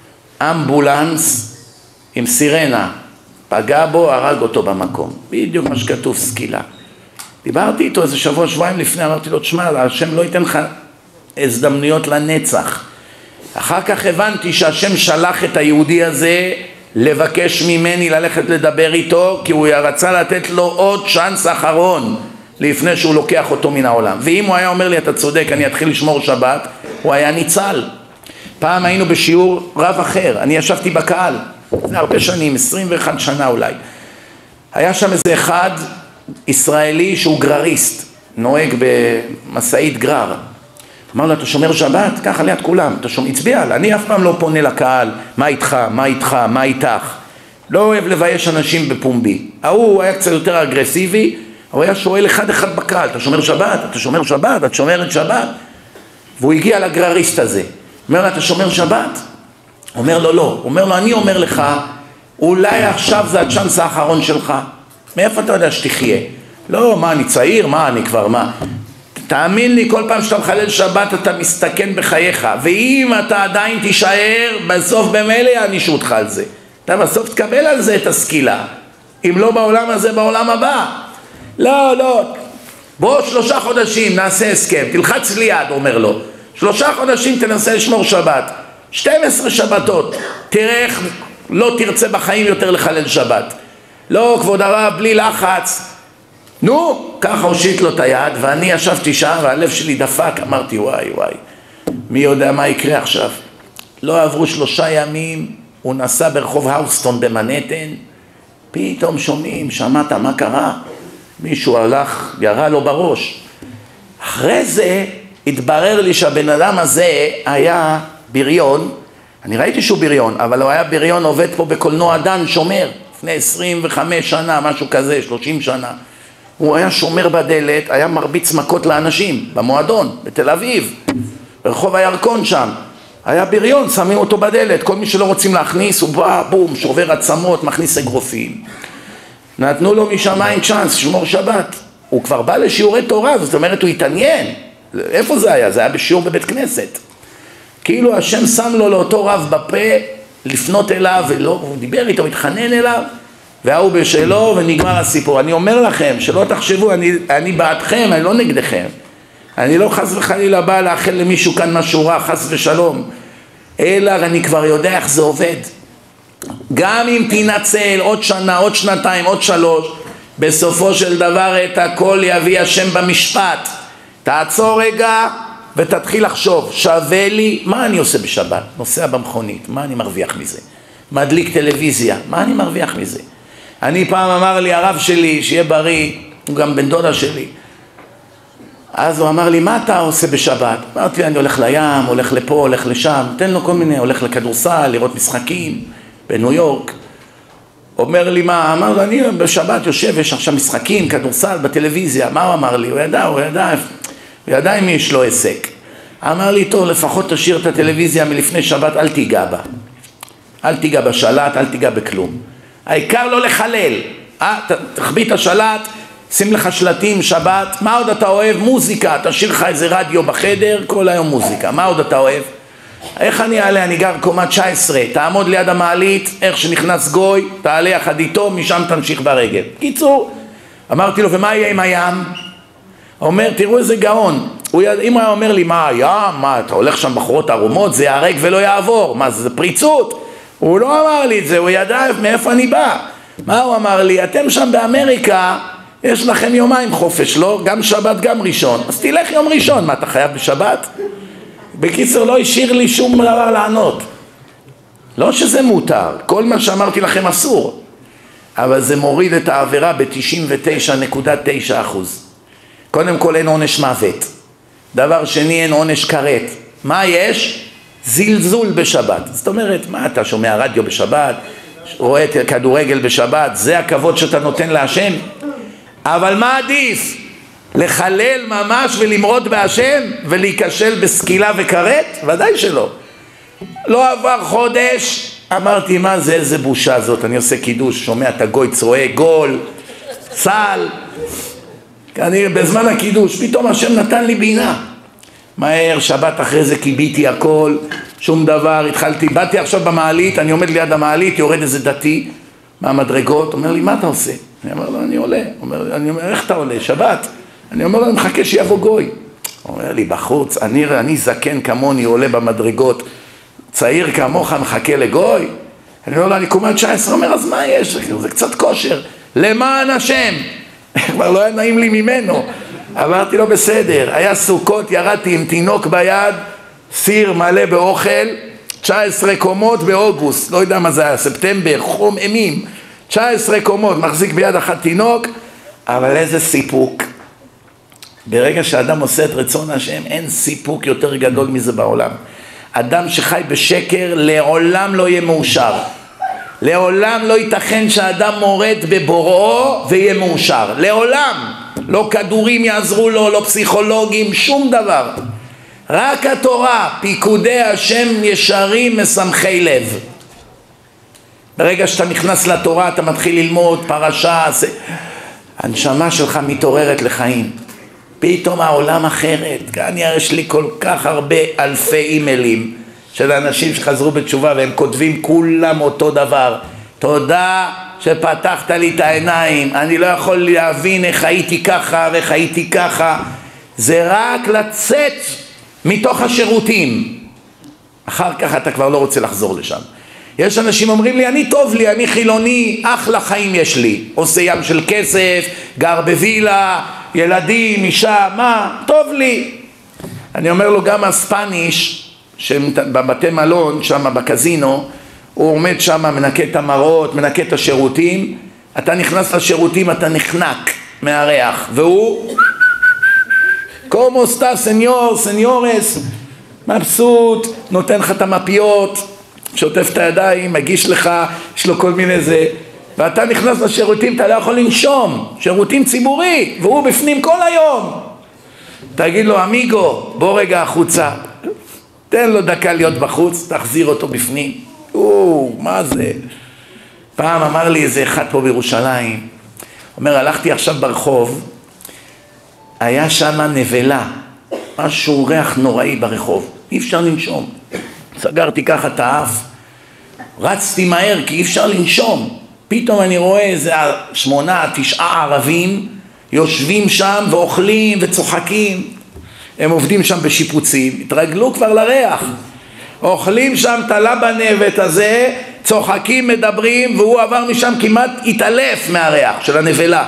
אמבולנס עם סירנה, פגע בו, הרג אותו במקום. בדיוק מה שכתוב, סקילה. דיברתי איתו איזה שבוע, שבועיים לפני, אמרתי לו, תשמע, השם לא ייתן לך הזדמנויות לנצח. אחר כך הבנתי שהשם שלח את היהודי הזה לבקש ממני ללכת לדבר איתו, כי הוא רצה לתת לו עוד צ'אנס אחרון לפני שהוא לוקח אותו מן העולם. ואם הוא היה אומר לי, אתה צודק, אני אתחיל לשמור שבת, הוא היה ניצל. פעם היינו בשיעור רב אחר, אני ישבתי בקהל, זה הרבה שנים, 21 שנה אולי. היה שם איזה אחד ישראלי שהוא גרריסט, נוהג במסעית גרר. אמר לו, אתה שומר שבת? ככה ליד כולם, הצביע לה, אני אף פעם לא פונה לקהל, מה איתך, מה איתך, מה איתך? לא אוהב לבייש אנשים בפומבי. הוא היה קצת יותר אגרסיבי, הוא היה שואל אחד בקהל, אתה שומר שבת? אתה שומר שבת? את שומרת שבת? והוא הגיע לגרריסט הזה, אומר לו, אתה שומר שבת? אומר לו, לא. אומר לו, אני אומר לך, אולי עכשיו זה הצ'אנס האחרון שלך. מאיפה אתה יודע שתחיה? לא, מה, אני צעיר? מה, אני כבר, מה? תאמין לי, כל פעם שאתה מחלל שבת אתה מסתכן בחייך, ואם אתה עדיין תישאר, בסוף במילא יענישו אותך על זה. אתה בסוף תקבל על זה את הסקילה, אם לא בעולם הזה, בעולם הבא. לא, בוא 3 חודשים נעשה הסכם, תלחץ לי יד, אומר לו, 3 חודשים תנסה לשמור שבת, 12 שבתות, תראה איך לא תרצה בחיים יותר לחלל שבת. לא, כבוד הרב, בלי לחץ. נו, ככה הושיט לו את היד, ואני ישבתי שם והלב שלי דפק, אמרתי וואי, מי יודע מה יקרה עכשיו. לא עברו 3 ימים, הוא נסע ברחוב האוסטון במנהטן, פתאום שומעים, שמעת מה קרה? מישהו הלך, ירה לו בראש. אחרי זה התברר לי שהבן אדם הזה היה בריון, אני ראיתי שהוא בריון, אבל הוא היה בריון, עובד פה בקולנוע דן, שומר, לפני 25 שנה, משהו כזה, 30 שנה. הוא היה שומר בדלת, היה מרביץ מכות לאנשים, במועדון, בתל אביב, ברחוב הירקון שם. היה בריון, שמים אותו בדלת, כל מי שלא רוצים להכניס, הוא בא, בום, שובר עצמות, מכניס אגרופים. נתנו לו משמיים צ'אנס, שמור שבת. הוא כבר בא לשיעורי תורה, זאת אומרת, הוא התעניין. איפה זה היה? זה היה בשיעור בבית כנסת. כאילו השם שם לו לאותו רב בפה, לפנות אליו, ולא, הוא דיבר איתו, התחנן אליו, והוא בשלו, ונגמר הסיפור. אני אומר לכם, שלא תחשבו, אני בעדכם, אני לא נגדכם. אני לא חס וחלילה בא לאחל למישהו כאן משהו רע, חס ושלום. אלא אני כבר יודע איך זה עובד. גם אם תנצל עוד שנה, עוד שנתיים, עוד 3, בסופו של דבר את הכל יביא השם במשפט. תעצור רגע ותתחיל לחשוב, שווה לי, מה אני עושה בשבת? נוסע במכונית, מה אני מרוויח מזה? מדליק טלוויזיה, מה אני מרוויח מזה? אני פעם אמר לי הרב שלי, שיהיה בריא, הוא גם בן דודה שלי, אז הוא אמר לי, מה אתה עושה בשבת? אמרתי, אני הולך לים, הולך לפה, הולך לשם, תן לו כל מיני, הולך לכדורסל, לראות משחקים בניו יורק. אומר לי, מה? אמר לו, אני בשבת יושב, יש עכשיו משחקים, כדורסל בטלוויזיה. מה הוא אמר לי? הוא ידע אם יש לו עסק. אמר לי, טוב, לפחות תשאיר את הטלוויזיה מלפני שבת, אל תיגע בה. אל תיגע בשלט, אל תיגע בכלום. העיקר לא לחלל. תחביא את השלט, שים לך שלטים, שבת. מה עוד אתה אוהב? מוזיקה. תשאיר לך איזה רדיו בחדר, כל היום מוזיקה. מה עוד אתה אוהב? איך אני אעלה? אני גר קומה 19, תעמוד ליד המעלית, איך שנכנס גוי, תעלה יחד איתו, משם תמשיך ברגל. קיצור, אמרתי לו, ומה יהיה עם הים? הוא אומר, תראו איזה גאון. אם הוא אומר לי, מה הים? מה, אתה הולך שם בחורות ערומות, זה יערק ולא יעבור. מה, זה פריצות? הוא לא אמר לי את זה, הוא ידע מאיפה אני בא. מה הוא אמר לי? אתם שם באמריקה, יש לכם 2 ימים חופש, לא? גם שבת, גם ראשון. אז תלך יום ראשון. מה, אתה חייב בשבת? בקיצור, לא השאיר לי שום דבר לענות. לא שזה מותר, כל מה שאמרתי לכם אסור, אבל זה מוריד את העבירה ב-99.9%. קודם כל אין עונש מוות. דבר שני, אין עונש כרת. מה יש? זלזול בשבת. זאת אומרת, מה אתה שומע רדיו בשבת, רואה כדורגל בשבת, זה הכבוד שאתה נותן להשם? אבל מה עדיף? לחלל ממש ולמרוד בהשם ולהיכשל בסקילה וכרת? ודאי שלא. לא עבר חודש, אמרתי, מה זה, איזה בושה זאת, אני עושה קידוש, שומע את הגוי צרועה, גול, סל. אני בזמן הקידוש, פתאום השם נתן לי בינה. מהר, שבת אחרי זה קיביתי הכל, שום דבר, באתי עכשיו במעלית, אני עומד ליד המעלית, יורד איזה דתי מהמדרגות, אומר לי, מה אתה עושה? אני אומר לו, אני עולה. אני אומר, איך אתה עולה? שבת. אני אומר לו, אני מחכה שיבוא גוי. הוא אומר לי, בחוץ, אני זקן כמוני, עולה במדרגות, צעיר כמוך מחכה לגוי? אני אומר לו, אני קומה 19, אומר, אז מה יש? זה קצת כושר. למען השם. כבר לא היה נעים לי ממנו. אמרתי לו, בסדר, היה סוכות, ירדתי עם תינוק ביד, סיר מלא באוכל, 19 קומות באוגוסט, לא יודע מה זה היה, ספטמבר, חום אימים, 19 קומות, מחזיק ביד אחת תינוק, אבל איזה סיפוק. ברגע שאדם עושה את רצון השם, אין סיפוק יותר גדול מזה בעולם. אדם שחי בשקר לעולם לא יהיה מאושר. לעולם לא ייתכן שאדם מורד בבוראו ויהיה מאושר. לעולם. לא כדורים יעזרו לו, לא פסיכולוגים, שום דבר. רק התורה, פיקודי השם ישרים משמחי לב. ברגע שאתה נכנס לתורה, אתה מתחיל ללמוד פרשה, הנשמה שלך מתעוררת לחיים. פתאום העולם אחרת. כאן יש לי כל כך הרבה אלפי אימיילים של אנשים שחזרו בתשובה והם כותבים כולם אותו דבר. תודה שפתחת לי את העיניים, אני לא יכול להבין איך הייתי ככה ואיך הייתי ככה. זה רק לצאת מתוך השירותים, אחר כך אתה כבר לא רוצה לחזור לשם. יש אנשים אומרים לי, אני טוב לי, אני חילוני, אחלה חיים יש לי, עושה ים של כסף, גר בווילה, ילדים, אישה, מה, טוב לי. אני אומר לו, גם הספניש שבבתי מלון שם בקזינו, הוא עומד שם, מנקה את המראות, מנקה את השירותים, אתה נכנס לשירותים, אתה נחנק מהריח, והוא כמו סטה סניור, סניורס, מבסוט, נותן לך את המפיות, שוטף את הידיים, מגיש לך, יש לו כל מיני זה, ואתה נכנס לשירותים, אתה לא יכול לנשום, שירותים ציבורי, והוא בפנים כל היום. תגיד לו, אמיגו, בוא רגע החוצה, תן לו דקה להיות בחוץ, תחזיר אותו בפנים. מה זה? פעם אמר לי איזה אחד פה בירושלים, אומר, הלכתי עכשיו ברחוב, היה שם נבלה, משהו ריח נוראי ברחוב, אי אפשר לנשום. סגרתי ככה את האף, רצתי מהר כי אי אפשר לנשום. פתאום אני רואה איזה 8-9 ערבים יושבים שם ואוכלים וצוחקים. הם עובדים שם בשיפוצים, התרגלו כבר לריח. אוכלים שם את הלבנבת הזה, צוחקים, מדברים, והוא עבר משם כמעט התעלף מהריח של הנבלה.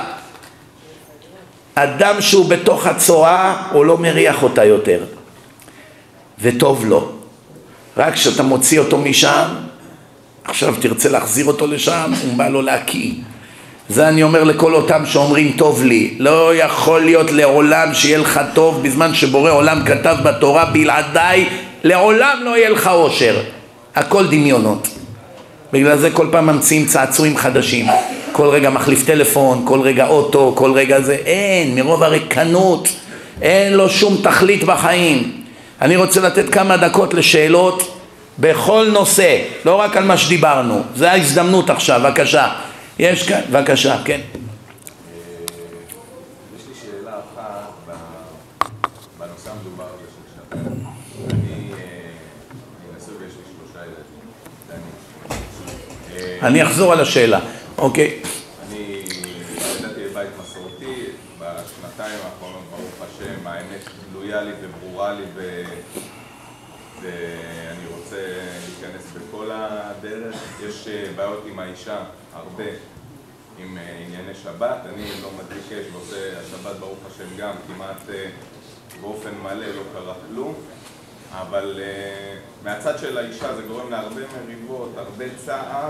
אדם שהוא בתוך הצואה, הוא לא מריח אותה יותר. וטוב לו. רק כשאתה מוציא אותו משם, עכשיו תרצה להחזיר אותו לשם, הוא בא לו להקיא. זה אני אומר לכל אותם שאומרים טוב לי. לא יכול להיות לעולם שיהיה לך טוב, בזמן שבורא עולם כתב בתורה, בלעדיי לעולם לא יהיה לך אושר. הכל דמיונות. בגלל זה כל פעם ממציאים צעצועים חדשים. כל רגע מחליף טלפון, כל רגע אוטו, כל רגע זה. אין, מרוב הריקנות, אין לו שום תכלית בחיים. אני רוצה לתת כמה דקות לשאלות בכל נושא, לא רק על מה שדיברנו. זה ההזדמנות עכשיו, בבקשה. יש כאן, בבקשה, כן.
יש לי שאלה אחת בנושא המדובר הזה של שבת. אני נשוי ויש לי 3 ילדים.
אני אחזור על השאלה, אוקיי.
אני גדלתי בבית מסורתי, בשנתיים האחרונות, ברוך השם, האמת גלויה לי וברורה לי, ואני רוצה להיכנס בכל הדרך. יש בעיות עם האישה, הרבה, עם ענייני שבת. אני לא מדליק אש ועושה השבת ברוך השם גם, כמעט באופן מלא, לא קרה כלום. אבל מהצד של האישה זה גורם להרבה מריבות, הרבה צער,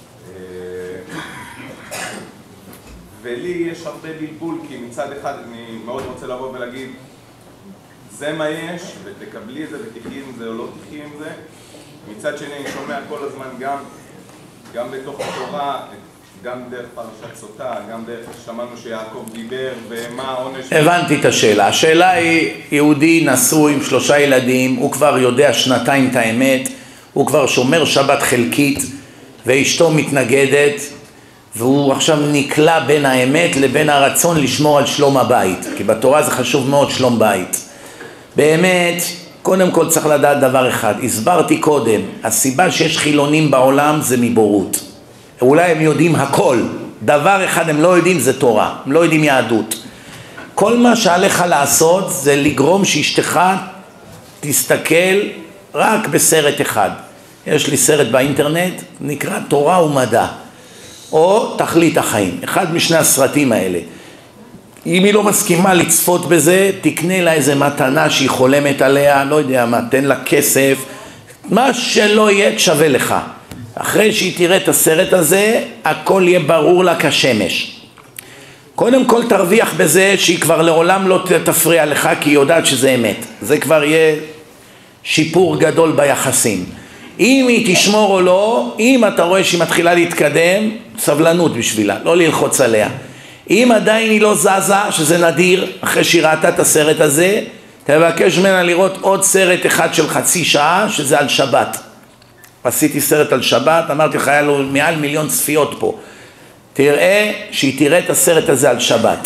ולי יש הרבה בלבול, כי מצד אחד אני מאוד רוצה לבוא ולהגיד זה מה יש, ותקבלי את זה ותחי עם זה או לא תחי עם זה. מצד שני אני שומע כל הזמן גם בתוך התורה, גם דרך פרשת סוטה, גם דרך שמענו שיעקב דיבר ומה העונש.
הבנתי את השאלה. השאלה היא, יהודי נשוי עם 3 ילדים, הוא כבר יודע 2 את האמת, הוא כבר שומר שבת חלקית ואשתו מתנגדת, והוא עכשיו נקלע בין האמת לבין הרצון לשמור על שלום הבית, כי בתורה זה חשוב מאוד שלום בית. באמת, קודם כל צריך לדעת דבר אחד, הסברתי קודם, הסיבה שיש חילונים בעולם זה מבורות. אולי הם יודעים הכל, דבר אחד הם לא יודעים זה תורה, הם לא יודעים יהדות. כל מה שעליך לעשות זה לגרום שאשתך תסתכל רק בסרט אחד. יש לי סרט באינטרנט, נקרא תורה ומדע, או תכלית החיים, אחד משני הסרטים האלה. אם היא לא מסכימה לצפות בזה, תקנה לה איזה מתנה שהיא חולמת עליה, לא יודע מה, תן לה כסף, מה שלא יהיה שווה לך. אחרי שהיא תראה את הסרט הזה, הכל יהיה ברור לה כשמש. קודם כל תרוויח בזה שהיא כבר לעולם לא תפריע לך, כי היא יודעת שזה אמת. זה כבר יהיה שיפור גדול ביחסים. אם היא תשמור או לא, אם אתה רואה שהיא מתחילה להתקדם, סבלנות בשבילה, לא ללחוץ עליה. אם עדיין היא לא זזה, שזה נדיר, אחרי שהיא ראתה את הסרט הזה, תבקש ממנה לראות עוד סרט אחד של חצי שעה, שזה על שבת. עשיתי סרט על שבת, אמרתי לך, היה לו מעל 1,000,000 צפיות פה. תראה שהיא תראה את הסרט הזה על שבת.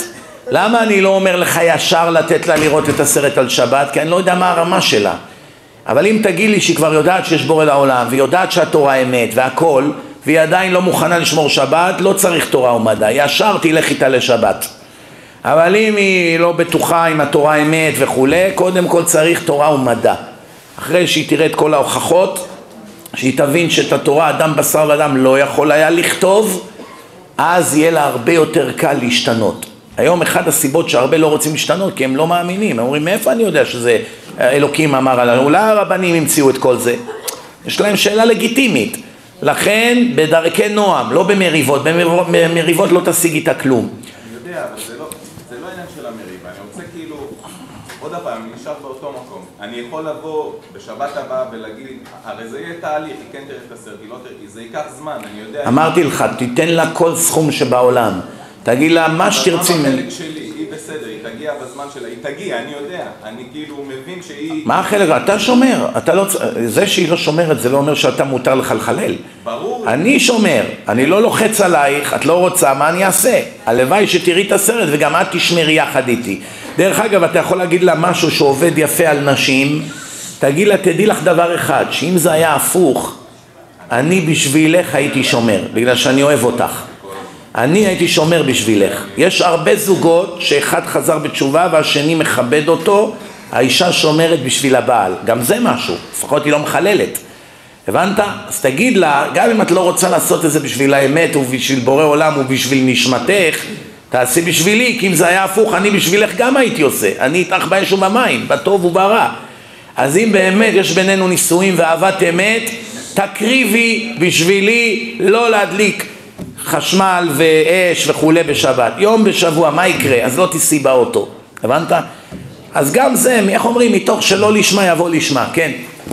למה אני לא אומר לך ישר לתת לה לראות את הסרט על שבת? כי אני לא יודע מה הרמה שלה. אבל אם תגיד לי שהיא כבר יודעת שיש בורא לעולם, והיא יודעת שהתורה אמת והכל, והיא עדיין לא מוכנה לשמור שבת, לא צריך תורה ומדע, ישר תלך איתה לשבת. אבל אם היא לא בטוחה עם התורה אמת וכולי, קודם כל צריך תורה ומדע. אחרי שהיא תראה את כל ההוכחות, שהיא תבין שאת התורה אדם בשר ואדם לא יכול היה לכתוב, אז יהיה לה הרבה יותר קל להשתנות. היום אחד הסיבות שהרבה לא רוצים להשתנות, כי הם לא מאמינים. הם אומרים, מאיפה אני יודע שזה אלוקים אמר עלינו? אולי הרבנים המציאו את כל זה. יש להם שאלה לגיטימית. לכן בדרכי נועם, לא במריבות. במריבות לא תשיג איתה כלום.
אני יודע, אבל זה לא עניין של המריבה. אני רוצה כאילו, עוד הפעם, אני נשאר באותו מקום. אני יכול לבוא בשבת הבאה ולהגיד, הרי זה יהיה תהליך, היא כן תראה את הסרט, היא לא תראה, זה ייקח זמן, אני יודע.
אמרתי לך, תיתן לה כל סכום שבעולם. תגיד לה מה שתרצי.
מה החלק שלי? היא בסדר, היא תגיע בזמן שלה, היא תגיע, אני יודע. אני כאילו מבין שהיא...
מה החלק? אתה שומר. זה שהיא לא שומרת, זה לא אומר שאתה מותר לך לחלל.
ברור.
אני שומר. אני לא לוחץ עלייך, את לא רוצה, מה אני אעשה? הלוואי שתראי את הסרט וגם את תשמרי יחד איתי. דרך אגב, אתה יכול להגיד לה משהו שעובד יפה על נשים. תגיד לה, תדעי לך דבר אחד, שאם זה היה הפוך, אני בשבילך הייתי שומר, בגלל שאני אוהב אותך. אני הייתי שומר בשבילך. יש הרבה זוגות שאחד חזר בתשובה והשני מכבד אותו, האישה שומרת בשביל הבעל. גם זה משהו, לפחות היא לא מחללת. הבנת? אז תגיד לה, גם אם את לא רוצה לעשות את זה בשביל האמת ובשביל בורא עולם ובשביל נשמתך, תעשי בשבילי, כי אם זה היה הפוך, אני בשבילך גם הייתי עושה. אני איתך באש ובמים, בטוב וברע. אז אם באמת יש בינינו נישואים ואהבת אמת, תקריבי בשבילי לא להדליק חשמל ואש וכולי בשבת. יום בשבוע, מה יקרה? אז לא תיסעי באוטו. הבנת? אז גם זה, איך אומרים? מתוך שלא לשמה יבוא לשמה. כן.
יש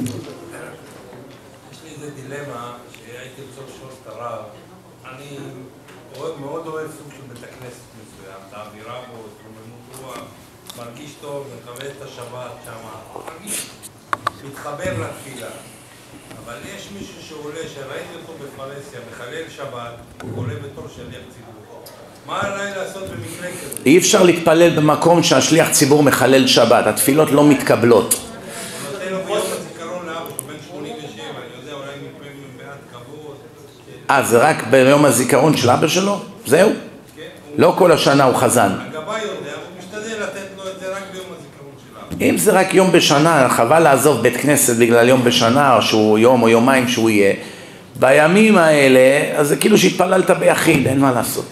לי איזה דילמה שהייתי רוצה לשאול את הרב. אני מאוד אוהב סוג של בית הכנסת מסוים, את האווירה בו, את רוממות רוח, מרגיש טוב, מכבד את השבת שם, מרגיש, מתחבר לתפילה. אבל יש מישהו שעולה, שראיתי אותו בפרהסיה, מחלל שבת, הוא עולה בתור שליח ציבור. מה עליי לעשות במקרה כזה?
אי אפשר להתפלל במקום שהשליח ציבור מחלל שבת, התפילות לא מתקבלות.
הוא נותן לו ביום הזיכרון לאבא, הוא בן 87, אני יודע, אולי נקרא מעט כבוד.
זה רק ביום הזיכרון של אבא שלו? זהו?
כן.
לא כל השנה הוא חזן.
הגבאי יודע, הוא משתדל לתת לו את זה רק ביום הזיכרון של אבא.
אם זה רק יום בשנה, חבל לעזוב בית כנסת בגלל יום בשנה, או שהוא יום או יומיים שהוא יהיה. בימים האלה, אז זה כאילו שהתפללת ביחיד, אין מה לעשות.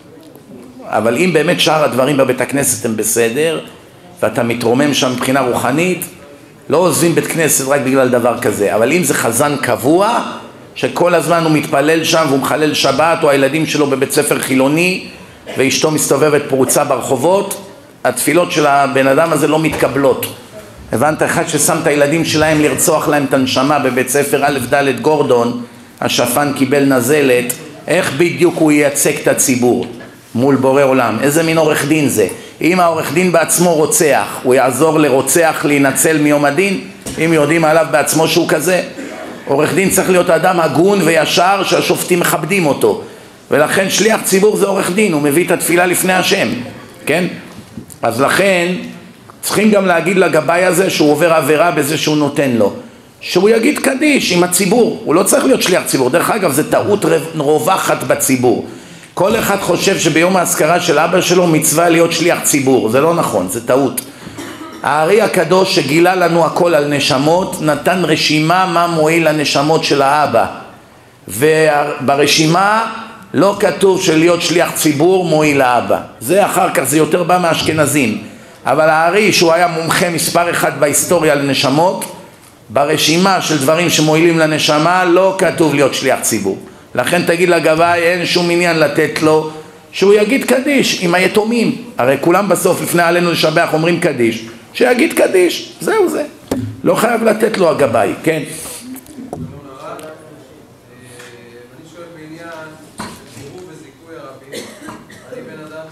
אבל אם באמת שאר הדברים בבית הכנסת הם בסדר, ואתה מתרומם שם מבחינה רוחנית, לא עוזבים בית כנסת רק בגלל דבר כזה. אבל אם זה חזן קבוע, שכל הזמן הוא מתפלל שם והוא מחלל שבת, או הילדים שלו בבית ספר חילוני, ואשתו מסתובבת פרוצה ברחובות, התפילות של הבן אדם הזה לא מתקבלות. הבנת? אחד ששם את הילדים שלהם לרצוח להם את הנשמה בבית ספר א' ד' גורדון, השפן קיבל נזלת, איך בדיוק הוא ייצג את הציבור מול בורא עולם? איזה מין עורך דין זה? אם העורך דין בעצמו רוצח, הוא יעזור לרוצח להינצל מיום הדין? אם יודעים עליו בעצמו שהוא כזה? עורך דין צריך להיות אדם הגון וישר שהשופטים מכבדים אותו, ולכן שליח ציבור זה עורך דין, הוא מביא את התפילה לפני השם, כן? אז לכן צריכים גם להגיד לגבאי הזה שהוא עובר עבירה בזה שהוא נותן לו, שהוא יגיד קדיש עם הציבור. הוא לא צריך להיות שליח ציבור. דרך אגב, זה טעות רווחת בציבור. כל אחד חושב שביום ההזכרה של אבא שלו מצווה להיות שליח ציבור. זה לא נכון, זה טעות. הארי הקדוש שגילה לנו הכל על נשמות, נתן רשימה מה מועיל לנשמות של האבא. וברשימה לא כתוב שלהיות שליח ציבור מועיל לאבא. זה אחר כך, זה יותר בא מהאשכנזים. אבל הארי, שהוא היה מומחה מספר אחד בהיסטוריה לנשמות, ברשימה של דברים שמועילים לנשמה לא כתוב להיות שליח ציבור. לכן תגיד לגבאי, אין שום עניין לתת לו שהוא יגיד קדיש עם היתומים. הרי כולם בסוף לפני עלינו לשבח אומרים קדיש, שיגיד קדיש, זהו זה. לא חייב לתת לו הגבאי, כן?
אני שואל בעניין של צירוף וזיכוי הרבים. אני בן אדם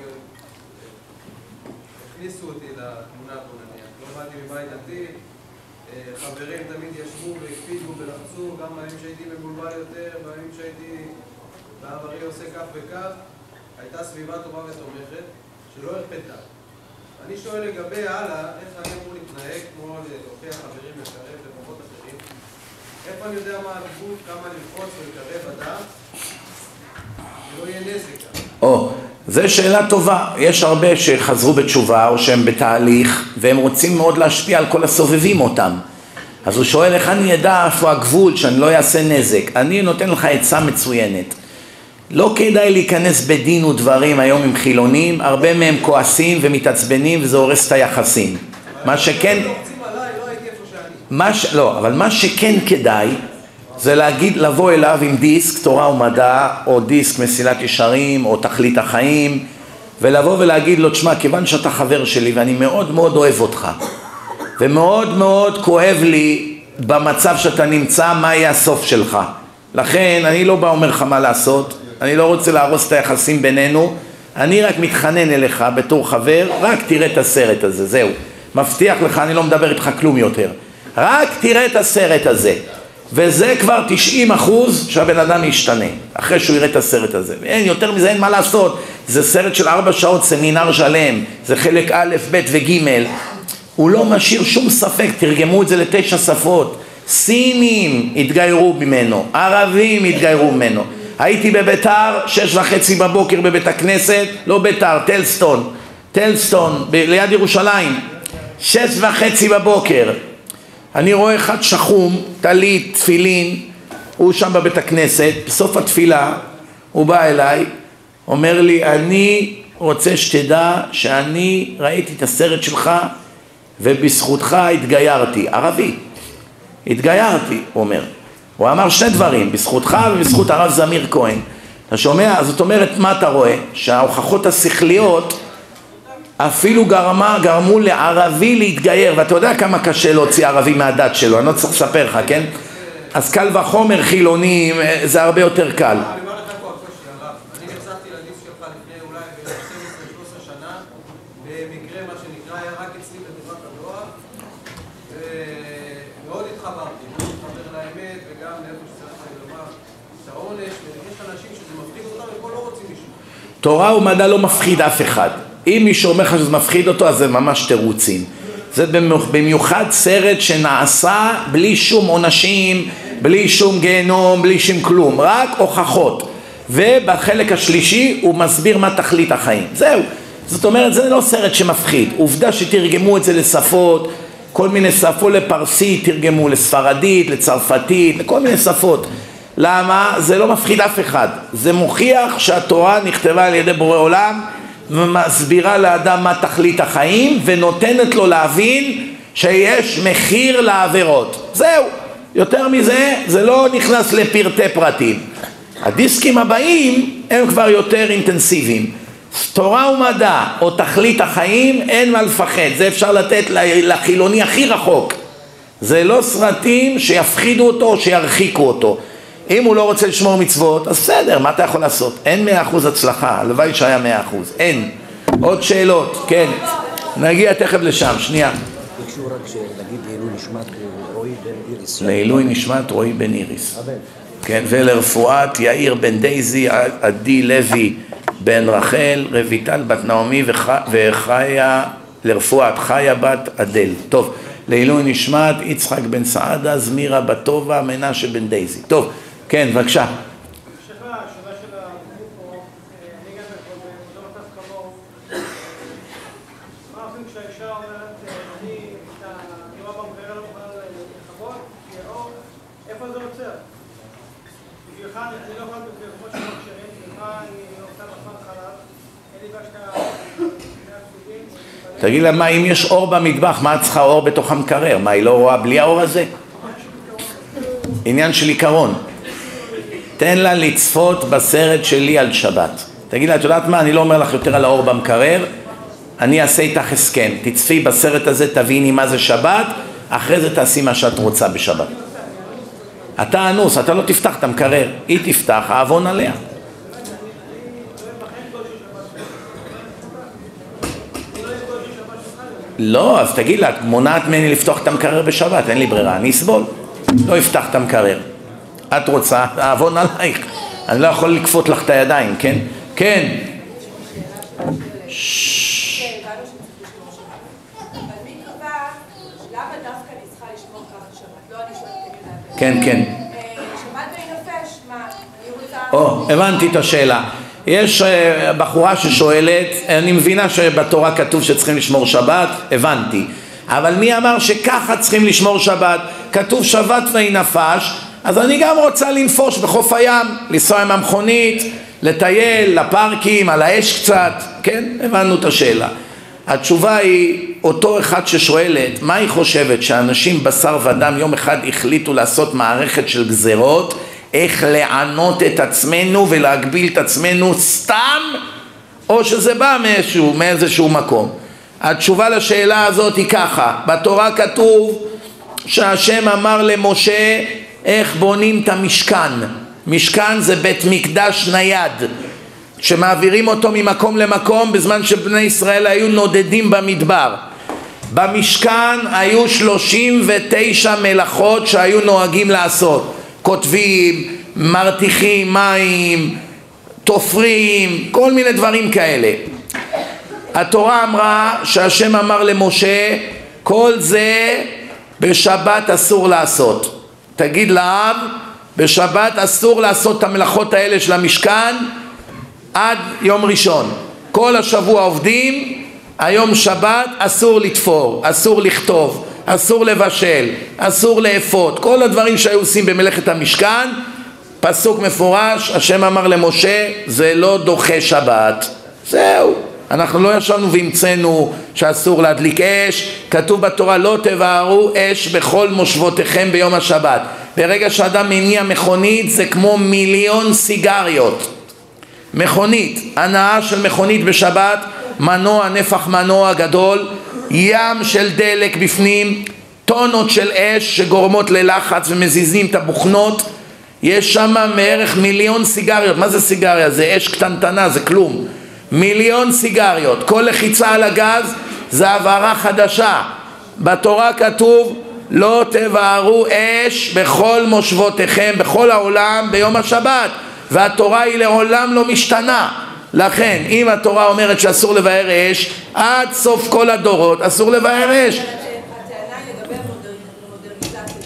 שהכניסו אותי לתמונה פה נניח, לא באתי מבית דתי, חברים תמיד ישבו והקפידו ולחצו, גם בימים שהייתי מבולבל יותר, בימים שהייתי בעברי עושה כך וכך, הייתה סביבה טובה ותומכת, שלא הרפתה. אני שואל לגבי הלאה, איך אני אמור להתנהג כמו להוכיח חברים לקרב למקומות אחרים? איפה אני יודע מה הגבול, כמה ללחוץ ולקרב אדם? שלא יהיה נזק.
זו שאלה טובה. יש הרבה שחזרו בתשובה או שהם בתהליך והם רוצים מאוד להשפיע על כל הסובבים אותם. אז הוא שואל איך אני ידע איפה הגבול שאני לא אעשה נזק. אני נותן לך עצה מצוינת. לא כדאי להיכנס בדין ודברים היום עם חילונים, הרבה מהם כועסים ומתעצבנים וזה הורס את היחסים. מה שכן, אבל מה שכן כדאי זה להגיד, לבוא אליו עם דיסק תורה ומדע או דיסק מסילת ישרים או תכלית החיים, ולבוא ולהגיד לו, תשמע, כיוון שאתה חבר שלי ואני מאוד מאוד אוהב אותך ומאוד מאוד כואב לי במצב שאתה נמצא, מה יהיה הסוף שלך. לכן אני לא בא אומר לך מה לעשות, אני לא רוצה להרוס את היחסים בינינו, אני רק מתחנן אליך בתור חבר, רק תראה את הסרט הזה, זהו. מבטיח לך, אני לא מדבר איתך כלום יותר. רק תראה את הסרט הזה. וזה כבר 90% שהבן אדם ישתנה, אחרי שהוא יראה את הסרט הזה. אין, יותר מזה אין מה לעשות. זה סרט של 4 שעות, סמינר שלם, זה חלק א', ב' וג'. הוא לא משאיר שום ספק, תרגמו את זה ל9 שפות. סינים התגיירו ממנו, ערבים התגיירו ממנו. הייתי בביתר 6:30 בבוקר בבית הכנסת, לא ביתר, טלסטון, ליד ירושלים, 6:30 בבוקר. אני רואה אחד שחום, טלית, תפילין, הוא שם בבית הכנסת, בסוף התפילה הוא בא אליי, אומר לי, אני רוצה שתדע שאני ראיתי את הסרט שלך ובזכותך התגיירתי. ערבי, התגיירתי, הוא אומר. הוא אמר 2 דברים, בזכותך ובזכות הרב זמיר כהן. אתה שומע? זאת אומרת, מה אתה רואה? שההוכחות השכליות אפילו גרמו לערבי להתגייר, ואתה יודע כמה קשה להוציא ערבי מהדת שלו, אני לא צריך לספר לך, כן? אז קל וחומר חילונים, זה הרבה יותר קל.
אני אומר לך פה הקושי, הרב. אני נחשפתי לדיסק שלך לפני אולי 12-13 שנה, במקרה מה שנקרא, היה רק אצלי בתיבת הדואר, ומאוד התחברתי, מאוד התחבר לאמת, וגם לאיפה שצריך לומר, את העונש, ויש אנשים שזה מפחיד אותם, ופה לא רוצים מישהו.
תורה ומדע לא מפחיד אף אחד. אם מישהו אומר לך שזה מפחיד אותו, אז זה ממש תירוצים. זה במיוחד סרט שנעשה בלי שום עונשים, בלי שום גיהנום, בלי שום כלום, רק הוכחות. ובחלק השלישי הוא מסביר מה תכלית החיים. זהו. זאת אומרת, זה לא סרט שמפחיד. עובדה שתרגמו את זה לשפות, כל מיני שפות, לפרסית, תרגמו לספרדית, לצרפתית, לכל מיני שפות. למה? זה לא מפחיד אף אחד. זה מוכיח שהתורה נכתבה על ידי בורא עולם, ומסבירה לאדם מה תכלית החיים, ונותנת לו להבין שיש מחיר לעבירות. זהו. יותר מזה, זה לא נכנס לפרטי פרטים. הדיסקים הבאים הם כבר יותר אינטנסיביים. תורה ומדע או תכלית החיים, אין מה לפחד. זה אפשר לתת לחילוני הכי רחוק. זה לא סרטים שיפחידו אותו או שירחיקו אותו. אם הוא לא רוצה לשמור מצוות, אז בסדר, מה אתה יכול לעשות? אין 100% הצלחה, הלוואי שהיה 100%. אין. עוד שאלות? כן. נגיע תכף לשם, שנייה.
ביקשו רק להגיד לעילוי נשמת רועי בן איריס.
לעילוי נשמת רועי בן איריס. כן, ולרפואת יאיר בן דייזי, עדי לוי בן רחל, רויטל בת נעמי וחיה, לרפואת חיה בת אדל. טוב, לעילוי נשמת יצחק בן סעדה, זמירה בת טובה, מנשה בן דייזי. טוב, כן, בבקשה.
השאלה של הגוף פה, אני גם לא נתף כמוהו, מה עושים כשהאישה אומרת, אני רואה במחיר לא מוכנה לכבות, איפה זה עוצר? בשבילך אני לא יכול במקומות שלא קשרים, בשבילך אני עושה בזמן חלב, אין לי בשתה
תגיד לה, מה, אם יש אור במטבח, מה את צריכה אור בתוך המקרר? מה, היא לא רואה בלי האור הזה? עניין של עיקרון. תן לה לצפות בסרט שלי על שבת. תגיד לה, את יודעת מה, אני לא אומר לך יותר על האור במקרר, אני אעשה איתך הסכם. תצפי בסרט הזה, תביני מה זה שבת, אחרי זה תעשי מה שאת רוצה בשבת. אתה אנוס, אתה לא תפתח את המקרר, היא תפתח, האבון עליה. לא, אז תגיד לה, מונעת ממני לפתוח את המקרר בשבת, אין לי ברירה, אני אסבול. לא אפתח את המקרר. את רוצה, האבון עלייך. אני לא יכול לקפות לך את הידיים, כן? כן.
שהבנו שצריך לשמור שבת. אבל מי קבע, למה דווקא אני צריכה לשמור ככה שבת? לא אני שואלת
כן, כן.
שבת בהינפש, מה? אני רוצה...
הבנתי את השאלה. יש בחורה ששואלת, אני מבינה שבתורה כתוב שצריכים לשמור שבת, הבנתי. אבל מי אמר שככה צריכים לשמור שבת? כתוב שבת והינפש, אז אני גם רוצה לנפוש בחוף הים, לנסוע עם המכונית, לטייל, לפארקים, על האש קצת, כן? הבנו את השאלה. התשובה היא, אותו אחד ששואלת, מה היא חושבת? שאנשים בשר ודם יום אחד החליטו לעשות מערכת של גזרות, איך לענות את עצמנו ולהגביל את עצמנו סתם, או שזה בא מאיזשהו מקום? התשובה לשאלה הזאת היא ככה, בתורה כתוב שהשם אמר למשה איך בונים את המשכן. משכן זה בית מקדש נייד, שמעבירים אותו ממקום למקום בזמן שבני ישראל היו נודדים במדבר. במשכן היו 39 מלאכות שהיו נוהגים לעשות, כותבים, מרתיחים מים, תופרים, כל מיני דברים כאלה. התורה אמרה שהשם אמר למשה כל זה בשבת אסור לעשות. תגיד לעם, בשבת אסור לעשות את המלאכות האלה של המשכן עד יום ראשון. כל השבוע עובדים, היום שבת אסור לתפור, אסור לכתוב, אסור לבשל, אסור לאפות, כל הדברים שהיו עושים במלאכת המשכן. פסוק מפורש, השם אמר למשה זה לא דוחה שבת. זהו, אנחנו לא ישבנו והמצאנו שאסור להדליק אש. כתוב בתורה לא תבערו אש בכל מושבותיכם ביום השבת. ברגע שאדם מניע מכונית זה כמו 1,000,000 סיגריות. מכונית, הנעה של מכונית בשבת, מנוע, נפח מנוע גדול, ים של דלק בפנים, טונות של אש שגורמות ללחץ ומזיזים את הבוכנות. יש שם מערך 1,000,000 סיגריות. מה זה סיגריה? זה אש קטנטנה, זה כלום. 1,000,000 סיגריות. כל לחיצה על הגז זה הבערה חדשה. בתורה כתוב לא תבערו אש בכל מושבותיכם בכל העולם ביום השבת, והתורה היא לעולם לא משתנה. לכן אם התורה אומרת שאסור לבער אש, עד סוף כל הדורות אסור לבער אש.
הטענה לגבי המודרניזציה,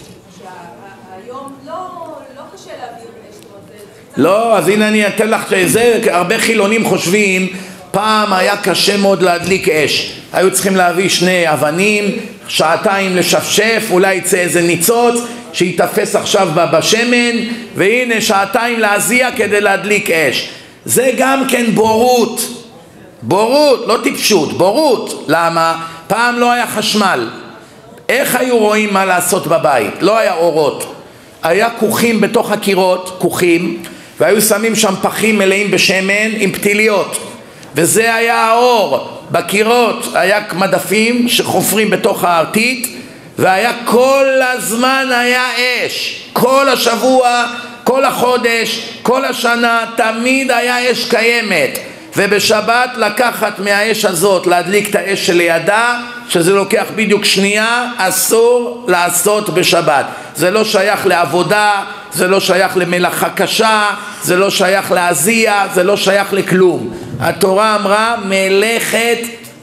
שהיום לא קשה להעביר אש.
לא, אז הנה אני אתן לך שזה, הרבה חילונים חושבים פעם היה קשה מאוד להדליק אש, היו צריכים להביא 2 אבנים, שעתיים לשפשף, אולי יצא איזה ניצוץ שיתפס עכשיו בשמן, והנה שעתיים להזיע כדי להדליק אש. זה גם כן בורות, בורות, לא טיפשות, בורות. למה? פעם לא היה חשמל, איך היו רואים מה לעשות בבית? לא היה אורות, היה כוכים בתוך הקירות, כוכים, והיו שמים שם פחים מלאים בשמן עם פתיליות, וזה היה האור. בקירות היה מדפים שחופרים בתוך הארטית, והיה כל הזמן היה אש, כל השבוע, כל החודש, כל השנה, תמיד היה אש קיימת. ובשבת לקחת מהאש הזאת להדליק את האש שלידה, שזה לוקח בדיוק שנייה, אסור לעשות בשבת. זה לא שייך לעבודה, זה לא שייך למלאכה קשה, זה לא שייך להזיע, זה לא שייך לכלום. התורה אמרה מלאכת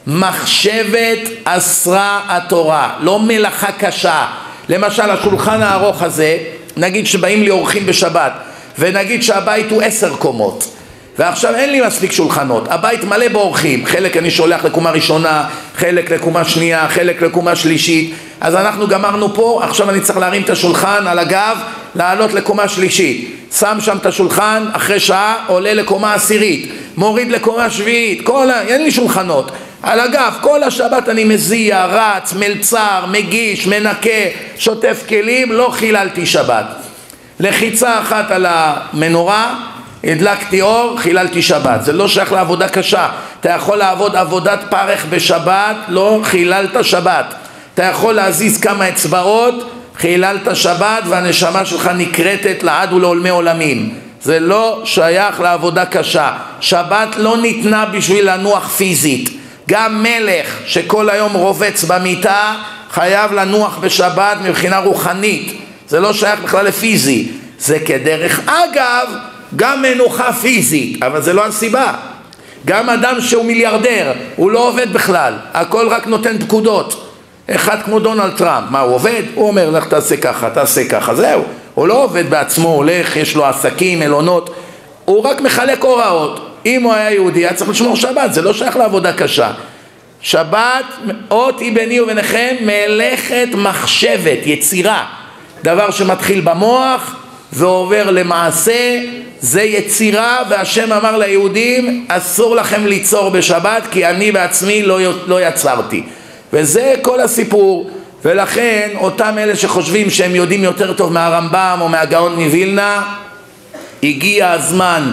מחשבת אסרה התורה, לא מלאכה קשה. למשל השולחן הארוך הזה, נגיד שבאים לי אורחים בשבת, ונגיד שהבית הוא 10 קומות, ועכשיו אין לי מספיק שולחנות, הבית מלא באורחים, חלק אני שולח לקומה ראשונה, חלק לקומה שנייה, חלק לקומה שלישית. אז אנחנו גמרנו פה, עכשיו אני צריך להרים את השולחן על הגב, לעלות לקומה שלישית, שם שם את השולחן, אחרי שעה עולה לקומה 10, מוריד לקומה 7, אין לי שולחנות על הגב. כל השבת אני מזיע, רץ, מלצר, מגיש, מנקה, שוטף כלים, לא חיללתי שבת. לחיצה אחת על המנורה, הדלקתי אור, חיללתי שבת. זה לא שייך לעבודה קשה. אתה יכול לעבוד עבודת פרך בשבת, לא חיללת שבת. אתה יכול להזיז כמה אצבעות, חיללת שבת, והנשמה שלך נקרטת לעד ולעולמי עולמים. זה לא שייך לעבודה קשה. שבת לא ניתנה בשביל לנוח פיזית. גם מלך שכל היום רובץ במיטה חייב לנוח בשבת מבחינה רוחנית. זה לא שייך בכלל לפיזי. זה כדרך אגב גם מנוחה פיזית, אבל זה לא הסיבה. גם אדם שהוא מיליארדר, הוא לא עובד בכלל, הכל רק נותן פקודות. אחד כמו דונלד טראמפ, מה הוא עובד? הוא אומר לך תעשה ככה, תעשה ככה, זהו. הוא לא עובד בעצמו, הולך, יש לו עסקים, מלונות, הוא רק מחלק הוראות. אם הוא היה יהודי, היה צריך לשמור שבת, זה לא שייך לעבודה קשה. שבת, אות היא ביני וביניכם, מלאכת מחשבת, יצירה. דבר שמתחיל במוח ועובר למעשה, זה יצירה, והשם אמר ליהודים, אסור לכם ליצור בשבת, כי אני בעצמי לא יצרתי. וזה כל הסיפור. ולכן אותם אלה שחושבים שהם יודעים יותר טוב מהרמב"ם או מהגאון מווילנה, הגיע הזמן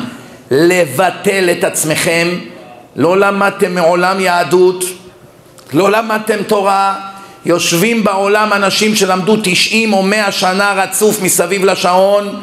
לבטל את עצמכם. לא למדתם מעולם יהדות, לא למדתם תורה. יושבים בעולם אנשים שלמדו 90 או 100 שנה רצוף מסביב לשעון.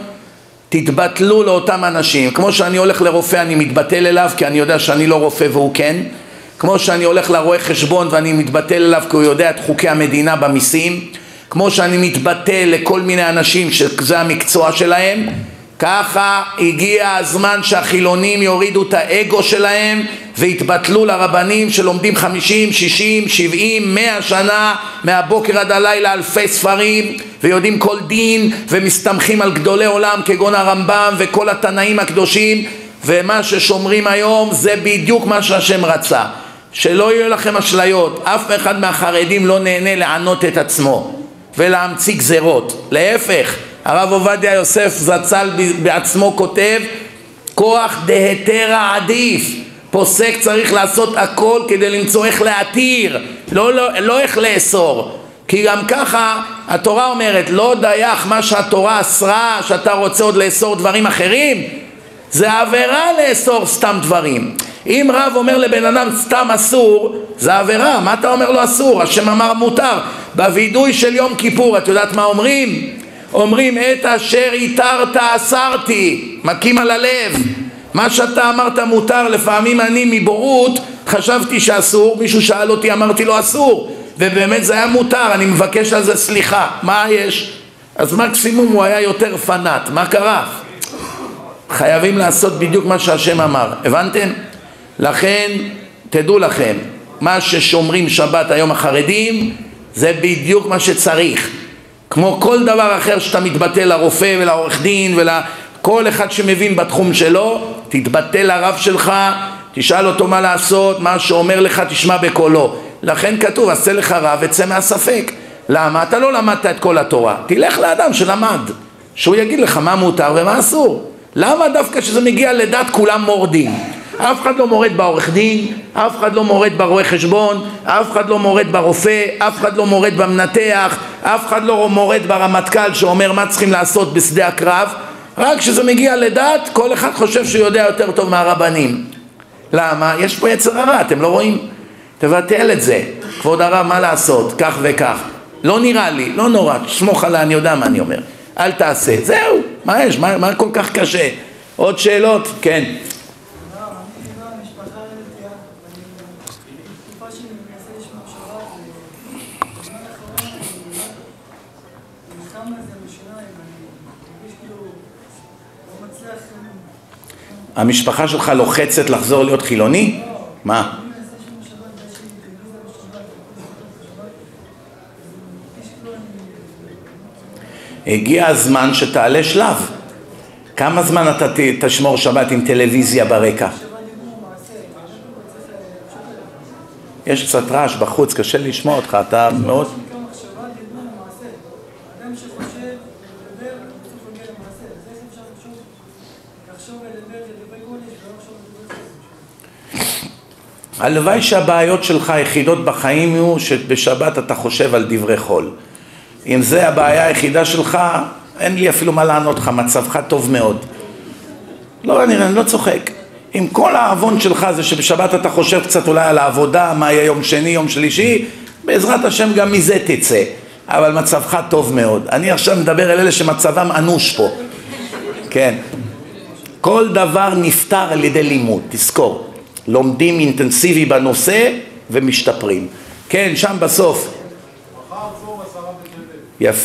תתבטלו לאותם אנשים. כמו שאני הולך לרופא אני מתבטל אליו, כי אני יודע שאני לא רופא והוא כן. כמו שאני הולך לרואה חשבון ואני מתבטל אליו כי הוא יודע את חוקי המדינה במיסים. כמו שאני מתבטל לכל מיני אנשים שזה המקצוע שלהם. ככה הגיע הזמן שהחילונים יורידו את האגו שלהם והתבטלו לרבנים שלומדים 50, 60, 70, 100 שנה מהבוקר עד הלילה אלפי ספרים ויודעים כל דין ומסתמכים על גדולי עולם כגון הרמב"ם וכל התנאים הקדושים, ומה ששומרים היום זה בדיוק מה שהשם רצה. שלא יהיו לכם אשליות, אף אחד מהחרדים לא נהנה לענות את עצמו ולהמציא גזרות. להפך, הרב עובדיה יוסף זצ"ל בעצמו כותב, כוח דהתרא עדיף. פוסק צריך לעשות הכל כדי למצוא איך להתיר, לא איך לאסור. כי גם ככה התורה אומרת, לא דייך מה שהתורה אסרה, שאתה רוצה עוד לאסור דברים אחרים. זה עבירה לאסור סתם דברים. אם רב אומר לבן אדם סתם אסור, זה עבירה. מה אתה אומר לו אסור? השם אמר מותר. בוידוי של יום כיפור, את יודעת מה אומרים? אומרים את אשר התרת אסרתי, מכים על הלב. מה שאתה אמרת מותר, לפעמים אני מבורות חשבתי שאסור, מישהו שאל אותי אמרתי לו אסור, ובאמת זה היה מותר, אני מבקש על זה סליחה. מה יש? אז מקסימום הוא היה יותר פנאט. מה קרה? חייבים לעשות בדיוק מה שהשם אמר. הבנתם? לכן תדעו לכם, מה ששומרים שבת היום החרדים זה בדיוק מה שצריך. כמו כל דבר אחר שאתה מתבטל לרופא ולעורך דין ולכל אחד שמבין בתחום שלו, תתבטל לרב שלך, תשאל אותו מה לעשות, מה שאומר לך תשמע בקולו. לכן כתוב, עשה לך רב וצא מהספק. למה? אתה לא למדת את כל התורה. תלך לאדם שלמד, שהוא יגיד לך מה מותר ומה אסור. למה דווקא שזה מגיע לדת כולם מורדים? אף אחד לא מורד בעורך דין, אף אחד לא מורד ברואה חשבון, אף אחד לא מורד ברופא, אף אחד לא מורד במנתח, אף אחד לא מורד ברמטכ"ל שאומר מה צריכים לעשות בשדה הקרב. רק כשזה מגיע לדת, כל אחד חושב שהוא יודע יותר טוב מהרבנים. למה? יש פה יצר הרע, אתם לא רואים? תבטל את זה. כבוד הרב, מה לעשות? כך וכך. לא נראה לי, לא נורא, שמוך עליי, אני יודע מה אני אומר. אל תעשה. זהו, מה יש? מה כל כך קשה? עוד שאלות? כן. המשפחה שלך לוחצת לחזור להיות חילוני? מה? הגיע הזמן שתעלה שלב. כמה זמן אתה תשמור שבת עם טלוויזיה ברקע? יש קצת רעש בחוץ, קשה לשמוע אותך, אתה מאוד... הלוואי שהבעיות שלך היחידות בחיים יהיו שבשבת אתה חושב על דברי חול. אם זה הבעיה היחידה שלך, אין לי אפילו מה לענות לך, מצבך טוב מאוד. לא, אני לא צוחק. אם כל העוון שלך זה שבשבת אתה חושב קצת אולי על העבודה, מה יהיה יום שני, יום שלישי, בעזרת השם גם מזה תצא. אבל מצבך טוב מאוד. אני עכשיו מדבר על אלה שמצבם אנוש פה. כן. כל דבר נפתר על ידי לימוד, תזכור. לומדים אינטנסיבי בנושא ומשתפרים. כן, שם בסוף. יפה.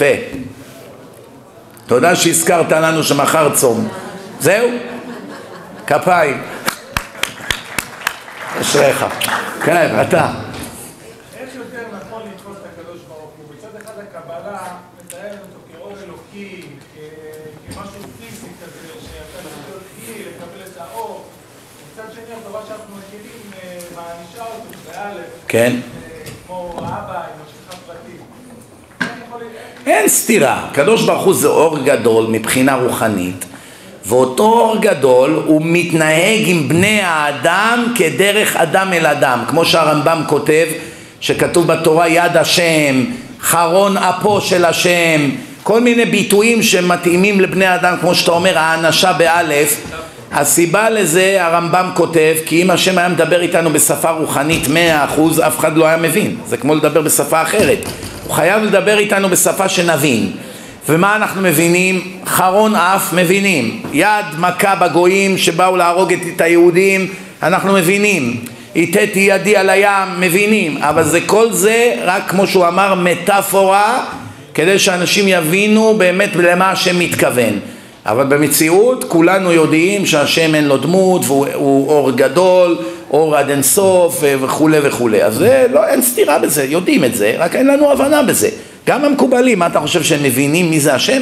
תודה שהזכרת לנו שמחר צום. זהו? כפיים. אשריך. כן, אתה.
איך יותר נכון לתפוס את הקדוש ברוך הוא? בצד אחד הקבלה מתארת אותו כאור אלוקי, כמשהו פיזי כזה, שאתה צריך להיות כלי, לקבל את האור. בצד שני התורה שאנחנו מכירים מענישה אותו, באלף.
כן.
כמו אבא עם השליחה פרטית.
אין סתירה. הקדוש ברוך הוא זה אור גדול מבחינה רוחנית, ואותו אור גדול הוא מתנהג עם בני האדם כדרך אדם אל אדם, כמו שהרמב"ם כותב, שכתוב בתורה יד השם, חרון אפו של השם, כל מיני ביטויים שמתאימים לבני האדם, כמו שאתה אומר, האנשה באלף. הסיבה לזה הרמב"ם כותב, כי אם השם היה מדבר איתנו בשפה רוחנית 100%, אף אחד לא היה מבין. זה כמו לדבר בשפה אחרת. הוא חייב לדבר איתנו בשפה שנבין. ומה אנחנו מבינים? חרון אף מבינים. יד מכה בגויים שבאו להרוג את היהודים, אנחנו מבינים. איתתי ידי על הים, מבינים. אבל זה כל זה רק כמו שהוא אמר מטאפורה, כדי שאנשים יבינו באמת למה השם מתכוון. אבל במציאות כולנו יודעים שהשם אין לו דמות והוא אור גדול, אור עד אין סוף וכו' וכו'. אז זה לא, אין סתירה בזה, יודעים את זה, רק אין לנו הבנה בזה. גם המקובלים, מה אתה חושב שהם מבינים מי זה השם?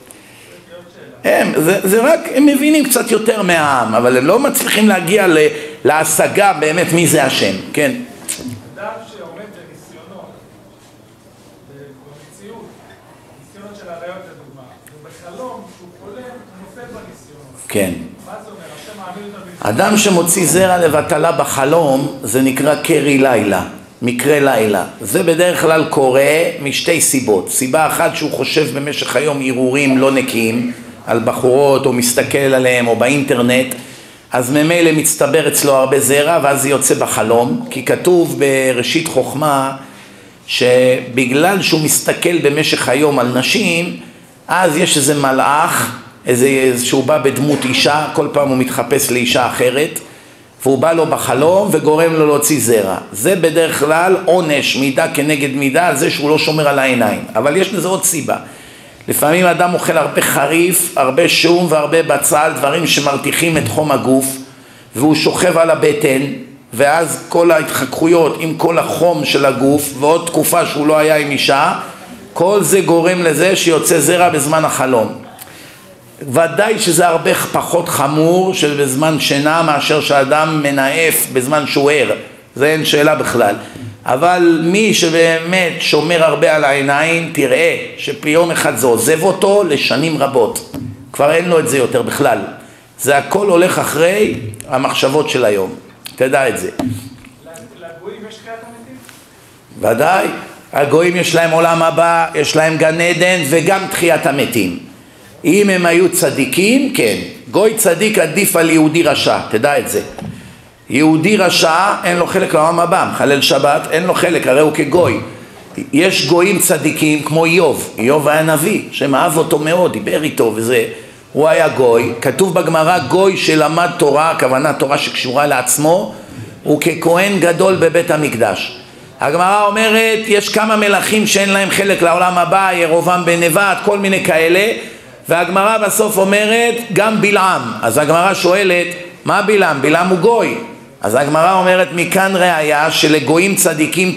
זה רק, הם מבינים קצת יותר מהעם, אבל הם לא מצליחים להגיע להשגה באמת מי זה השם. כן.
אדם שעומד בניסיונות, במציאות, ניסיונות של עריות לדוגמה, ובחלום שהוא חולם, הוא נופל בניסיונות.
כן.
מה זה אומר? השם מעמיד אותם בניסיונות.
אדם שמוציא זרע לבטלה בחלום, זה נקרא קרי לילה. מקרה לילה. זה בדרך כלל קורה משתי סיבות. סיבה אחת שהוא חושב במשך היום ערעורים לא נקיים על בחורות או מסתכל עליהם או באינטרנט, אז ממילא מצטבר אצלו הרבה זרע ואז זה יוצא בחלום, כי כתוב בראשית חוכמה שבגלל שהוא מסתכל במשך היום על נשים, אז יש איזה מלאך, שהוא בא בדמות אישה, כל פעם הוא מתחפש לאישה אחרת, והוא בא לו בחלום וגורם לו להוציא זרע. זה בדרך כלל עונש, מידה כנגד מידה, על זה שהוא לא שומר על העיניים. אבל יש לזה עוד סיבה. לפעמים אדם אוכל הרבה חריף, הרבה שום והרבה בצל, דברים שמרתיחים את חום הגוף, והוא שוכב על הבטן, ואז כל ההתחככויות עם כל החום של הגוף, ועוד תקופה שהוא לא היה עם אישה, כל זה גורם לזה שיוצא זרע בזמן החלום. ודאי שזה הרבה פחות חמור של בזמן שינה מאשר שאדם מנאף בזמן שהוא ער, זה אין שאלה בכלל. אבל מי שבאמת שומר הרבה על העיניים, תראה שביום אחד זה עוזב אותו לשנים רבות, כבר אין לו את זה יותר בכלל. זה הכל הולך אחרי המחשבות של היום, תדע את זה.
לגויים יש תחיית המתים?
ודאי, הגויים יש להם עולם הבא, יש להם גן עדן וגם תחיית המתים. אם הם היו צדיקים, כן. גוי צדיק עדיף על יהודי רשע, תדע את זה. יהודי רשע אין לו חלק לעולם הבא, מחלל שבת אין לו חלק, הרי הוא כגוי. יש גויים צדיקים כמו איוב, איוב היה נביא, שם אהב אותו מאוד, דיבר איתו וזה, הוא היה גוי, כתוב בגמרא גוי שלמד תורה, הכוונה תורה שקשורה לעצמו, הוא ככהן גדול בבית המקדש. הגמרא אומרת, יש כמה מלכים שאין להם חלק לעולם הבא, ירובעם בן נבט, כל מיני כאלה, והגמרא בסוף אומרת גם בלעם. אז הגמרא שואלת מה בלעם? בלעם הוא גוי. אז הגמרא אומרת מכאן ראיה שלגויים צדיקים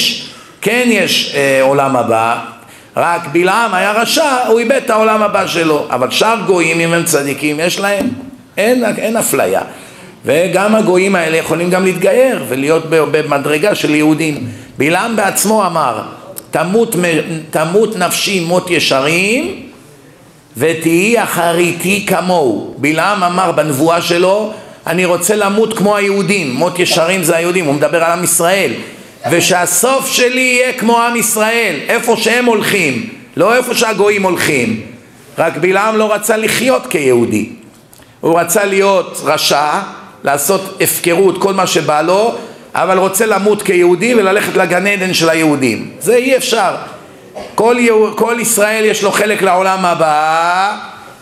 כן יש עולם הבא, רק בלעם היה רשע, הוא איבד את העולם הבא שלו. אבל שאר גויים אם הם צדיקים יש להם, אין אפליה. וגם הגויים האלה יכולים גם להתגייר ולהיות במדרגה של יהודים. בלעם בעצמו אמר תמות נפשי מות ישרים ותהי אחריתי כמוהו. בלעם אמר בנבואה שלו אני רוצה למות כמו היהודים, מות ישרים זה היהודים, הוא מדבר על עם ישראל, ושהסוף שלי יהיה כמו עם ישראל, איפה שהם הולכים, לא איפה שהגויים הולכים. רק בלעם לא רצה לחיות כיהודי, הוא רצה להיות רשע, לעשות הפקרות כל מה שבא לו, אבל רוצה למות כיהודי וללכת לגן עדן של היהודים. זה אי אפשר. כל ישראל יש לו חלק לעולם הבא,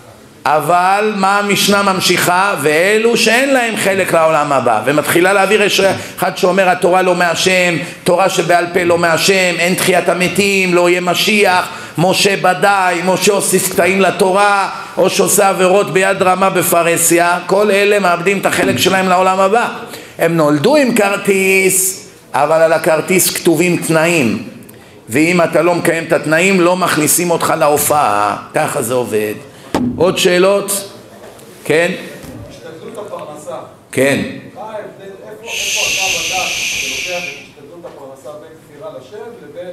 אבל מה המשנה ממשיכה? ואלו שאין להם חלק לעולם הבא, ומתחילה להעביר אחד שאומר התורה לא מהשם, תורה שבעל פה לא מהשם, אין תחיית המתים, לא יהיה משיח, משה בדאי, משה הוסיף קטעים לתורה, או שעושה עבירות ביד רמה בפרהסיה, כל אלה מאבדים את החלק שלהם לעולם הבא. הם נולדו עם כרטיס, אבל על הכרטיס כתובים תנאים, ואם אתה לא מקיים את התנאים לא מכניסים אותך להופעה. ככה זה עובד. עוד שאלות? כן?
השתדלות הפרנסה.
כן.
מה ההבדל, איפה אתה בדק שלוקח את השתדלות הפרנסה בין כפירה לשם לבין...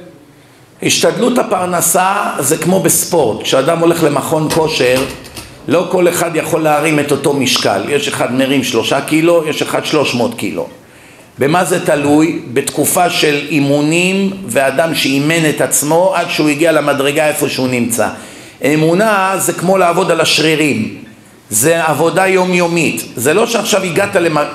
השתדלות הפרנסה זה כמו בספורט. כשאדם הולך למכון כושר, לא כל אחד יכול להרים את אותו משקל. יש אחד מרים 3 קילו, יש אחד 300 קילו. במה זה תלוי? בתקופה של אימונים ואדם שאימן את עצמו עד שהוא הגיע למדרגה איפה שהוא נמצא. אמונה זה כמו לעבוד על השרירים, זה עבודה יומיומית. זה לא שעכשיו הגעת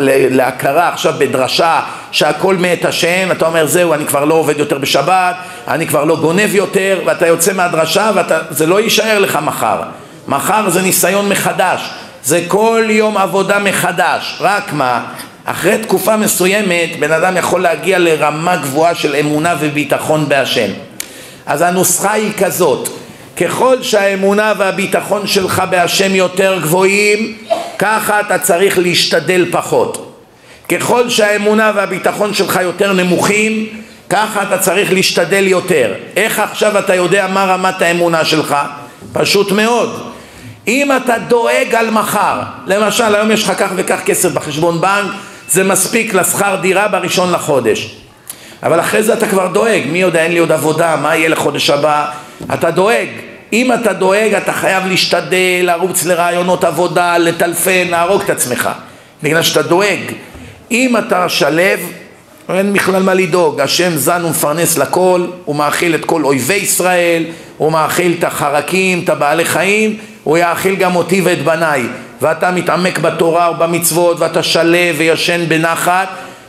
להכרה עכשיו בדרשה שהכל מאת השם, אתה אומר זהו, אני כבר לא עובד יותר בשבת, אני כבר לא גונב יותר, ואתה יוצא מהדרשה וזה לא יישאר לך מחר. מחר זה ניסיון מחדש, זה כל יום עבודה מחדש. רק מה? אחרי תקופה מסוימת בן אדם יכול להגיע לרמה גבוהה של אמונה וביטחון בהשם. אז הנוסחה היא כזאת, ככל שהאמונה והביטחון שלך בהשם יותר גבוהים, ככה אתה צריך להשתדל פחות. ככל שהאמונה והביטחון שלך יותר נמוכים, ככה אתה צריך להשתדל יותר. איך עכשיו אתה יודע מה רמת האמונה שלך? פשוט מאוד. אם אתה דואג על מחר, למשל היום יש לך כך וכך כסף בחשבון בנק, זה מספיק לשכר דירה בראשון לחודש, אבל אחרי זה אתה כבר דואג, מי יודע, אין לי עוד עבודה, מה יהיה לחודש הבא? אתה דואג. אם אתה דואג אתה חייב להשתדל, לרוץ לרעיונות עבודה, לטלפן, להרוג את עצמך, בגלל שאתה דואג. אם אתה שלב, אין בכלל מה לדאוג, השם זן ומפרנס לכל, הוא מאכיל את כל אויבי ישראל, הוא מאכיל את החרקים, את הבעלי חיים, הוא יאכיל גם אותי ואת בניי. ואתה מתעמק בתורה ובמצוות ואתה שלב וישן בנחת,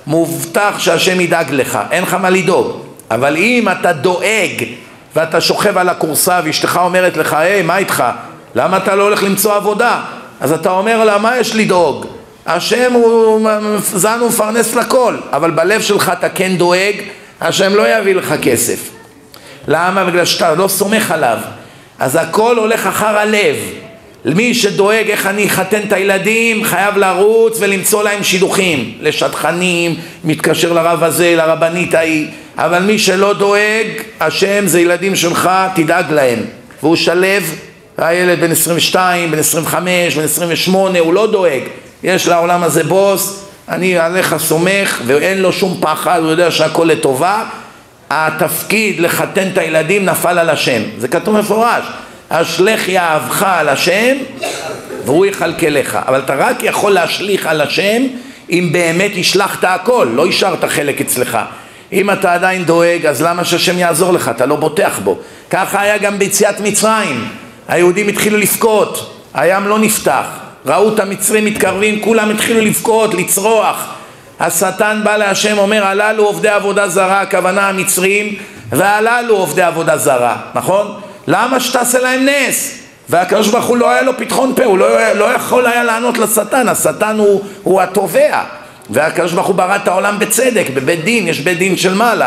מובטח שהשם ידאג לך, אין לך מה לדאוג. אבל אם אתה דואג ואתה שוכב על הקורסה ואשתך אומרת לך, מה איתך? למה אתה לא הולך למצוא עבודה? אז אתה אומר לה, מה יש לדאוג? השם הוא זן ומפרנס לכל, אבל בלב שלך אתה כן דואג, השם לא יביא לך כסף. למה? בגלל שאתה לא סומך עליו. אז הכל הולך אחר הלב. למי שדואג איך אני אחתן את הילדים, חייב לרוץ ולמצוא להם שידוכים, לשטחנים, מתקשר לרב הזה, לרבנית ההיא. אבל מי שלא דואג, השם זה ילדים שלך, תדאג להם. והוא שלב, הילד בן 22, בן 25, בן 28, הוא לא דואג. יש לעולם הזה בוס, אני עליך סומך, ואין לו שום פחד, הוא יודע שהכל לטובה. התפקיד לחתן את הילדים נפל על השם. זה כתוב מפורש. השלך יאהבך על השם והוא יכלכלך. אבל אתה רק יכול להשליך על השם אם באמת השלחת הכל, לא השארת חלק אצלך. אם אתה עדיין דואג, אז למה שהשם יעזור לך? אתה לא בוטח בו. ככה היה גם ביציאת מצרים. היהודים התחילו לבכות, הים לא נפתח, ראו את המצרים מתקרבים, כולם התחילו לבכות, לצרוח. השטן בא להשם, אומר, הללו עובדי עבודה זרה, הכוונה המצרים, והללו עובדי עבודה זרה, נכון? למה שתעשה להם נס? והקדוש ברוך הוא לא היה לו פתחון פה, הוא לא יכול היה לענות לשטן. השטן הוא התובע, והקדוש ברוך הוא ברא את העולם בצדק, בבית דין, יש בית דין של מעלה.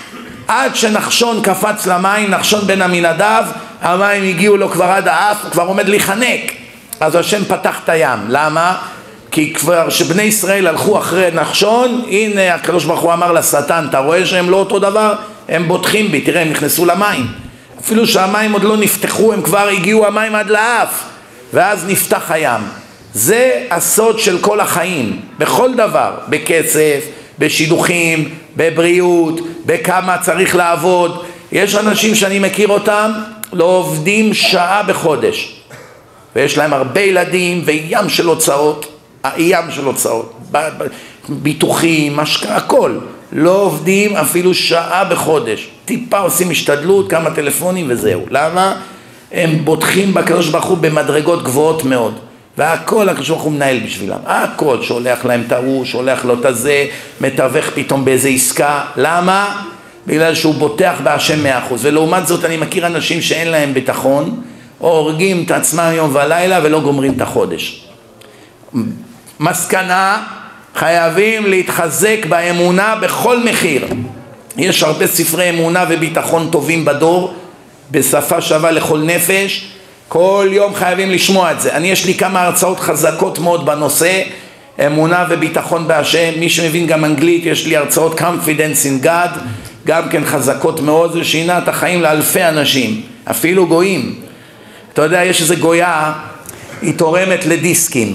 עד שנחשון קפץ למים, נחשון בן עמינדב, המים הגיעו לו כבר עד האף, הוא כבר עומד להיחנק. אז השם פתח את הים. למה? כי כבר שבני ישראל הלכו אחרי נחשון, הנה הקדוש ברוך הוא אמר לשטן, אתה רואה שהם לא אותו דבר? הם בוטחים בי, תראה, הם נכנסו למים. אפילו שהמים עוד לא נפתחו, הם כבר הגיעו המים עד לאף, ואז נפתח הים. זה הסוד של כל החיים, בכל דבר, בכסף, בשידוכים, בבריאות, בכמה צריך לעבוד. יש אנשים שאני מכיר אותם, לא עובדים שעה בחודש, ויש להם הרבה ילדים וים של הוצאות, ביטוחים, משקע, הכל. לא עובדים אפילו שעה בחודש, טיפה עושים השתדלות, כמה טלפונים וזהו. למה? הם בוטחים בקדוש ברוך הוא במדרגות גבוהות מאוד, והכל הקדוש ברוך הוא מנהל בשבילם, הכל, שולח להם את ההוא, שולח לו את הזה, מתווך פתאום באיזה עסקה. למה? בגלל שהוא בוטח בהשם 100%. ולעומת זאת אני מכיר אנשים שאין להם ביטחון, או הורגים את עצמם יום ולילה ולא גומרים את החודש. מסקנה, חייבים להתחזק באמונה בכל מחיר. יש הרבה ספרי אמונה וביטחון טובים בדור, בשפה שווה לכל נפש. כל יום חייבים לשמוע את זה. יש לי כמה הרצאות חזקות מאוד בנושא. אמונה וביטחון בהשם. מי שמבין גם אנגלית, יש לי הרצאות Confidence in God, גם כן חזקות מאוד, זה שינה את החיים לאלפי אנשים, אפילו גויים. אתה יודע, יש איזו גויה, היא תורמת לדיסקים,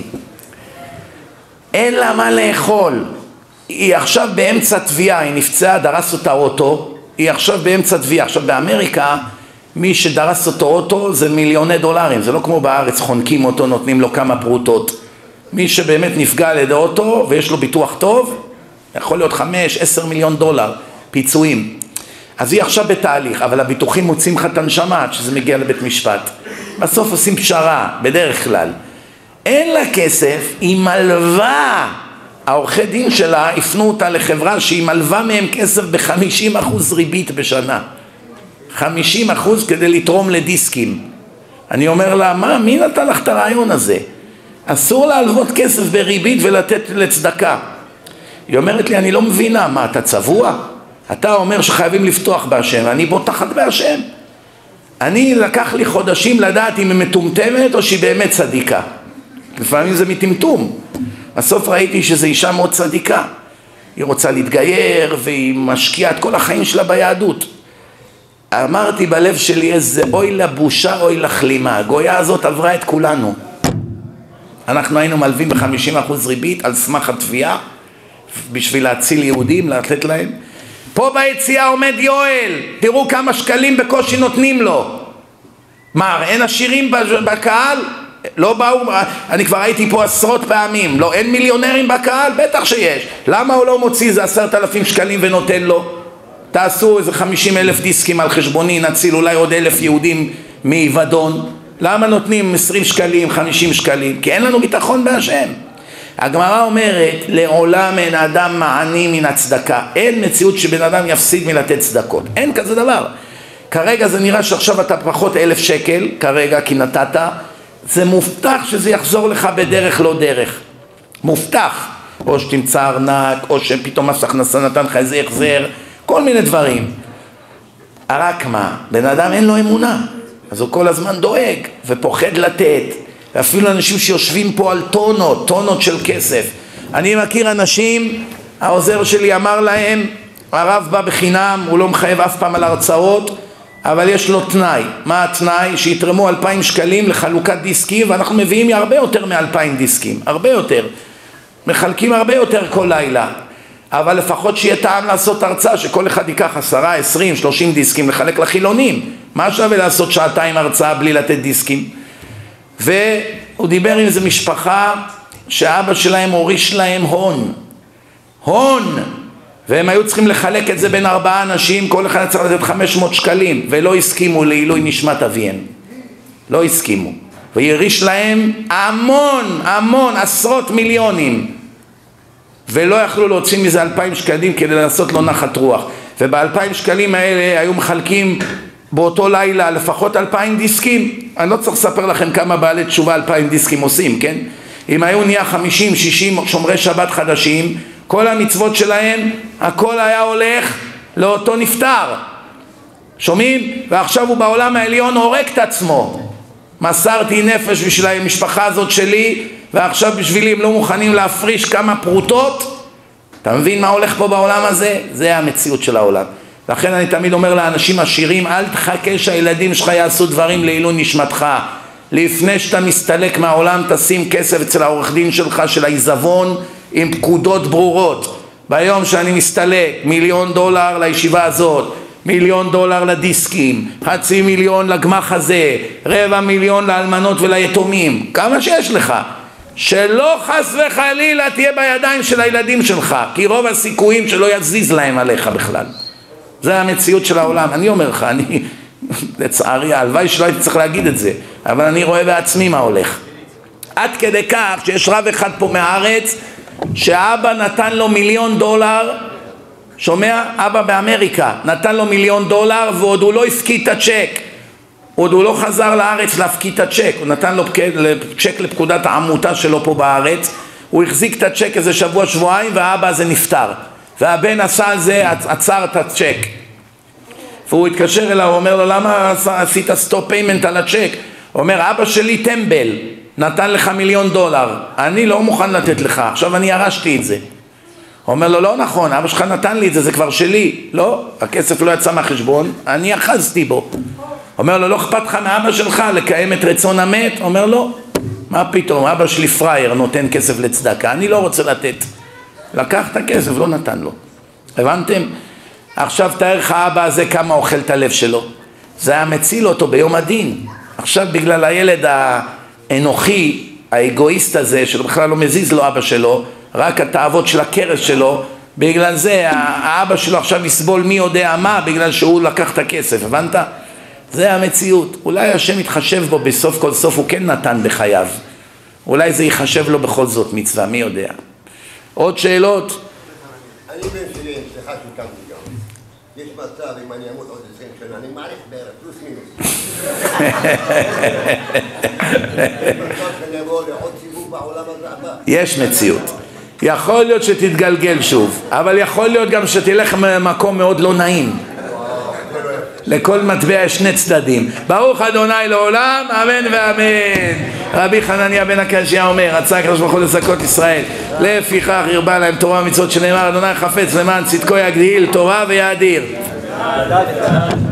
אין לה מה לאכול, היא עכשיו באמצע תביעה, היא נפצעה, דרס אותה אוטו, היא עכשיו באמצע תביעה. עכשיו באמריקה מי שדרס אותו אוטו זה מיליוני דולרים, זה לא כמו בארץ, חונקים אותו, נותנים לו כמה פרוטות. מי שבאמת נפגע על ידי אוטו ויש לו ביטוח טוב, יכול להיות 5-10 מיליון דולר פיצויים. אז היא עכשיו בתהליך, אבל הביטוחים מוצאים לך את הנשמה עד שזה מגיע לבית משפט. בסוף עושים פשרה, בדרך כלל. אין לה כסף, היא מלווה. העורכי דין שלה הפנו אותה לחברה שהיא מלווה מהם כסף ב-50% ריבית בשנה. 50% כדי לתרום לדיסקים. אני אומר לה, מי נתן לך את הרעיון הזה? אסור להלוות כסף בריבית ולתת לצדקה. היא אומרת לי, אני לא מבינה, מה אתה צבוע? אתה אומר שחייבים לפתוח בהשם, אני בוטחת בהשם. אני לקח לי חודשים לדעת אם היא מטומטמת או שהיא באמת צדיקה. לפעמים זה מטמטום. בסוף ראיתי שזו אישה מאוד צדיקה. היא רוצה להתגייר והיא משקיעה את כל החיים שלה ביהדות. אמרתי בלב שלי, איזה אוי לבושה, אוי לכלימה. הגויה הזאת עברה את כולנו. אנחנו היינו מלווים ב-50% ריבית על סמך התביעה, בשביל להציל יהודים, לתת להם. פה ביציאה עומד יואל, תראו כמה שקלים בקושי נותנים לו. מה, אין עשירים בקהל? לא באו, אני כבר הייתי פה עשרות פעמים, לא, אין מיליונרים בקהל? בטח שיש. למה הוא לא מוציא איזה 10,000 שקלים ונותן לו? תעשו איזה 50,000 דיסקים על חשבוני, נציל אולי עוד 1,000 יהודים מאבדון. למה נותנים 20 שקלים, 50 שקלים? כי אין לנו ביטחון בהשם. הגמרא אומרת, לעולם אין אדם מעני מן הצדקה. אין מציאות שבן אדם יפסיד מלתת צדקות. אין כזה דבר. כרגע זה נראה שעכשיו אתה פחות 1,000 שקל, כרגע כי נתת, זה מובטח שזה יחזור לך בדרך לא דרך. מובטח. או שתמצא ארנק, או שפתאום מס הכנסה נתן לך איזה החזר, כל מיני דברים. רק מה? בן אדם אין לו אמונה. אז הוא כל הזמן דואג ופוחד לתת. ואפילו אנשים שיושבים פה על טונות של כסף. אני מכיר אנשים, העוזר שלי אמר להם, הרב בא בחינם, הוא לא מחייב אף פעם על הרצאות, אבל יש לו תנאי. מה התנאי? שיתרמו 2,000 שקלים לחלוקת דיסקים, ואנחנו מביאים הרבה יותר מ2,000 דיסקים, הרבה יותר. מחלקים הרבה יותר כל לילה. אבל לפחות שיהיה טעם לעשות הרצאה, שכל אחד ייקח 10, 20, 30 דיסקים לחלק לחילונים. מה שווה לעשות שעתיים הרצאה בלי לתת דיסקים? והוא דיבר עם איזו משפחה שאבא שלהם הוריש להם הון, והם היו צריכים לחלק את זה בין 4 אנשים, כל אחד צריך לתת 500 שקלים, ולא הסכימו לעילוי נשמת אביהם. לא הסכימו. ויריש להם המון, עשרות מיליונים. ולא יכלו להוציא מזה 2,000 שקלים כדי לעשות לו נחת רוח. וב2,000 שקלים האלה היו מחלקים באותו לילה לפחות 2,000 דיסקים. אני לא צריך לספר לכם כמה בעלי תשובה 2,000 דיסקים עושים, כן? אם היו נהיה 50-60 שומרי שבת חדשים, כל המצוות שלהם, הכל היה הולך לאותו נפטר. שומעים? ועכשיו הוא בעולם העליון הורג את עצמו. מסרתי נפש בשביל המשפחה הזאת שלי, ועכשיו בשבילי הם לא מוכנים להפריש כמה פרוטות. אתה מבין מה הולך פה בעולם הזה? זה המציאות של העולם. לכן אני תמיד אומר לאנשים עשירים, אל תחכה שהילדים שלך יעשו דברים לעילוי נשמתך. לפני שאתה מסתלק מהעולם, תשים כסף אצל העורך דין שלך של העיזבון עם פקודות ברורות. ביום שאני מסתלק, $1,000,000 לישיבה הזאת, $1,000,000 לדיסקים, $500,000 לגמח הזה, $250,000 לאלמנות וליתומים, כמה שיש לך. שלא חס וחלילה תהיה בידיים של הילדים שלך, כי רוב הסיכויים שלא יזיז להם עליך בכלל. זה המציאות של העולם. אני אומר לך, אני לצערי, הלוואי שלא הייתי צריך להגיד את זה, אבל אני רואה בעצמי מה הולך. עד כדי כך שיש רב אחד פה מהארץ, שאבא נתן לו $1,000,000, שומע? אבא באמריקה, נתן לו $1,000,000 ועוד הוא לא הפקיד את הצ'ק. עוד הוא לא חזר לארץ להפקיד את הצ'ק, הוא נתן לו צ'ק לפקודת העמותה שלו פה בארץ, הוא החזיק את הצ'ק איזה שבוע-שבועיים והאבא הזה נפטר. והבן עשה על זה, עצר את הצ'ק. והוא התקשר אליו, הוא אומר לו, למה עשית סטופ פיימנט על הצ'ק? הוא אומר, אבא שלי טמבל, נתן לך $1,000,000, אני לא מוכן לתת לך, עכשיו אני ירשתי את זה. אומר לו, לא נכון, אבא שלך נתן לי את זה, זה כבר שלי. לא, הכסף לא יצא מהחשבון, אני אחזתי בו. אומר לו, לא אכפת לך מאבא שלך לקיים את רצון המת? אומר לו, מה פתאום, אבא שלי פרייר נותן כסף לצדקה, אני לא רוצה לתת. לקח את הכסף, לא נתן לו. הבנתם? עכשיו תאר לך האבא הזה כמה אוכל את הלב שלו. זה היה מציל אותו ביום הדין. עכשיו בגלל הילד האנוכי, האגואיסט הזה, שבכלל לא מזיז לו אבא שלו, רק התאוות של הכרס שלו, בגלל זה האבא שלו עכשיו יסבול מי יודע מה, בגלל שהוא לקח את הכסף, הבנת? זה המציאות. אולי השם יתחשב בו בסוף כל סוף, הוא כן נתן בחייו. אולי זה יחשב לו בכל זאת מצווה, מי יודע. עוד שאלות?
אני בן שלי, סליחה שקמתי גם. יש מצב, אם אני אמות עוד 20 שנה, אני מעריך בערך, פלוס מינוס. יש מצב שאני אבוא לעוד סיבוב בעולם הזה הבא.
יש מציאות. יכול להיות שתתגלגל שוב, אבל יכול להיות גם שתלך ממקום מאוד לא נעים. לכל מטבע יש שני צדדים. ברוך אדוני לעולם, אמן ואמן. רבי חנניה בן הקשיא אומר, רצה הקדוש ברוך הוא לזכות ישראל, לפיכך הרבה להם תורה ומצוות, שנאמר אדוני חפץ למען צדקו יגדיל תורה ויאדיר.